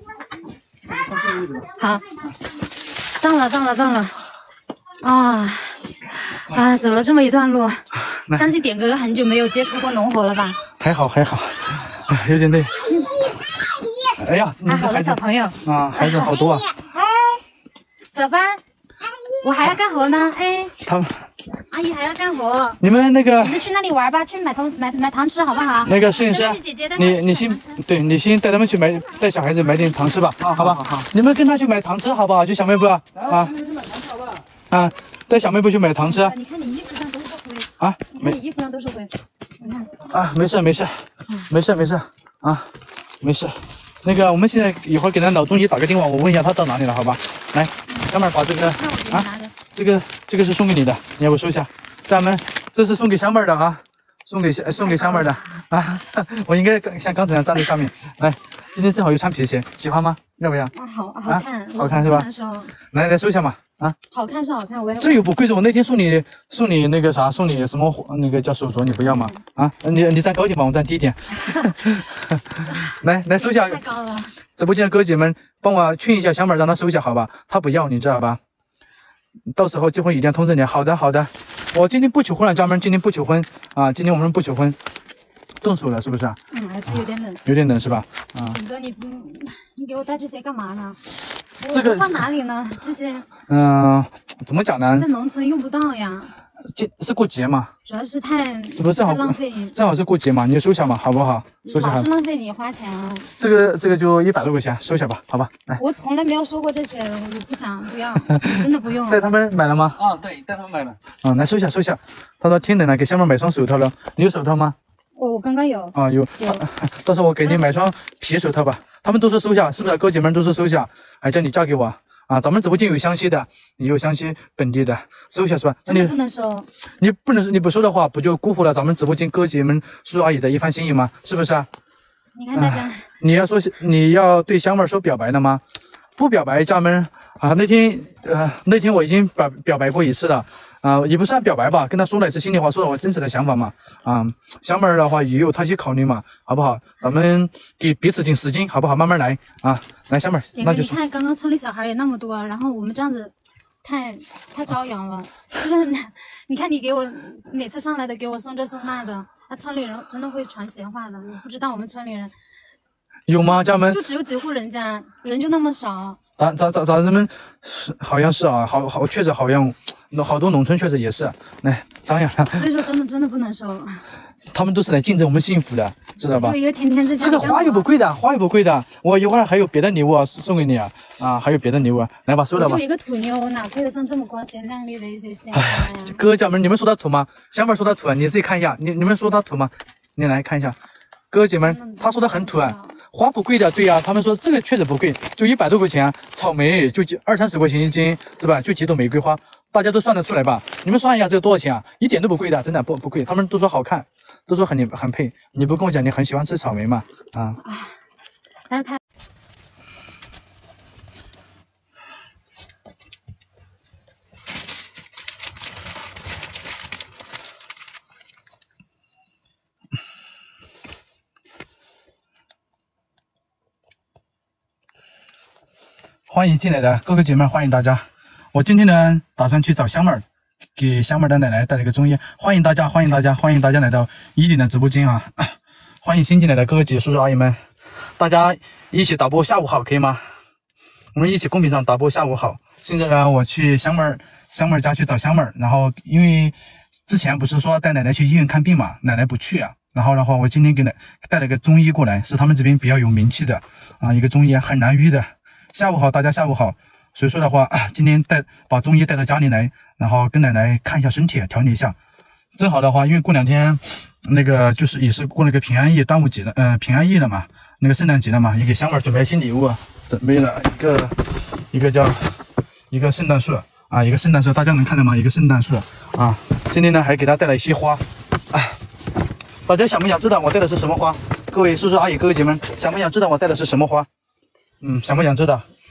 好。到了，到了，到了。啊。啊，走了这么一段路，相信点哥很久没有接触过农活了吧？ 还好还好，哎，有点累。哎呀， 还好的小朋友啊，孩子好多啊。 走吧，我还要干活呢。哎， 他们阿姨还要干活。 你们那个， 你们去那里玩吧，去买糖买买糖吃好不好？ 那个摄影师，你你先对你先带他们去买，带小孩子买点糖吃吧，好吧？好好，你们跟他去买糖吃好不好？就小卖部啊啊啊。带小妹不去买糖吃啊？ 你看你衣服上都是灰啊！没， 你衣服上都是灰。你看啊，没事没事，没事没事啊，没事。那个，我们现在一会儿给他老中医打个电话，我问一下他到哪里了，好吧？来，小妹把这个啊，这个这个是送给你的，你要不收下？咱们这是送给小妹的啊，送给送给小妹的啊。我应该像刚才那样站在上面。来，今天正好有穿皮鞋，喜欢吗？要不要？ 啊，好好看， 啊、好看是吧？来来收下嘛。啊， 好看是好看，我也这又不贵重。我那天送你送你那个啥，送你什么那个叫手镯，你不要吗？啊，你你站高一点吧，我站低一点。来来收下。 太高了。 直播间的哥姐们，帮我劝一下小妹，让她收下，好吧？她不要，你知道吧？到时候结婚一定要通知你。好的好的，我今天不求婚了，家人们，今天不求婚啊，今天我们不求婚。冻手了是不是啊？ 嗯，还是有点冷。 有点冷是吧？啊。 顶哥，你你给我带这些干嘛呢？ 这个放哪里呢？这些嗯、呃，怎么讲呢？ 在农村用不到呀。 这是过节嘛？ 主要是太这不正好浪费， 正好是过节嘛，你就收下嘛，好不好？收下。 老是浪费你花钱啊。 这个这个就一百多块钱，收下吧，好吧？来。 我从来没有收过这些，我不想不要，真的不用。 带他们买了吗？ 啊，对，带他们买了。 嗯，来收下收下。他说天冷了，给小妹买双手套了，你有手套吗？ 我我刚刚有。 啊有。有。到时候我给你买双皮手套吧。他们都说收下，是不是？哥姐们都说收下，还叫你嫁给我。啊，咱们直播间有湘西的，也有湘西本地的，收下是吧？ 真的不能收。 你不能，你不收的话，不就辜负了咱们直播间哥姐们、叔叔阿姨的一番心意吗？是不是啊？ 你看大家，啊、 你要说你要对香妹说表白了吗？不表白，家们啊，那天呃那天我已经表表白过一次了。啊、呃，也不算表白吧，跟他说了一次心里话，说了我真实的想法嘛。啊、呃，小妹儿的话也有她去考虑嘛，好不好？咱们给彼此点时间，好不好？慢慢来啊，来，小妹儿，那就你看刚刚村里小孩也那么多，然后我们这样子太太张扬了，就是你看你给我每次上来的给我送这送那的，那村里人真的会传闲话的，你不知道我们村里人有吗？家们就只有几户人家，人就那么少。 咱咱咱咱人们是好像是啊，好好确实好像好多农村确实也是，来张扬了。 所以说真的真的不能收。 他们都是来竞争我们幸福的，知道吧？ 对，又天天在这个花又不贵的，花又不贵的，我一会儿还有别的礼物啊送给你啊啊，还有别的礼物啊，来吧，收了吧。 就一个土妞，哪配得上这么光鲜亮丽的一些鲜花呀？ 哥姐们，你们说他土吗？小妹说他土啊，你自己看一下，你你们说他土吗？你来看一下，哥姐们，他说他很土啊。花不贵的，对呀、啊，他们说这个确实不贵，就一百多块钱、啊。草莓就几二三十块钱一斤，是吧？就几朵玫瑰花，大家都算得出来吧？你们算一下这个多少钱啊？一点都不贵的，真的不不贵。他们都说好看，都说很很配。你不跟我讲你很喜欢吃草莓吗？啊， 但是他。 欢迎进来的哥哥姐妹，欢迎大家。我今天呢，打算去找香妹儿，给香妹儿的奶奶带了一个中医。欢迎大家，欢迎大家，欢迎大家来到一点的直播间啊！欢迎新进来的哥哥姐、叔叔阿姨们，大家一起打波下午好，可以吗？我们一起公屏上打波下午好。现在呢，我去香妹儿香妹儿家去找香妹儿，然后因为之前不是说带奶奶去医院看病嘛，奶奶不去啊。然后的话，我今天给奶带了个中医过来，是他们这边比较有名气的啊，一个中医很难医的。下午好，大家下午好。所以说的话，今天带把中医带到家里来，然后跟奶奶看一下身体，调理一下。正好的话，因为过两天那个就是也是过那个平安夜、端午节的，呃，平安夜了嘛，那个圣诞节了嘛，也给香妹准备了新礼物，准备了一个一个叫一个圣诞树啊，一个圣诞树，大家能看到吗？一个圣诞树啊。今天呢，还给他带了一些花，哎，大家想不想知道我带的是什么花？各位叔叔阿姨、哥哥姐们，想不想知道我带的是什么花？嗯，想不想知道？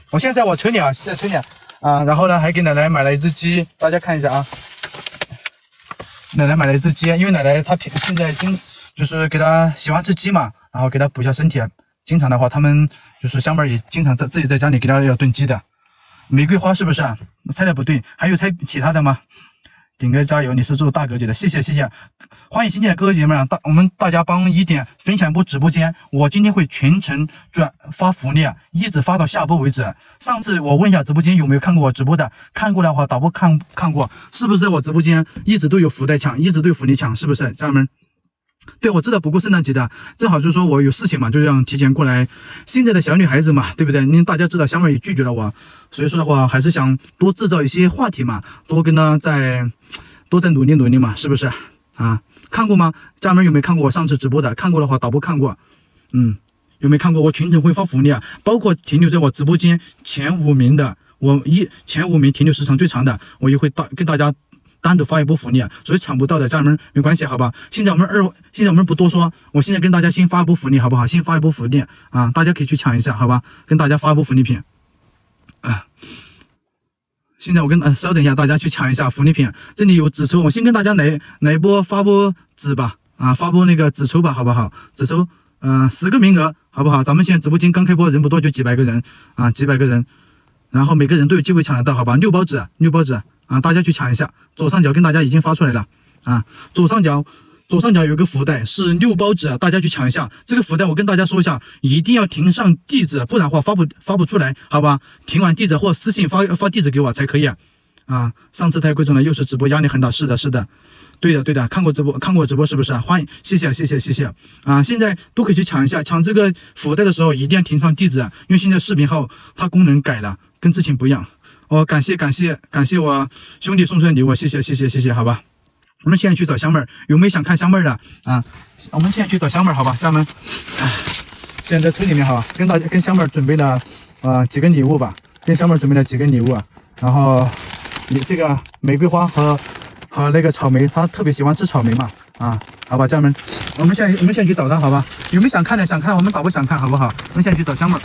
我现在在我车里啊，在车里啊，然后呢还给奶奶买了一只鸡，大家看一下啊。奶奶买了一只鸡，因为奶奶她平现在经就是给她喜欢吃鸡嘛，然后给她补一下身体。经常的话，他们就是香妹也经常在自己在家里给她要炖鸡的。玫瑰花是不是啊？猜的不对，还有猜其他的吗？顶哥加油，你是做大格局的，谢谢谢谢，欢迎新进的哥哥姐妹们啊！大我们大家帮一点分享一波直播间，我今天会全程转发福利，一直发到下播为止。上次我问一下直播间有没有看过我直播的，看过的话导播看看过，是不是我直播间一直都有福袋抢，一直都有福利抢，是不是家人们？对，我知道不过圣诞节的，正好就是说我有事情嘛，就让提前过来。现在的小女孩子嘛，对不对？因为大家知道香妹也拒绝了我，所以说的话，还是想多制造一些话题嘛，多跟她再多再努力努力嘛，是不是啊？看过吗？家人们有没有看过我上次直播的？看过的话，导播看过，嗯，有没有看过？我全程会发福利啊，包括停留在我直播间前五名的，我一前五名停留时长最长的，我也会大跟大家。单独发一波福利啊，所以抢不到的家人们没关系，好吧？现在我们二，现在我们不多说，我现在跟大家先发一波福利，好不好？先发一波福利啊，大家可以去抢一下，好吧？跟大家发一波福利品啊。现在我跟呃，稍等一下，大家去抢一下福利品，这里有纸抽，我先跟大家来来一波发波纸吧，啊，发波那个纸抽吧，好不好？纸抽，嗯、呃，十个名额，好不好？咱们现在直播间刚开播，人不多，就几百个人啊，几百个人，然后每个人都有机会抢得到，好吧？六包纸，六包纸。啊，大家去抢一下，左上角跟大家已经发出来了啊，左上角左上角有个福袋是六包纸，大家去抢一下。这个福袋我跟大家说一下，一定要填上地址，不然的话发不发不出来，好吧？填完地址或私信发发地址给我才可以啊。啊，上次太贵重了，又是直播压力很大，是的，是的，对的，对的，看过直播看过直播是不是？欢迎，谢谢，谢谢，谢谢啊！现在都可以去抢一下，抢这个福袋的时候一定要填上地址，因为现在视频号它功能改了，跟之前不一样。哦，感谢感谢感谢我兄弟送出的礼物，谢谢谢谢谢谢，好吧。我们现在去找香妹儿，有没有想看香妹儿的啊？我们现在去找香妹儿，好吧，家人们。啊，现在在车里面哈，跟大家跟香妹儿准备了啊、呃、几个礼物吧，跟香妹儿准备了几个礼物啊。然后你这个玫瑰花和和那个草莓，她特别喜欢吃草莓嘛啊，好吧，家人们，我们现在我们现在去找她，好吧？有没有想看的？想看我们导播想看，好不好？我们现在去找香妹儿。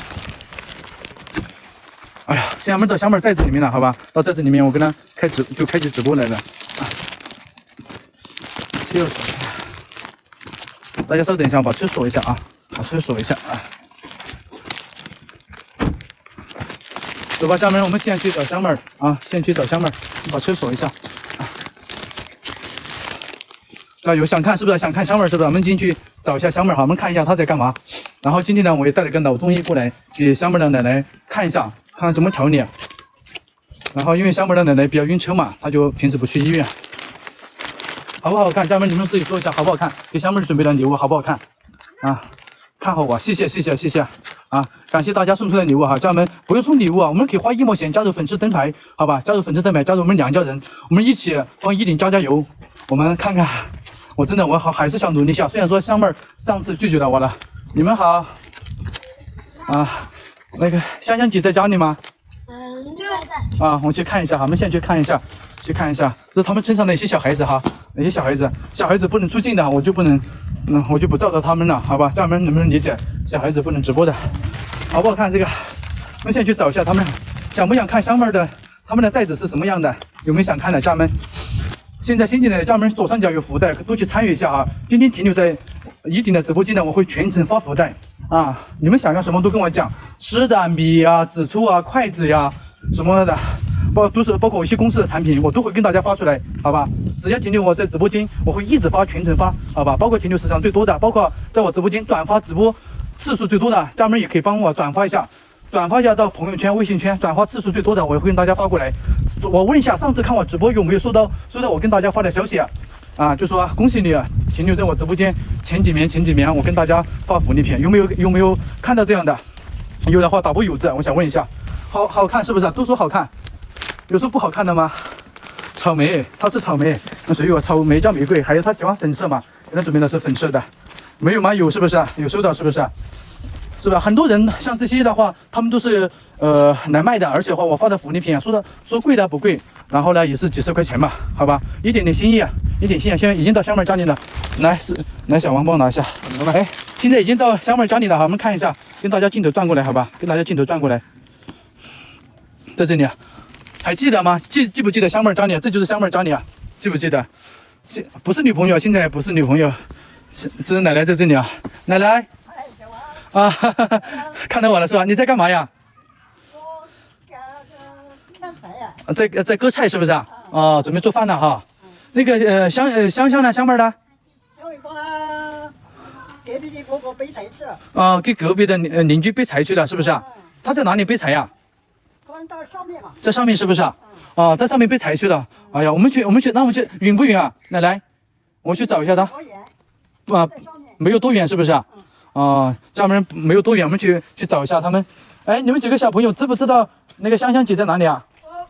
哎呀，现在我们到香妹在这里面了，好吧？到在这里面，我跟她开直就开启直播来了啊。车，大家稍等一下，我把车锁一下啊，把车锁一下啊。走吧，家人们，我们现在去找香妹儿啊，现在去找香妹儿，把车锁一下啊。加油！想看是不是？想看香妹儿是不是？我们进去找一下香妹儿，好，我们看一下她在干嘛。然后今天呢，我也带了个老中医过来，给香妹儿的奶奶看一下。看看怎么调理，然后因为香妹的奶奶比较晕车嘛，她就平时不去医院，好不好看？家人们你们自己说一下好不好看？给香妹准备的礼物好不好看？啊，看好我，谢谢谢谢谢谢啊！感谢大家送出的礼物哈，家人们不用送礼物啊，我们可以花一毛钱加入粉丝灯牌，好吧？加入粉丝灯牌，加入我们两家人，我们一起帮依林加加油。我们看看，我真的我好还是想努力一下，虽然说香妹上次拒绝了我了。你们好啊。那个香香姐在家里吗？嗯，就在。啊，我去看一下哈，我们现在去看一下，去看一下，这是他们村上的一些小孩子哈，哪些小孩子？小孩子不能出镜的，我就不能，嗯，我就不照着他们了，好吧？家人们能不能理解？小孩子不能直播的，好不好看这个？我们现在去找一下他们，想不想看香妹的？他们的寨子是什么样的？有没有想看的？家人们，现在新进来的家人们左上角有福袋，多去参与一下啊！今天停留在一定的直播间呢，我会全程发福袋。啊，你们想要什么都跟我讲，吃的米啊、纸抽啊、筷子呀、啊、什么的，包都是包括一些公司的产品，我都会跟大家发出来，好吧？只要停留我在直播间，我会一直发，全程发，好吧？包括停留时长最多的，包括在我直播间转发直播次数最多的，家人们也可以帮我转发一下，转发一下到朋友圈、微信圈，转发次数最多的，我也会跟大家发过来。我问一下，上次看我直播有没有收到收到我跟大家发的消息啊？啊，就说恭喜你啊，停留在我直播间前几名，前几名，我跟大家发福利片，有没有有没有看到这样的？有的话打波有字，我想问一下，好好看是不是？都说好看，有说不好看的吗？草莓，它是草莓，那所以我草莓加玫瑰，还有他喜欢粉色嘛，给他准备的是粉色的，没有吗？有是不是？有收到是不是？是吧？很多人像这些的话，他们都是呃来卖的，而且话我发的福利品，说的说贵的不贵，然后呢也是几十块钱吧，好吧，一点点心意，一点心意。现在已经到香妹家里了，来是来小王帮我拿一下，哎，现在已经到香妹家里了，好，我们看一下，跟大家镜头转过来，好吧，跟大家镜头转过来， 在这里，还记得吗？记记不记得香妹儿教你？这就是香妹儿教你啊，记不记得？现不是女朋友，现在不是女朋友，这是奶奶在这里啊，奶奶。啊，哈哈哈，看到我了是吧？你在干嘛呀？在在割菜是不是啊？哦，准备做饭呢哈。那个呃香呃香香呢？香妹儿呢？ 香妹帮隔壁的哥哥背菜去了。 啊，给隔壁的邻邻居背柴去了，是不是啊？他在哪里背柴呀？ 他们到上面嘛。 在上面是不是啊？啊，在上面背柴去了。哎呀，我们去我们去，那我们去远不远啊？奶奶，我去找一下他。啊，没有多远是不是啊？啊，家门没有多远，我们去去找一下他们。哎，你们几个小朋友知不知道那个香香姐在哪里啊？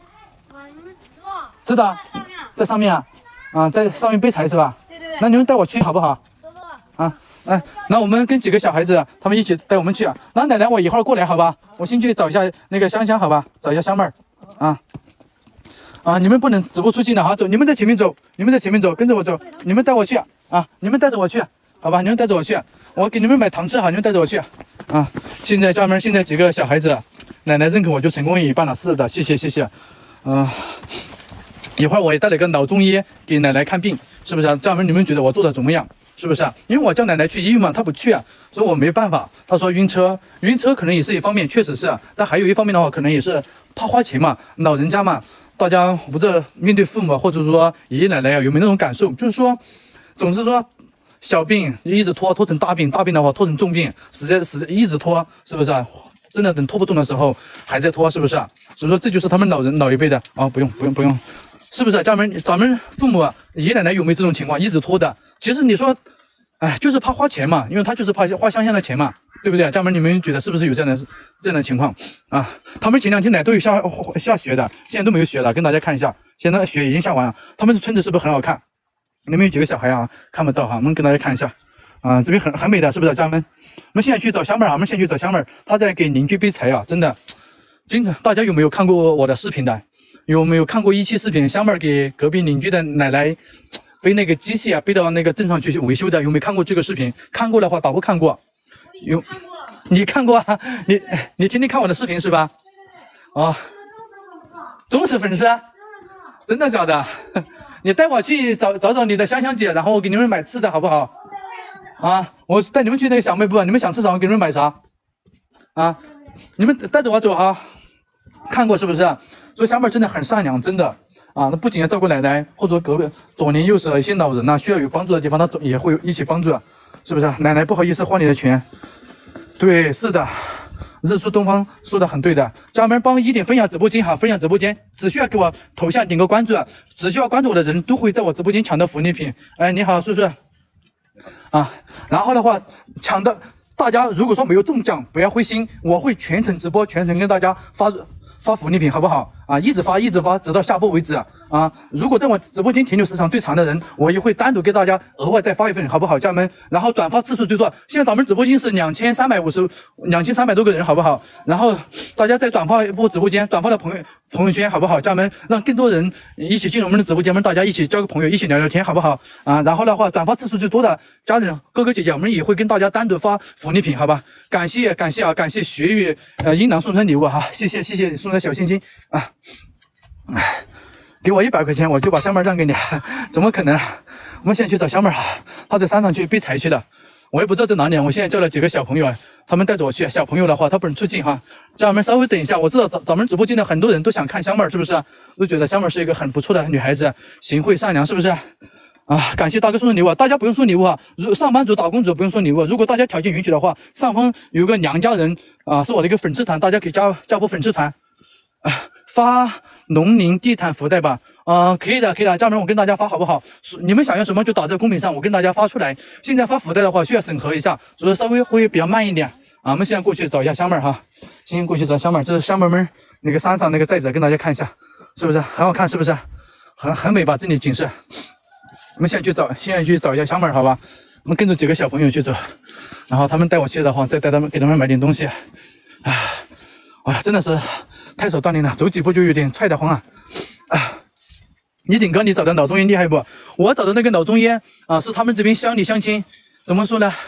知道，在上面啊，啊，在上面背柴是吧？对对对。那你们带我去好不好？啊，哎，那我们跟几个小孩子，他们一起带我们去啊。那奶奶，我一会儿过来好吧？我先去找一下那个香香好吧？找一下香妹儿，啊，啊，你们不能止步出境的哈，走，你们在前面走，你们在前面走，跟着我走，你们带我去啊，你们带着我去，好吧？你们带着我去，我给你们买糖吃哈，你们带着我去啊。现在家门现在几个小孩子，奶奶认可我就成功一半了，是的，谢谢谢谢，嗯、呃。一会儿我也带了个老中医给奶奶看病，是不是啊？家门你们觉得我做的怎么样？是不是啊？因为我叫奶奶去医院嘛，她不去啊，所以我没办法。她说晕车，晕车可能也是一方面，确实是、啊。但还有一方面的话，可能也是怕花钱嘛，老人家嘛，大家不知道面对父母或者说爷爷奶奶啊，有没有那种感受？就是说，总是说小病一直拖拖成大病，大病的话拖成重病，实在实一直拖，是不是啊？真的等拖不动的时候还在拖，是不是啊？所以说这就是他们老人老一辈的啊，不用不用不用。是不是、啊？家门，咱们父母、啊、爷爷奶奶有没有这种情况，一直拖的？其实你说，哎，就是怕花钱嘛，因为他就是怕花香香的钱嘛，对不对？家门，你们觉得是不是有这样的这样的情况啊？他们前两天呢都有下下雪的，现在都没有雪了，跟大家看一下，现在雪已经下完了。他们的村子是不是很好看？你们有几个小孩啊？看不到哈，我们跟大家看一下啊，这边很很美的，是不是？家门，我们现在去找香妹儿啊，我们现在去找香妹儿，她在给邻居背柴啊，真的，经常大家有没有看过我的视频的？有没有看过一期视频？香妹儿给隔壁邻居的奶奶背那个机器啊，背到那个镇上去维修的，有没有看过这个视频？看过的话打不看过？有，你看过啊？你你天天看我的视频是吧？啊，忠实粉丝，真的假的？你带我去找找找你的香香姐，然后我给你们买吃的好不好？啊，我带你们去那个小卖部，你们想吃啥我给你们买啥？啊，你们带着我走啊！看过是不是？所以香妹儿真的很善良，真的啊！那不仅要照顾奶奶，或者隔壁左邻右舍一些老人呐、啊，需要有帮助的地方，她也会一起帮助，是不是？奶奶不好意思花你的钱，对，是的，日出东方说的很对的。家门帮一点分享直播间哈，分享直播间，只需要给我头像点个关注，只需要关注我的人都会在我直播间抢到福利品。哎，你好，叔叔啊，然后的话抢到。大家如果说没有中奖，不要灰心，我会全程直播，全程跟大家发发福利品，好不好啊？一直发，一直发，直到下播为止啊！如果在我直播间停留时长最长的人，我也会单独给大家额外再发一份，好不好，家人们？然后转发次数最多，现在咱们直播间是两千三百五十两千三百多个人，好不好？然后大家再转发一波直播间，转发到朋友朋友圈，好不好，家人们？让更多人一起进入我们的直播间，我们大家一起交个朋友，一起聊聊天，好不好啊？然后的话，转发次数最多的家人哥哥姐姐，我们也会跟大家单独发福利品，好吧？感谢感谢啊，感谢学语呃英囊送上礼物哈，谢谢谢谢送的小心心啊，哎，给我一百块钱我就把香妹儿让给你，怎么可能？我们现在去找香妹儿啊，她在山上去背柴去了，我也不知道在哪里。我现在叫了几个小朋友，他们带着我去。小朋友的话他不能出境哈，家人们稍微等一下，我知道咱咱们直播间的很多人都想看香妹儿，是不是？都觉得香妹儿是一个很不错的女孩子，贤惠善良，是不是？啊，感谢大哥送的礼物，大家不用送礼物啊。如上班族、打工族不用送礼物。如果大家条件允许的话，上方有个娘家人啊，是我的一个粉丝团，大家可以加加波粉丝团，啊，发农林地毯福袋吧。啊，可以的，可以的，家人们我跟大家发好不好？你们想要什么就打在公屏上，我跟大家发出来。现在发福袋的话需要审核一下，所以稍微会比较慢一点啊。我们现在过去找一下香妹儿哈，先过去找香妹儿，这是香妹妹那个山上那个寨子，跟大家看一下，是不是很好看？是不是很很美吧？这里景色。我们现在去找，现在去找一下香妹儿，好吧？我们跟着几个小朋友去走，然后他们带我去的话，再带他们给他们买点东西。啊，哎呀，真的是太少锻炼了，走几步就有点踹得慌啊！啊，你顶哥，你找的老中医厉害不？我找的那个老中医啊，是他们这边乡里乡亲，怎么说呢？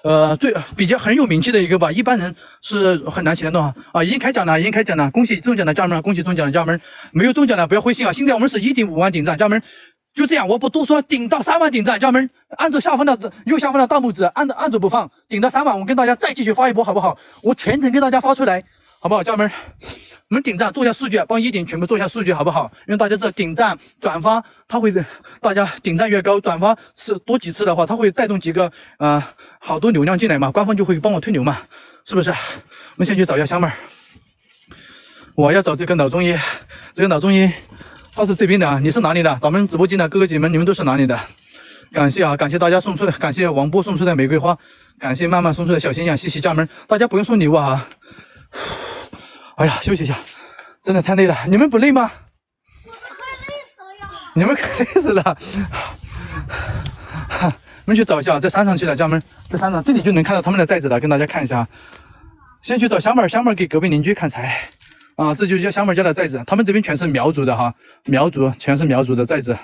呃最比较很有名气的一个吧，一般人是很难请得动啊啊！已经开奖了，已经开奖了，恭喜中奖的家人们，恭喜中奖的家人们，没有中奖的不要灰心啊！现在我们是一点五万顶赞，家人们就这样，我不多说，顶到三万顶赞，家人们按照下方的右下方的大拇指，按按住不放，顶到三万，我跟大家再继续发一波，好不好？我全程给大家发出来，好不好，家人们？我们顶赞做一下数据，帮一顶全部做一下数据，好不好？因为大家知道顶赞转发，它会大家顶赞越高，转发次多几次的话，它会带动几个呃好多流量进来嘛，官方就会帮我推流嘛，是不是？我们先去找一下香妹儿，我要找这个老中医，这个老中医他是这边的啊，你是哪里的？咱们直播间的哥哥姐们，你们都是哪里的？感谢啊，感谢大家送出的，感谢王波送出的玫瑰花，感谢曼曼送出的小心眼，谢谢家人们，大家不用送礼物啊。哎呀，休息一下，真的太累了。你们不累吗？你们可累死了。我们去找一下，在山上去了，家人们，在山上这里就能看到他们的寨子了，跟大家看一下。先去找香妹儿，香妹儿给隔壁邻居砍柴啊，这就叫香妹儿家的寨子。他们这边全是苗族的哈，苗族全是苗族的寨子。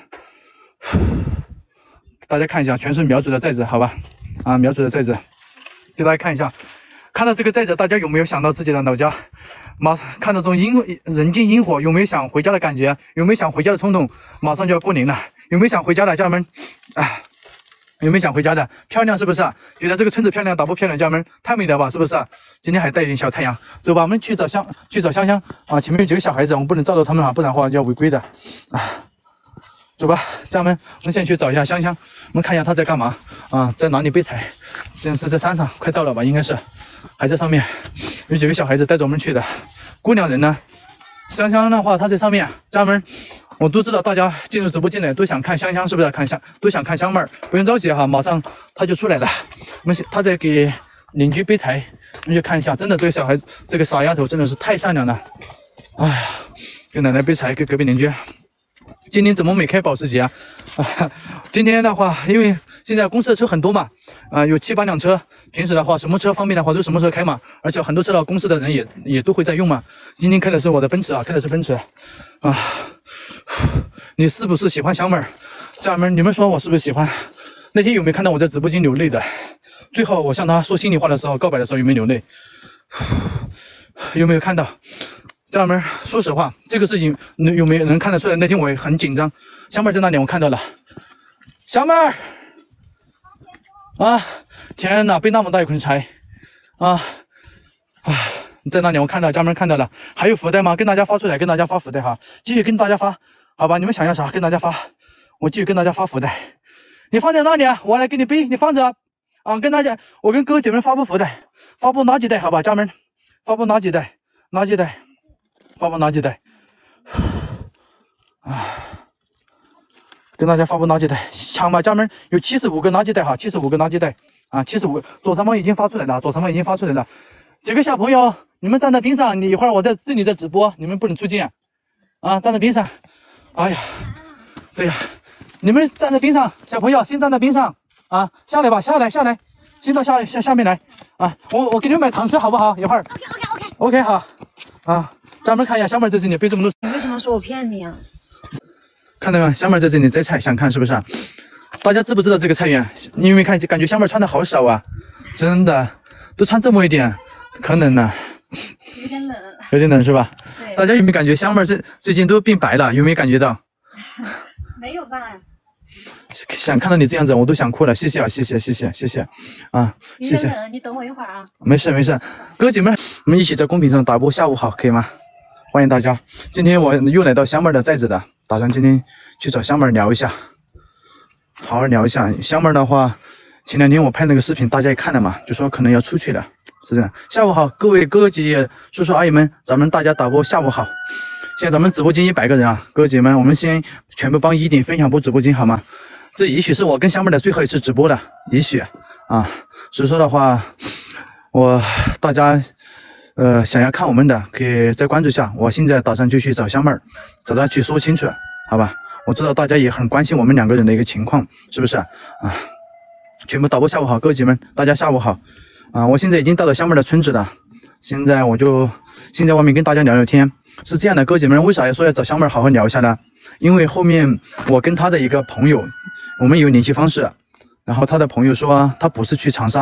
大家看一下，全是苗族的寨子，好吧？啊，苗族的寨子，给大家看一下。看到这个寨子，大家有没有想到自己的老家？马上看到这种烟人间烟火，有没有想回家的感觉？有没有想回家的冲动？马上就要过年了，有没有想回家的家人们？啊，有没有想回家的？漂亮是不是？觉得这个村子漂亮，打不漂亮？家人们太美了吧，是不是？今天还带一点小太阳，走吧，我们去找香，去找香香啊！前面有几个小孩子，我们不能照到他们啊，不然的话就要违规的啊。走吧，家人们，我们现在去找一下香香，我们看一下她在干嘛啊？在哪里备柴？现在是在山上，快到了吧？应该是。还在上面，有几个小孩子带着我们去的。姑娘人呢？香香的话，她在上面。家人们，我都知道大家进入直播间来都想看香香，是不是？看香都想看香妹儿，不用着急哈，马上她就出来了。我们她在给邻居背柴，我们去看一下。真的，这个小孩子，这个傻丫头真的是太善良了。哎呀，给奶奶背柴，给隔壁邻居。今天怎么没开保时捷啊？啊，今天的话，因为现在公司的车很多嘛，啊，有七八辆车。平时的话，什么车方便的话，都什么车开嘛。而且很多车的公司的人也也都会在用嘛。今天开的是我的奔驰啊，开的是奔驰啊。你是不是喜欢香妹儿？家人们，你们说我是不是喜欢？那天有没有看到我在直播间流泪的？最后我向他说心里话的时候，告白的时候有没有流泪？有没有看到？家人们，说实话，这个事情有没有能看得出来？那天我也很紧张。香妹儿在那里，我看到了。香妹儿啊！天哪，背那么大一捆柴啊啊！你在那里，我看到家人们看到了。还有福袋吗？跟大家发出来，跟大家发福袋哈，继续跟大家发，好吧？你们想要啥，跟大家发，我继续跟大家发福袋。你放在哪里啊？我来给你背，你放着啊！跟大家，我跟哥哥姐妹发布福袋，发布垃圾袋，好吧？家人们，发布垃圾袋，垃圾袋。发布垃圾袋，啊，跟大家发布垃圾袋，抢吧，家人们，有七十五个垃圾袋哈，七十五个垃圾袋啊，七十五，左上方已经发出来了，左上方已经发出来了。几个小朋友，你们站在边上，你一会儿我在这里在直播，你们不能出镜啊，站在边上。哎呀，对呀，你们站在边上，小朋友先站在边上啊，下来吧，下来，下来，先到下来下下面来啊，我我给你们买糖吃好不好？一会儿 ，OK OK OK OK 好啊。家人们看一下，香妹在这里背这么多， 你为什么说我骗你啊？ 看到没？香妹在这里摘菜，想看是不是？大家知不知道这个菜园？因为看感觉香妹穿的好少啊，真的都穿这么一点，可冷了， 有点冷， 有点冷是吧？ 对。 大家有没有感觉香妹这最近都变白了？有没有感觉到？ 没有吧？ 想看到你这样子，我都想哭了。谢谢啊，谢谢，谢谢，谢谢啊，谢谢。 你等我一会儿啊。 没事没事，哥姐们，我们一起在公屏上打波下午好，可以吗？欢迎大家。今天我又来到香妹的寨子的，打算今天去找香妹聊一下，好好聊一下。香妹的话，前两天我拍那个视频，大家也看了嘛，就说可能要出去了，是这样。下午好，各位哥哥姐姐、叔叔阿姨们，咱们大家打波下午好。现在咱们直播间一百个人啊，哥哥姐们，我们先全部帮一顶分享波直播间好吗？这也许是我跟香妹的最后一次直播了，也许啊，所以说的话，我大家。呃，想要看我们的可以再关注一下。我现在打算就去找香妹儿，找她去说清楚，好吧？我知道大家也很关心我们两个人的一个情况，是不是啊？全部导播下午好，各位姐妹，大家下午好啊！我现在已经到了香妹的村子了，现在我就先在外面跟大家聊聊天。是这样的，各位姐妹，为啥要说要找香妹好好聊一下呢？因为后面我跟她的一个朋友，我们有联系方式，然后她的朋友说她不是去长沙，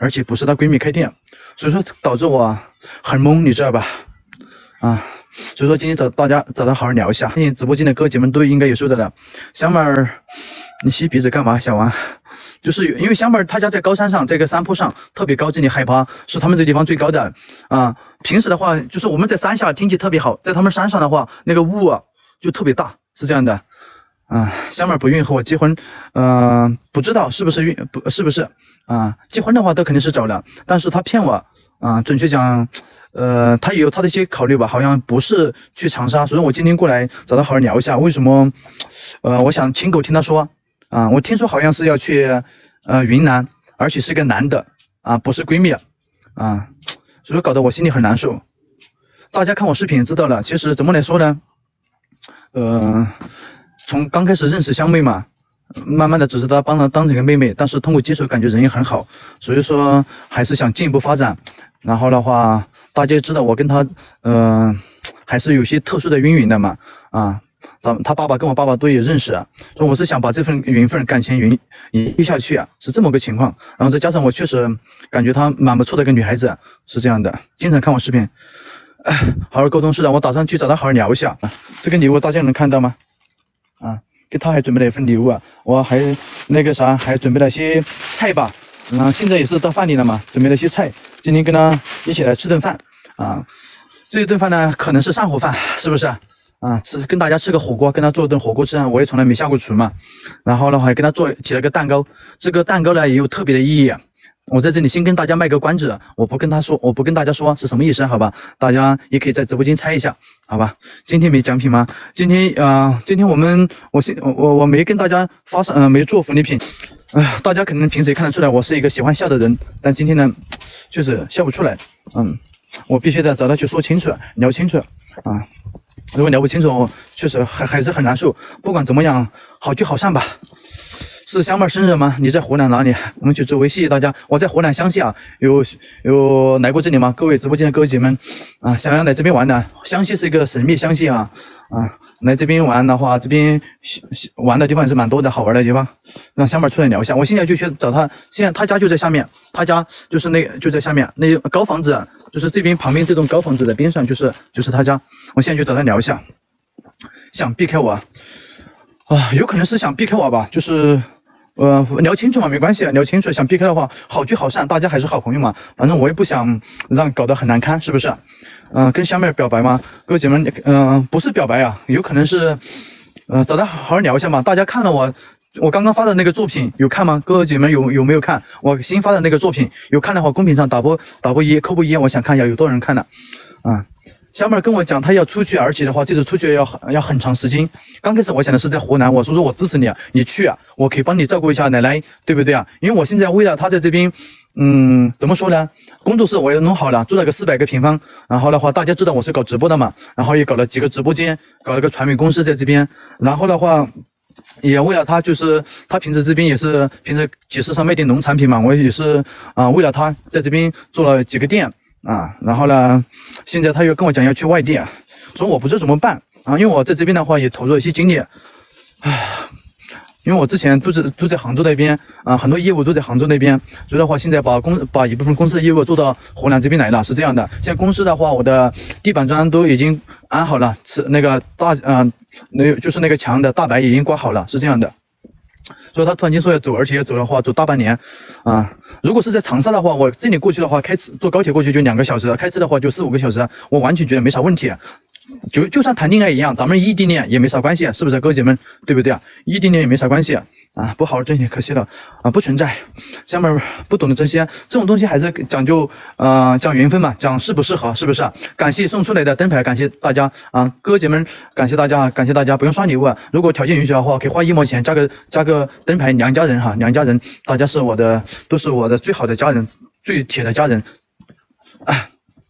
而且不是她闺蜜开店，所以说导致我很懵，你知道吧？啊，所以说今天找大家找她好好聊一下。相信直播间的哥姐们都应该有收到的。小妹儿，你吸鼻子干嘛？小王，就是因为小妹儿她家在高山上，在一个山坡上，特别高，这里海拔是他们这地方最高的啊。平时的话，就是我们在山下天气特别好，在他们山上的话，那个雾啊就特别大，是这样的。啊，小妹儿不愿意和我结婚，嗯、呃，不知道是不是愿不是不是啊？结婚的话，她肯定是找了，但是她骗我啊。准确讲，呃，她也有她的一些考虑吧，好像不是去长沙，所以我今天过来找她好好聊一下，为什么？呃，我想亲口听她说啊，我听说好像是要去呃云南，而且是个男的啊，不是闺蜜啊，所以搞得我心里很难受。大家看我视频知道了，其实怎么来说呢？呃。从刚开始认识香妹嘛，慢慢的只是她帮她当成一个妹妹，但是通过接触感觉人也很好，所以说还是想进一步发展。然后的话，大家知道我跟她，呃，还是有些特殊的渊源的嘛，啊，咱们她爸爸跟我爸爸都也认识，所以我是想把这份缘分感情延延续下去啊，是这么个情况。然后再加上我确实感觉她蛮不错的一个女孩子，是这样的，经常看我视频，哎，好好沟通是的，我打算去找她好好聊一下。这个礼物大家能看到吗？啊，给他还准备了一份礼物啊，我还那个啥，还准备了些菜吧。啊，现在也是到饭点了嘛，准备了些菜，今天跟他一起来吃顿饭啊。这一顿饭呢，可能是上火饭，是不是啊？吃跟大家吃个火锅，跟他做一顿火锅吃啊。我也从来没下过厨嘛。然后的话，跟他做起了个蛋糕，这个蛋糕呢也有特别的意义啊。我在这里先跟大家卖个关子，我不跟他说，我不跟大家说是什么意思，好吧？大家也可以在直播间猜一下，好吧？今天没奖品吗？今天呃，今天我们我先我我没跟大家发上，呃，没做福利品，哎、呃，大家可能平时也看得出来，我是一个喜欢笑的人，但今天呢，就是笑不出来，嗯，我必须得找他去说清楚，聊清楚啊。如果聊不清楚，确实还还是很难受。不管怎么样，好聚好散吧。是香妹生日吗？你在湖南哪里？我们去周围，谢谢大家。我在湖南湘西啊，有有来过这里吗？各位直播间的哥姐们啊，想要来这边玩的，湘西是一个神秘湘西啊啊，来这边玩的话，这边玩的地方也是蛮多的，好玩的地方。让香妹出来聊一下，我现在就去找她，现在她家就在下面，她家就是那个就在下面那高房子，就是这边旁边这栋高房子的边上，就是就是她家。我现在就找她聊一下，想避开我啊，啊有可能是想避开我吧，就是。呃，聊清楚嘛，没关系，聊清楚。想避开的话，好聚好散，大家还是好朋友嘛。反正我也不想让搞得很难堪，是不是？嗯、呃，跟香妹表白吗？各位姐妹，嗯、呃，不是表白啊，有可能是，呃，找他好好聊一下嘛。大家看了我，我刚刚发的那个作品有看吗？各位姐妹有有没有看？我新发的那个作品有看的话，公屏上打波打波一扣波一，我想看一下有多少人看了。啊、嗯。小妹跟我讲，她要出去，而且的话，这次出去要要很长时间。刚开始我想的是在湖南，我说说我支持你啊，你去啊，我可以帮你照顾一下奶奶，对不对啊？因为我现在为了她在这边，嗯，怎么说呢？工作室我也弄好了，做了个四百个平方，然后的话，大家知道我是搞直播的嘛，然后也搞了几个直播间，搞了个传媒公司在这边，然后的话。也为了他，就是他平时这边也是平时集市上卖点农产品嘛，我也是啊、呃，为了他在这边做了几个店啊，然后呢，现在他又跟我讲要去外地，所以我不知道怎么办啊，因为我在这边的话也投入了一些精力，唉，因为我之前都是都在杭州那边啊，很多业务都在杭州那边，所以的话现在把公把一部分公司的业务做到湖南这边来了，是这样的。现在公司的话，我的地板砖都已经安好了，是那个大呃，那就是那个墙的大白已经挂好了，是这样的。所以他突然间说要走，而且要走的话走大半年啊。如果是在长沙的话，我这里过去的话，开车坐高铁过去就两个小时，开车的话就四五个小时，我完全觉得没啥问题。就就算谈恋爱一样，咱们异地恋也没啥关系，是不是哥姐们？对不对啊？异地恋也没啥关系啊，不好好珍惜可惜了啊，不存在。下面不懂得珍惜，这种东西还是讲究呃讲缘分嘛，讲适不适合，是不是？感谢送出来的灯牌，感谢大家啊，哥姐们，感谢大家，感谢大家，不用刷礼物啊。如果条件允许的话，可以花一毛钱加个加个灯牌，娘家人哈，娘家人，大家是我的，都是我的最好的家人，最铁的家人。啊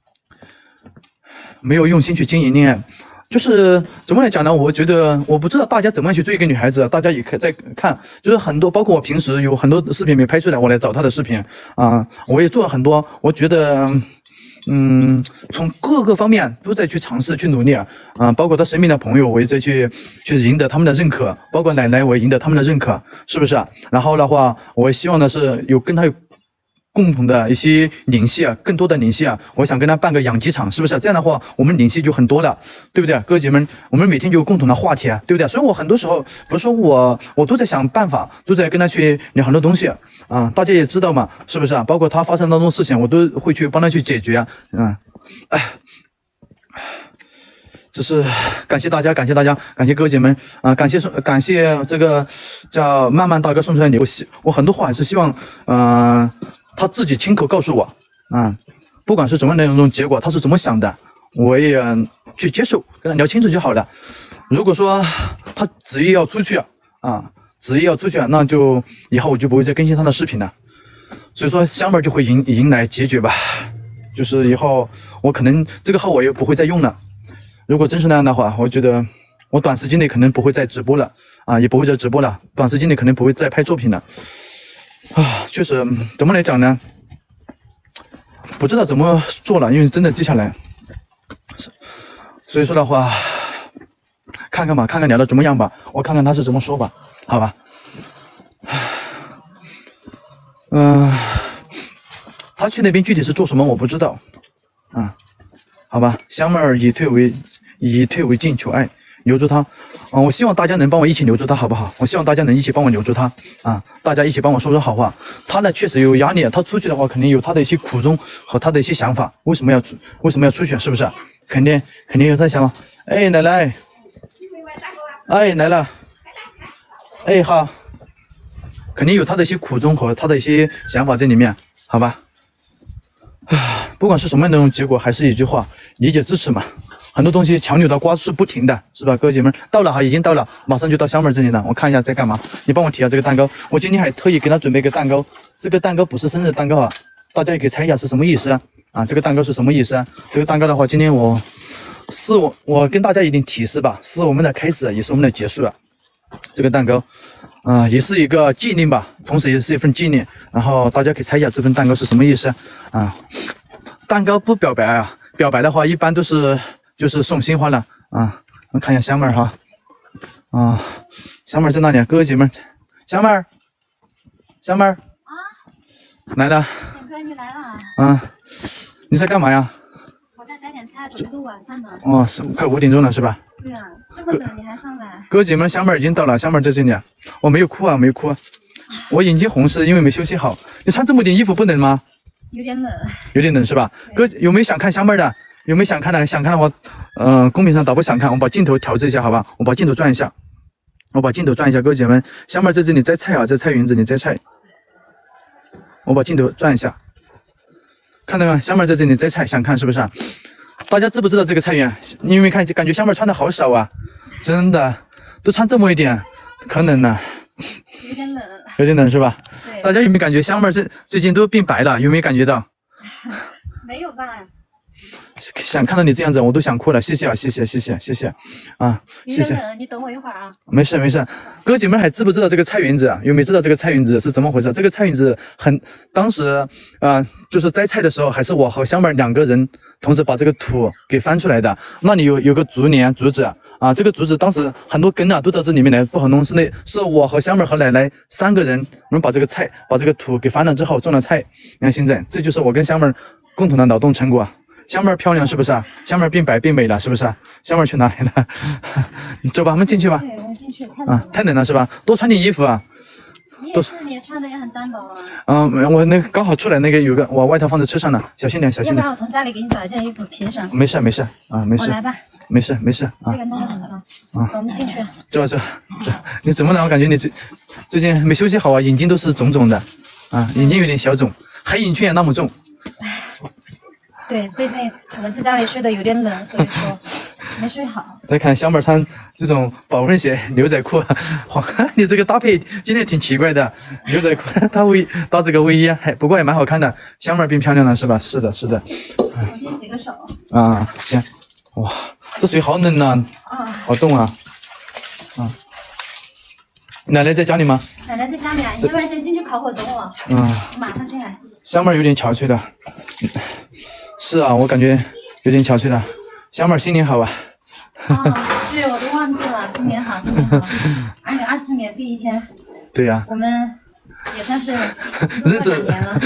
没有用心去经营恋爱，就是怎么来讲呢？我觉得我不知道大家怎么样去追一个女孩子，大家也可以在看，就是很多，包括我平时有很多视频没拍出来，我来找她的视频啊，我也做了很多，我觉得，嗯，从各个方面都在去尝试去努力啊，啊，包括她身边的朋友，我也在去去赢得他们的认可，包括奶奶，我也赢得他们的认可，是不是啊？然后的话，我也希望的是有跟她有。 共同的一些联系啊，更多的联系啊，我想跟他办个养鸡场，是不是？这样的话，我们联系就很多了，对不对？哥姐们，我们每天就有共同的话题啊，对不对？所以我很多时候不是说我我都在想办法，都在跟他去聊很多东西啊，大家也知道嘛，是不是啊？包括他发生当中事情，我都会去帮他去解决啊，嗯，哎。只是感谢大家，感谢大家，感谢哥姐们啊、呃！感谢送，感谢这个叫慢慢大哥送出来的礼物。我很多话还是希望，嗯、呃，他自己亲口告诉我啊、嗯，不管是怎么样的那种结果，他是怎么想的，我也去接受，跟他聊清楚就好了。如果说他执意要出去啊，执意要出去，那就以后我就不会再更新他的视频了。所以说，香妹就会迎迎来结局吧，就是以后我可能这个号我也不会再用了。如果真是那样的话，我觉得我短时间内可能不会再直播了啊，也不会再直播了，短时间内可能不会再拍作品了啊。确实，怎么来讲呢？不知道怎么做了，因为真的记下来。所以说的话，看看吧，看看聊的怎么样吧，我看看他是怎么说吧，好吧。嗯、呃，他去那边具体是做什么我不知道啊。好吧，香妹儿以退为以退为进，求爱，留住他。嗯，我希望大家能帮我一起留住他，好不好？我希望大家能一起帮我留住他啊！大家一起帮我说说好话。他呢确实有压力，他出去的话肯定有他的一些苦衷和他的一些想法。为什么要出？为什么要出去？是不是？肯定肯定有他的想法。哎，奶奶，哎来了，哎好，肯定有他的一些苦衷和他的一些想法在里面，好吧？不管是什么样的那种结果，还是一句话，理解支持嘛。很多东西强扭的瓜是不停的，是吧，哥姐们？到了哈，已经到了，马上就到香妹这里了。我看一下在干嘛，你帮我提下这个蛋糕。我今天还特意给他准备一个蛋糕，这个蛋糕不是生日蛋糕啊，大家也可以猜一下是什么意思啊？啊，这个蛋糕是什么意思啊？这个蛋糕的话，今天我是我我跟大家一点提示吧，是我们的开始，也是我们的结束啊。这个蛋糕，啊、呃，也是一个纪念吧，同时也是一份纪念。然后大家可以猜一下这份蛋糕是什么意思啊？蛋糕不表白啊，表白的话一般都是就是送鲜花了啊。我看一下香妹儿哈，啊，香妹儿在那里，哥哥姐妹，香妹儿，香妹儿啊，来了。点哥你来了。啊，你在干嘛呀？ 我在摘点菜，准备做晚饭呢。 哦，是快五点钟了是吧？ 对啊，这么冷你还上来？ 哥姐们，香妹儿已经到了，香妹儿在这里。我没有哭啊，没有哭啊，我眼睛红是因为没休息好。你穿这么点衣服不冷吗？ 有点冷， 有点冷是吧？哥有没有想看香妹的？有没有想看的？想看的话，嗯、呃，公屏上打不想看，我把镜头调整一下，好吧？我把镜头转一下，我把镜头转一下，哥姐们，香妹在这里摘菜啊，在菜园子里摘菜。我把镜头转一下，看到没？香妹在这里摘菜，想看是不是？大家知不知道这个菜园？你有没有看？感觉香妹穿的好少啊，真的，都穿这么一点，可冷了。 有点冷， 有点冷是吧？对。大家有没有感觉香妹最最近都变白了？有没有感觉到？ 没有吧？ 想看到你这样子，我都想哭了。谢谢啊，谢谢，谢谢，谢谢啊，谢谢。 你等我一会儿啊。 没事没事，哥姐们还知不知道这个菜园子啊？有没有知道这个菜园子是怎么回事？这个菜园子很，当时啊、呃，就是摘菜的时候，还是我和香妹两个人同时把这个土给翻出来的。那里有有个竹帘竹子啊，这个竹子当时很多根啊都到这里面来，不好弄。是那是我和香妹和奶奶三个人，我们把这个菜把这个土给翻了之后种了菜。你看现在，这就是我跟香妹共同的劳动成果。香妹漂亮是不是啊？香妹变白变美了是不是啊？香妹去哪里了？你走吧，我们进去吧。 对，我进去。 啊，太冷了是吧？多穿点衣服啊。 你也是，你穿的也很单薄啊。 嗯，我那个刚好出来那个有个，我外套放在车上了，小心点，小心点。 要不然我从家里给你找一件衣服披上。 没事没事啊，没事。 我来吧。 没事没事啊。 这个弄得很脏。啊，走，我们进去。 走走走，你怎么了？我感觉你最最近没休息好啊，眼睛都是肿肿的啊，眼睛有点小肿，黑眼圈也那么重。 对，最近可能在家里睡得有点冷，所以说没睡好。 来看香妹穿这种保温鞋、牛仔裤，哇，你这个搭配今天挺奇怪的，牛仔裤搭卫搭这个卫衣，还不过也蛮好看的。香妹变漂亮了是吧？是的，是的。 我先洗个手。 啊，行。哇，这水好冷啊，啊好冻啊。啊，奶奶在家里吗？ 奶奶在家里啊，你要不然先进去烤火等我。 嗯。 我马上进来。 香妹有点憔悴了。是啊，我感觉有点憔悴了。香妹新年好啊！ 哦，对，我都忘记了，新年好，新年好。二零二四年第一天。 对呀、啊。 我们也算是认识两年了。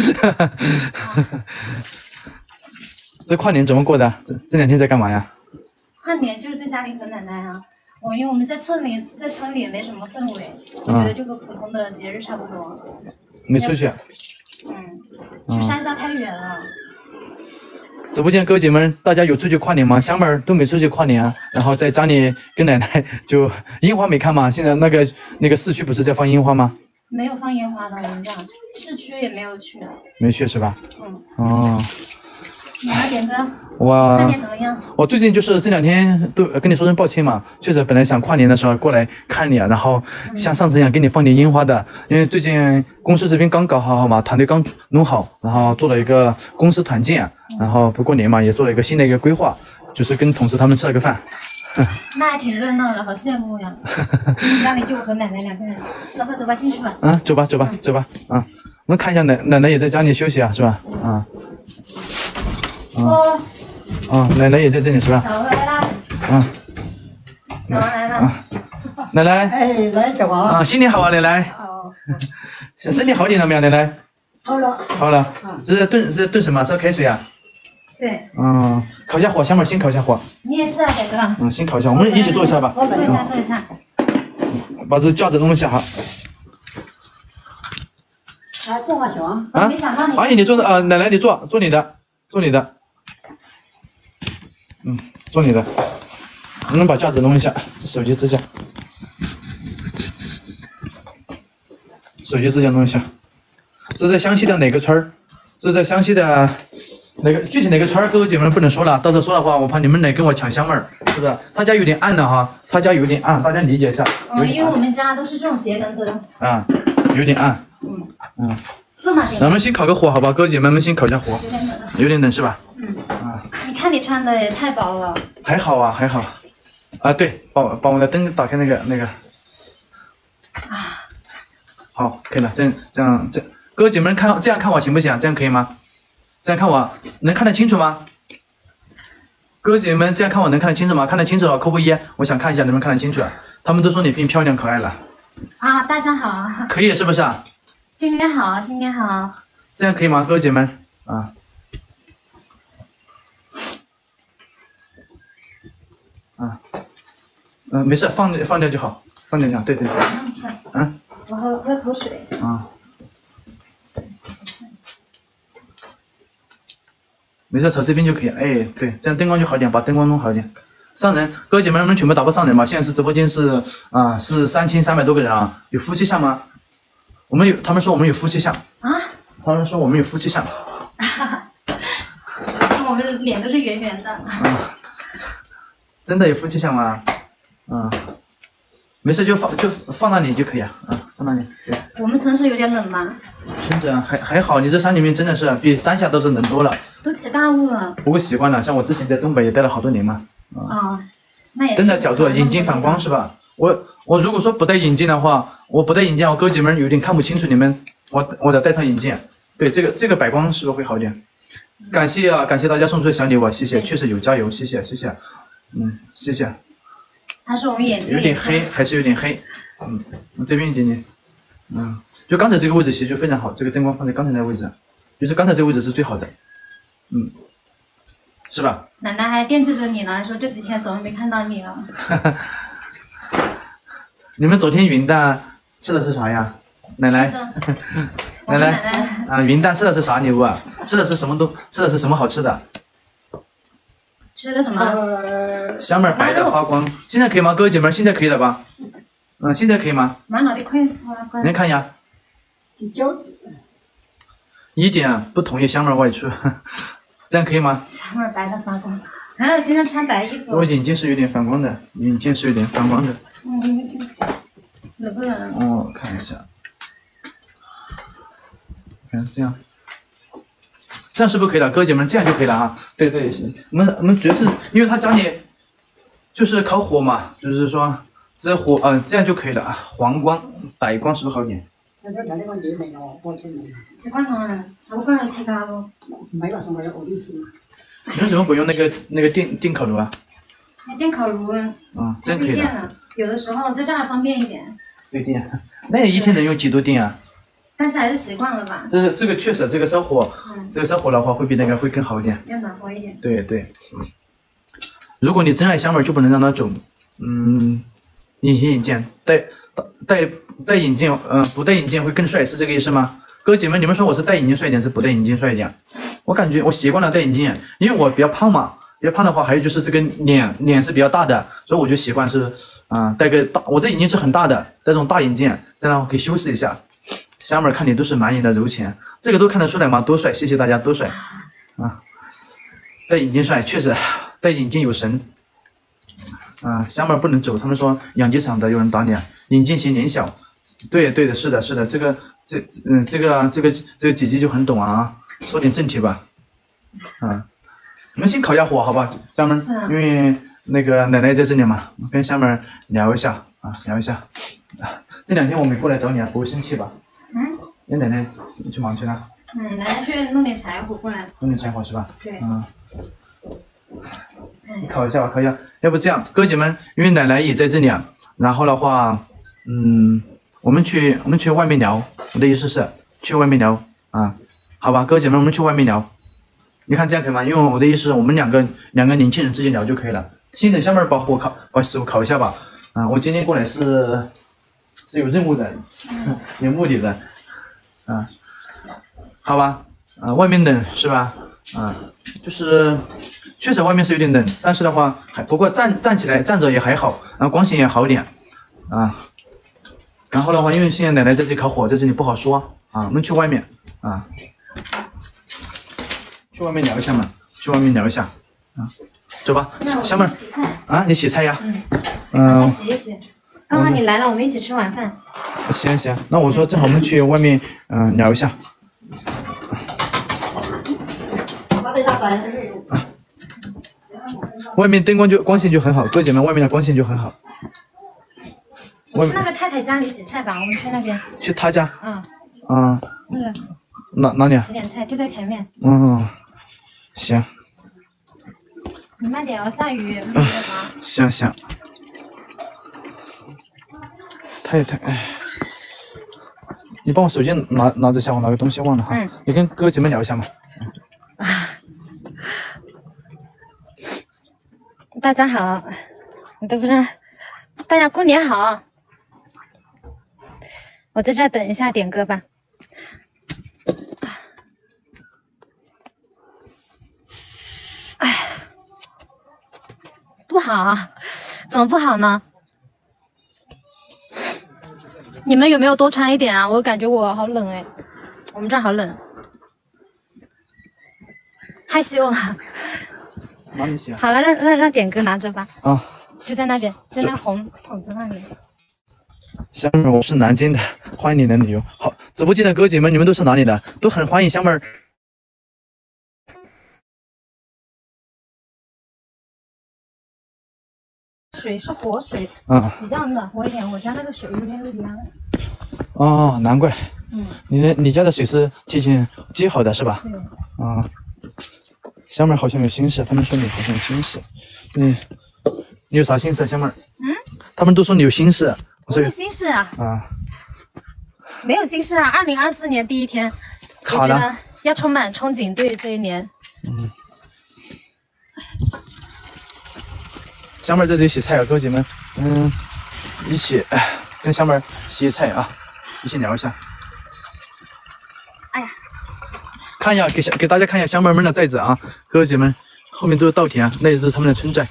这跨年怎么过的？这这两天在干嘛呀？ 跨年就是在家里和奶奶啊。我因为我们在村里，在村里也没什么氛围，我啊觉得就和普通的节日差不多。 没出去。 嗯，去山下太远了。 直播间哥姐们，大家有出去跨年吗？香妹儿都没出去跨年啊，然后在家里跟奶奶就樱花没看吗？现在那个那个市区不是在放樱花吗？ 没有放烟花的，我们这样市区也没有去。 没去是吧？ 嗯。 哦。 你呢，点哥？ 哇。 跨年怎么样？ 我最近就是这两天都跟你说声抱歉嘛，确实本来想跨年的时候过来看你，然后像上次一样给你放点樱花的，因为最近公司这边刚搞好好嘛，团队刚弄好，然后做了一个公司团建，然后不过年嘛也做了一个新的一个规划，就是跟同事他们吃了个饭。 那还挺热闹的，好羡慕呀！家里就我和奶奶两个人，走吧走吧，进去吧。 嗯，走吧走吧走吧，啊，我们看一下奶奶奶也在家里休息啊，是吧？啊。 哦。 啊，奶奶也在这里是吧？ 小欧来啦。 啊。 小欧来了。 奶奶。 哎，来小王。 啊，新年好啊，奶奶。 好。 身体好点了没有，奶奶？ 好了。 好了。这是炖这是炖什么？烧开水啊？ 对。 嗯，烤一下火，小妹儿先烤一下火。 你也是啊，点哥。 嗯，先烤一下，我们一起做一下吧。 做一下，做一下。 把这架子弄一下哈。 来，坐吧，小王。 啊。阿姨，你坐的啊，奶奶你坐，坐你的，坐你的。嗯，坐你的。我们把架子弄一下，手机支架。手机支架弄一下。这是在湘西的哪个村儿？这是在湘西的哪个具体哪个村儿？各位姐妹们不能说了，到时候说的话，我怕你们来跟我抢香妹儿，是不是？他家有点暗的哈，他家有点暗，大家理解一下。 嗯，因为我们家都是这种节能的。 啊，有点暗。 嗯。 嗯。 坐嘛，点。 咱们先烤个火，好吧？哥姐妹们先烤一下火。 有点冷。 有点冷是吧？ 嗯。啊。你看你穿的也太薄了。 还好啊，还好。啊，对，把把我的灯打开那个那个。啊。好，可以了，这样这样这。哥姐妹们看这样看我行不行？这样可以吗？这样看我能看得清楚吗？哥姐们这样看我能看得清楚吗？看得清楚了扣个一，我想看一下能不能看得清楚。他们都说你变漂亮可爱了。 啊，大家好。 可以是不是啊？ 新年好，新年好。 这样可以吗，哥姐们？啊。啊。嗯、呃，没事，放放掉就好，放掉就好。对对对。嗯。 我喝喝口水。 啊。没事，朝这边就可以。哎，对，这样灯光就好点，把灯光弄好一点。上人，哥姐妹们全部打包上人吧。现在是直播间是啊、呃，是三千三百多个人啊。有夫妻相吗？我们有，他们说我们有夫妻相啊。 他们说我们有夫妻相。 我们脸都是圆圆的。 啊、真的有夫妻相吗？啊，没事就放就放那里就可以啊，啊，放那里。对。 我们城市有点冷吗？ 村子还还好，你这山里面真的是比山下都是冷多了。 都起大雾了。 不过习惯了，像我之前在东北也待了好多年嘛。 啊、哦，那也是。 灯的角度，眼睛反光是吧？我我如果说不戴眼镜的话，我不戴眼镜，我哥姐们有点看不清楚你们，我我得戴上眼镜。对，这个这个白光是不是会好点？感谢啊，感谢大家送出的小礼物，谢谢，确实有加油，谢谢谢谢，嗯，谢谢。 他说我眼睛有点黑，还是有点黑，嗯，我这边一点点，嗯，就刚才这个位置其实就非常好，这个灯光放在刚才那个位置，就是刚才这个位置是最好的，嗯，是吧？ 奶奶还惦记着你呢，说这几天怎么没看到你了？ 你们昨天云蛋吃的是啥呀？奶奶，奶奶啊，云蛋吃的是啥礼物啊？吃的是什么都吃的是什么好吃的？ 吃的什么？ 香妹白的发光，现在可以吗？各位姐妹，现在可以了吧？嗯，现在可以吗？ 满脑袋快发光。 你看一下。 饺子。 一点不同意香妹外出，这样可以吗？ 香妹白的发光，还有今天穿白衣服。 我眼睛是有点反光的，眼睛是有点反光的。 嗯，冷不冷？ 哦，看一下。看这样。这样是不是可以了？哥姐们，这样就可以了哈。对对，是。我们我们主要是因为他家里就是烤火嘛，就是说这火，嗯、呃，这样就可以了。黄光、白光是不是好点？ 习惯了，我不然提高了。 没了，什么我意思嘛？ 你为什么不用那个那个电电烤炉啊？ 电烤炉。 啊，这样可以了。 有的时候在这儿方便一点。 对电，那一天能用几度电啊？ 但是还是习惯了吧。 这这个确实，这个烧火， 嗯、 这个烧火的话会比那个会更好一点， 要暖和一点。 对对。如果你真爱香妹，就不能让她走，嗯，隐形眼镜，戴戴戴眼镜，嗯、呃，不戴眼镜会更帅，是这个意思吗？哥姐们，你们说我是戴眼镜帅一点，是不戴眼镜帅一点？我感觉我习惯了戴眼镜，因为我比较胖嘛，比较胖的话，还有就是这个脸脸是比较大的，所以我就习惯是，嗯、呃，戴个大，我这眼睛是很大的，戴这种大眼镜，这样可以修饰一下。香妹看你都是满眼的柔情，这个都看得出来吗？多帅！谢谢大家，多帅啊！戴眼镜帅，确实戴眼镜有神。啊，香妹不能走，他们说养鸡场的有人打脸，眼镜型脸小。对对的，是的，是的，这个这嗯这个这个这个姐姐就很懂啊，说点正题吧。嗯，你们先烤一下火，好吧，香妹，因为那个奶奶在这里嘛，跟香妹聊一下啊，聊一下。这两天我没过来找你啊，不会生气吧？ 嗯， 你奶奶去忙去了。 嗯，奶奶去弄点柴火过来。 弄点柴火是吧？ 对。 嗯。你烤一下吧，烤一下。要不这样，哥姐们，因为奶奶也在这里啊，然后的话，嗯，我们去我们去外面聊。我的意思是去外面聊啊，好吧，哥姐们，我们去外面聊。你看这样可以吗？因为我的意思是我们两个两个年轻人之间聊就可以了。先等下面把火烤，把食物烤一下吧。啊，我今天过来是。是有任务的，有目的的，啊，好吧，啊，外面冷是吧？啊，就是确实外面是有点冷，但是的话还不过站站起来站着也还好，然后光线也好点，啊，然后的话，因为现在奶奶在这里烤火，在这里不好说啊，我们去外面啊，去外面聊一下嘛，去外面聊一下，啊，走吧，小妹儿，啊，你洗菜呀？ 嗯， 嗯、 呃，洗一洗。刚好你来了，我们一起吃晚饭。 行行，那我说正好我们去外面嗯、呃、聊一下。啊，外面灯光就光线就很好，哥姐们，外面的光线就很好。 我去那个太太家里洗菜吧，我们去那边。 去她家？ 嗯。 嗯。 那个。 哪哪里啊？ 洗点菜就在前面。 嗯，行。 你慢点哦，下雨。嗯、 行行。太太，哎，你帮我手机拿拿着下，我拿个东西忘了哈。嗯。你跟哥姐们聊一下嘛。啊。 大家好，你都不知道，大家过年好。我在这儿等一下点歌吧。哎，不好啊，怎么不好呢？你们有没有多穿一点啊？我感觉我好冷哎，我们这儿好冷，害羞了。 哪里洗啊？ 好了，让让让点歌拿着吧。 啊， 就在那边，就那红筒子那里。 香妹，我是南京的，欢迎你的旅游。好，直播间的哥姐们，你们都是哪里的？都很欢迎香妹儿。 水是活水， 嗯， 比较暖和一点。我家那个水有点凉。 哦，难怪。 嗯， 你的你家的水是提前接好的是吧？ 对。 啊，香妹儿好像有心事，他们说你好像有心事。你你有啥心事，香妹儿？ 嗯， 他们都说你有心事。 我有心事啊。 啊。 没有心事啊！二零二四年第一天，我觉得要充满憧憬对这一年。 嗯。香妹儿在这里洗菜啊，哥姐们，嗯，一起跟香妹儿洗菜啊，一起聊一下。 哎呀， 看一下，给给大家看一下香妹儿们的寨子啊，哥姐们，后面都是稻田，那也是他们的村寨。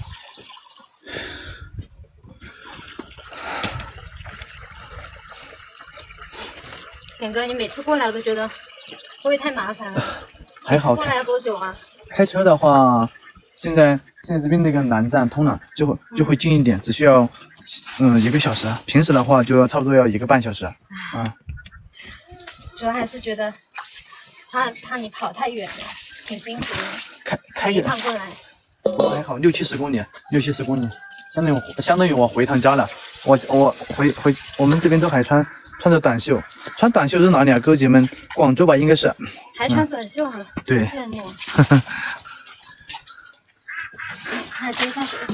点哥，你每次过来我都觉得会不会太麻烦了？ 还好。 过来要多久啊？ 开车的话，现在。现在这边那个南站通了，就会就会近一点，只需要嗯一个小时。平时的话就要差不多要一个半小时啊。 主要还是觉得怕怕你跑太远了，挺辛苦的。 开开一趟过来， 还好六七十公里，六七十公里，相当于相当于我回趟家了。我我回回我们这边都还穿穿着短袖，穿短袖是哪里啊？哥姐们，广州吧，应该是。 还穿短袖啊？ 嗯、对。 羡慕。还接下去。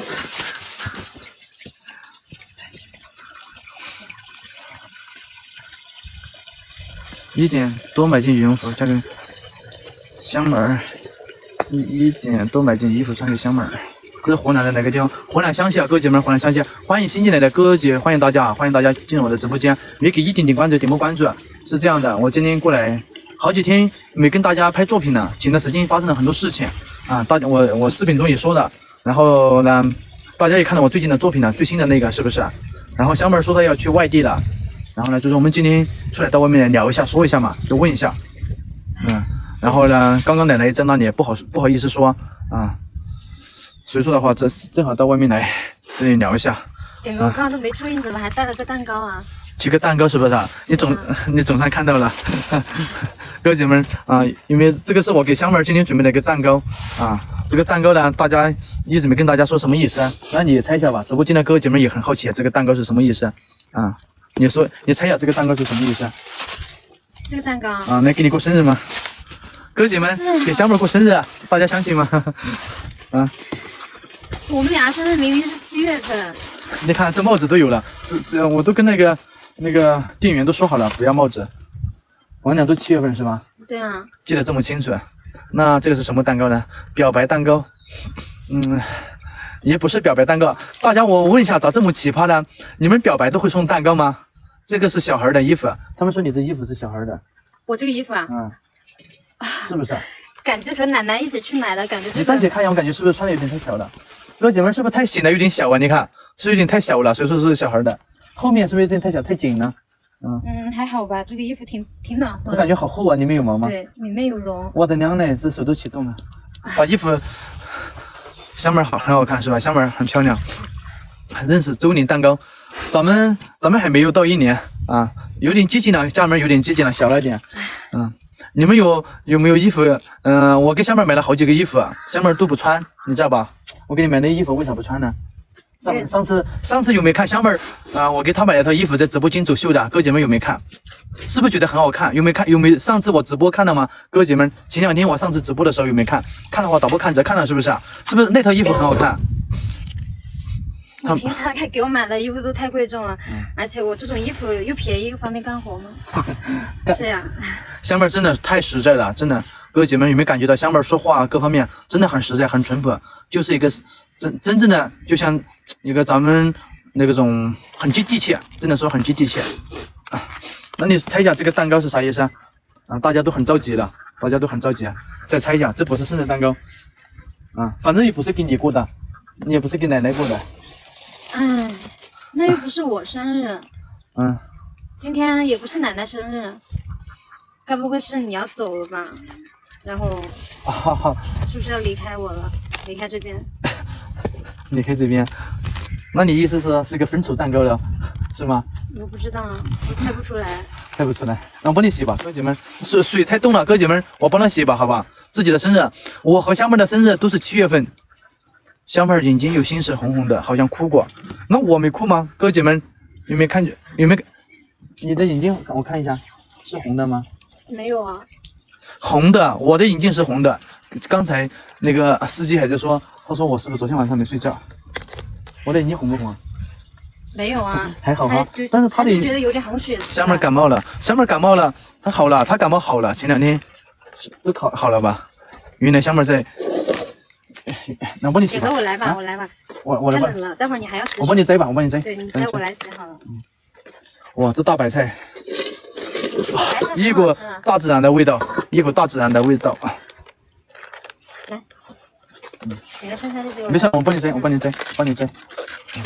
一点多买件羽绒服，嫁给香门儿。一一点多买件衣服穿给香门儿。这是河南的哪个地方？河南湘西啊，各位姐妹，河南湘西，欢迎新进来的哥姐，欢迎大家，欢迎大家进入我的直播间。没给一点点关注，点波关注。是这样的，我今天过来好几天没跟大家拍作品了，前段时间发生了很多事情啊，大家我我视频中也说了，然后呢，大家也看到我最近的作品了，最新的那个是不是？然后香妹说她要去外地了，然后呢，就是我们今天出来到外面来聊一下，说一下嘛，就问一下，嗯，然后呢，刚刚奶奶在那里不好不好意思说啊，所以说的话，这正好到外面来跟你聊一下。 点哥，我刚刚都没注意，你怎么还带了个蛋糕啊？ 几个蛋糕是不是？你总、嗯、你总算看到了，哥姐们啊，因为这个是我给香妹儿今天准备的一个蛋糕啊。这个蛋糕呢，大家一直没跟大家说什么意思，那你也猜一下吧。直播间的哥姐们也很好奇，这个蛋糕是什么意思啊？你说，你猜一下这个蛋糕是什么意思？ 这个蛋糕啊，来给你过生日吗？哥姐们给香妹儿过生日，大家相信吗？啊， 我们俩生日明明是七月份。 你看这帽子都有了，这这我都跟那个。那个店员都说好了，不要帽子。我们俩都七月份是吧？ 对啊。 记得这么清楚。那这个是什么蛋糕呢？表白蛋糕。嗯，也不是表白蛋糕。大家我问一下，咋这么奇葩呢？你们表白都会送蛋糕吗？这个是小孩的衣服，他们说你这衣服是小孩的。 我这个衣服啊？ 嗯。是不是？ 感觉和奶奶一起去买的感觉、这个。 你暂且看一眼，我感觉是不是穿的有点太小了？哥姐们是不是太显得有点小啊？你看，是有点太小了，所以说是小孩的。后面是不是有点太小太紧呢？ 嗯嗯，还好吧，这个衣服挺挺暖和的。 我感觉好厚啊，里面有毛吗？ 对，里面有绒。 我的娘嘞，这手都起冻了。把衣服，香妹好很好看是吧？香妹很漂亮。认识周年蛋糕，咱们咱们还没有到一年啊，有点接近了，家门有点接近了，小了一点。嗯，你们有有没有衣服？嗯、呃，我给香妹买了好几个衣服，香妹都不穿，你知道吧？我给你买那衣服为啥不穿呢？上上次上次有没有看香妹儿啊？我给她买了套衣服，在直播间走秀的，哥姐们有没有看？是不是觉得很好看？有没有看？有没有上次我直播看了吗？哥姐们，前两天我上次直播的时候有没有看？看的话导播看着看了是不是？是不是那套衣服很好看？ 你平常看给我买的衣服都太贵重了，嗯、而且我这种衣服又便宜又方便干活吗？是呀。 香妹儿真的太实在了，真的，哥姐们有没有感觉到香妹儿说话各方面真的很实在，很淳朴，就是一个真真正的就像。一个咱们那个种很接地气，真的说很接地气。啊，那你猜一下这个蛋糕是啥意思啊？啊，大家都很着急了，大家都很着急啊。再猜一下，这不是生日蛋糕啊，反正也不是给你过的，你也不是给奶奶过的。 哎，那又不是我生日。 嗯。 今天也不是奶奶生日，该不会是你要走了吧？然后， 啊， 是不是要离开我了？离开这边？ 离开这边？那你意思是是一个分手蛋糕了，是吗？ 我不知道，我猜不出来。 猜不出来，那我帮你洗吧，哥姐们。水水太冻了，哥姐们，我帮他洗吧，好吧？自己的生日，我和香妹的生日都是七月份。香妹眼睛有心事，红红的，好像哭过。那我没哭吗？哥姐们，有没有看见？有没有？你的眼睛我看一下，是红的吗？ 没有啊。 红的，我的眼睛是红的。刚才那个司机还在说，他说我是不是昨天晚上没睡觉？我的眼睛红不红？ 没有啊， 还好哈。但是他的觉得有点红血丝。 香妹感冒了，香妹感冒了，她好了，她感冒好了，前两天都好好了吧？原来香妹在，那我帮你洗吧。 姐哥，我来吧，啊、我来吧。 我我来吧。 太冷了，待会儿你还要洗。 我帮你摘吧，我帮你摘。 对你摘，我来洗好了。 嗯。哇，这大白菜。一股大自然的味道，一股大自然的味道。 来，嗯，你看剩下这些， 没事，我帮你摘，我帮你摘，帮你摘。嗯、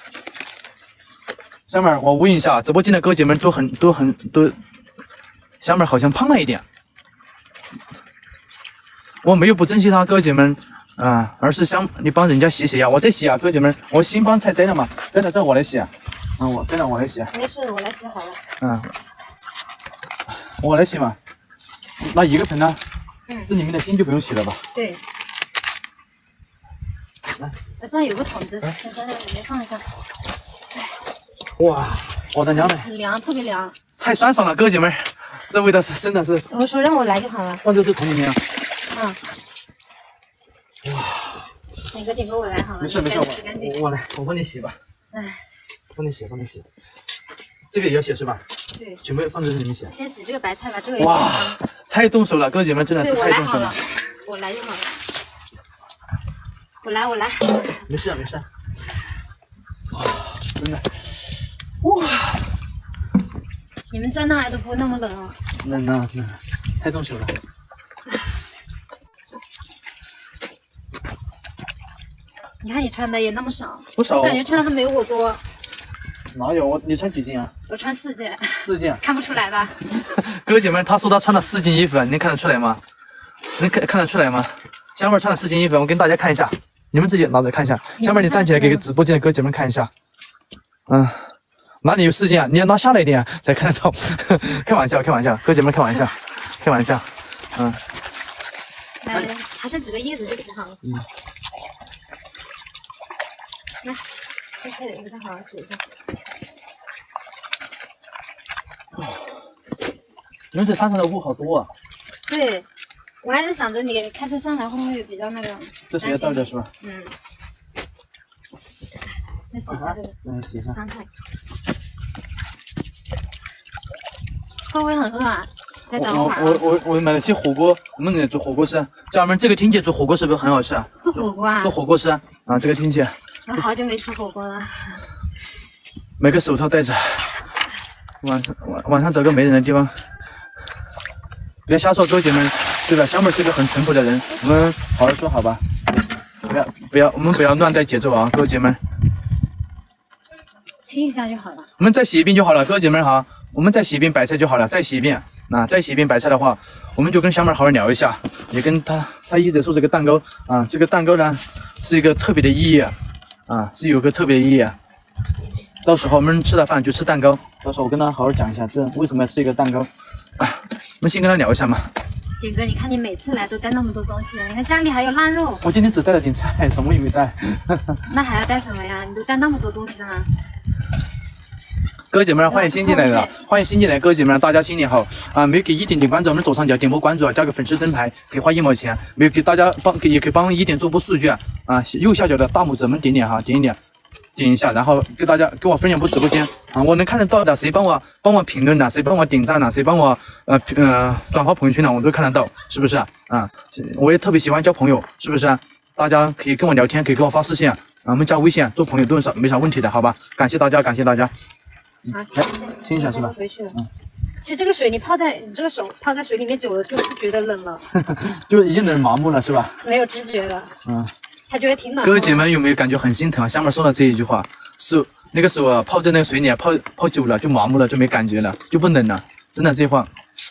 香妹儿，我问一下，直播间的哥姐们都很都很都，香妹儿好像胖了一点。我没有不珍惜她，哥姐们啊，而是想你帮人家洗洗呀，我在洗啊，哥姐们，我新帮菜摘了嘛，摘了这我来洗啊，啊，我摘了我来洗。 没事，我来洗好了。 嗯。我来洗嘛，那一个盆呢？嗯，这里面的心就不用洗了吧？ 对。来，那这样有个桶子，先在那里面放一下。 哇，我的娘嘞！ 很凉，特别凉。 太酸爽了，哥姐们，这味道是真的是。 我说让我来就好了。 放在这桶里面啊。 嗯。哇。点个点个我来好了。 没事没事，我我来，我帮你洗吧。 哎。 帮你洗，帮你洗。这个也要洗是吧？ 对， 全部放在这里面洗。 先洗这个白菜吧，这个也哇，太动手了，哥姐们真的是对，我太动手了来好了。，我来就好了。我来，我来。 没事啊，没事啊。哇，真的，哇， 你们在那儿都不会那么冷哦。 冷啊，冷，太动手了。 你看你穿的也那么少， 不少我感觉穿的都没有我多。 哪有我？你穿几斤啊？ 我穿四件， 四件。 看不出来吧？ 哥姐们，他说他穿了四件衣服，你能看得出来吗？能看看得出来吗？香妹穿了四件衣服，我跟大家看一下，你们自己拿着看一下。香妹，你站起来给直播间的哥姐们看一下。嗯，哪里有四件啊？你要拿下来一点、啊、才看得到。开玩笑，开玩笑，哥姐们开玩笑，开玩笑。嗯。 来，还剩几个叶子就洗好了。 嗯。 来，再再给它好好洗一下。 你们这山上的雾好多啊！ 对，我还是想着你开车上来会不会比较那个。 这水要倒着是吧？ 嗯。再洗一下这个。 嗯，洗一下。 香菜。会不会很饿啊？再等会儿、啊。 我我我我买了些火锅，我们得做火锅吃。家人们，这个天气做火锅是不是很好吃啊？ 做火锅啊？ 做火锅吃啊！啊，这个天气。 我好久没吃火锅了。 买个手套戴着，晚上晚晚上找个没人的地方。不要瞎说，哥姐们，对吧？香妹是一个很淳朴的人，我们好好说好吧？不要不要，我们不要乱带节奏啊，哥姐们。 清一下就好了。 我们再洗一遍就好了，哥姐们好，我们再洗一遍白菜就好了，再洗一遍。那再洗一遍白菜的话，我们就跟香妹好好聊一下，也跟她，她一直说这个蛋糕啊，这个蛋糕呢是一个特别的意义啊，是有个特别的意义。到时候我们吃了饭就吃蛋糕，到时候我跟她好好讲一下，这为什么要吃一个蛋糕啊？我们先跟她聊一下嘛。 点哥，你看你每次来都带那么多东西，你看家里还有腊肉。 我今天只带了点菜，什么也没带。 那还要带什么呀？你都带那么多东西了。 哥姐们，欢迎新进来的，欢迎新进来哥姐们，大家新年好啊！没给一点点关注，我们左上角点波关注，加个粉丝灯牌，可以花一毛钱。没有给大家帮，也可以帮一点做波数据啊！右下角的大拇指我们点点哈，点一点，点一下，然后给大家给我分享波直播间啊！我能看得到的，谁帮我帮我评论的，谁帮我点赞了，谁帮我呃呃转发朋友圈的，我都看得到，是不是啊？啊，我也特别喜欢交朋友，是不是啊？大家可以跟我聊天，可以跟我发私信啊，我们加微信做朋友都是没啥问题的，好吧？感谢大家，感谢大家。 啊，清一下， 清一下是吧？ 回去了。嗯。其实这个水你泡在你这个手泡在水里面久了就不觉得冷了， 就是已经能麻木了是吧？ 没有知觉了。 嗯。 还觉得挺暖。 哥姐们有没有感觉很心疼啊？香妹说了这一句话，手那个手啊泡在那个水里泡泡久了就麻木了，就没感觉了，就不冷了。真的这话。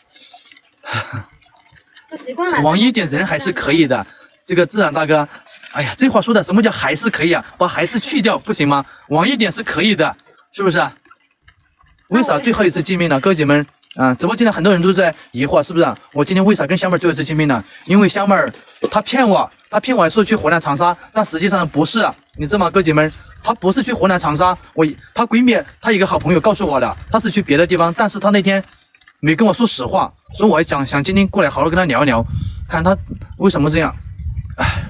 不习惯了。 晚一点人还是可以的。这个自然大哥，哎呀，这话说的什么叫还是可以啊？把还是去掉不行吗？晚一点是可以的，是不是？为啥最后一次见面了，哥姐们啊？直播间的很多人都在疑惑，是不是？我今天为啥跟香妹最后一次见面呢？因为香妹她骗我，她骗我说去河南长沙，但实际上不是，你知道吗？哥姐们，她不是去河南长沙，我她闺蜜她一个好朋友告诉我的，她是去别的地方，但是她那天没跟我说实话，所以我想想今天过来好好跟她聊一聊，看她为什么这样。唉，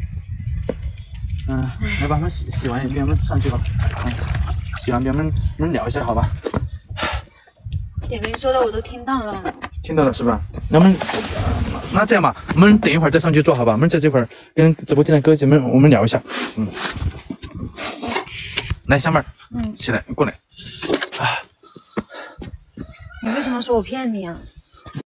嗯，来把它们洗洗完一遍，我们上去吧。嗯，洗完遍我们我们聊一下，好吧？ 点哥你说的我都听到了， 听到了是吧？那我们那这样吧，我们等一会儿再上去做好吧？我们在这块儿跟直播间的哥姐们我们聊一下。嗯，来，香妹儿，嗯，起来过来。啊， 你为什么说我骗你啊？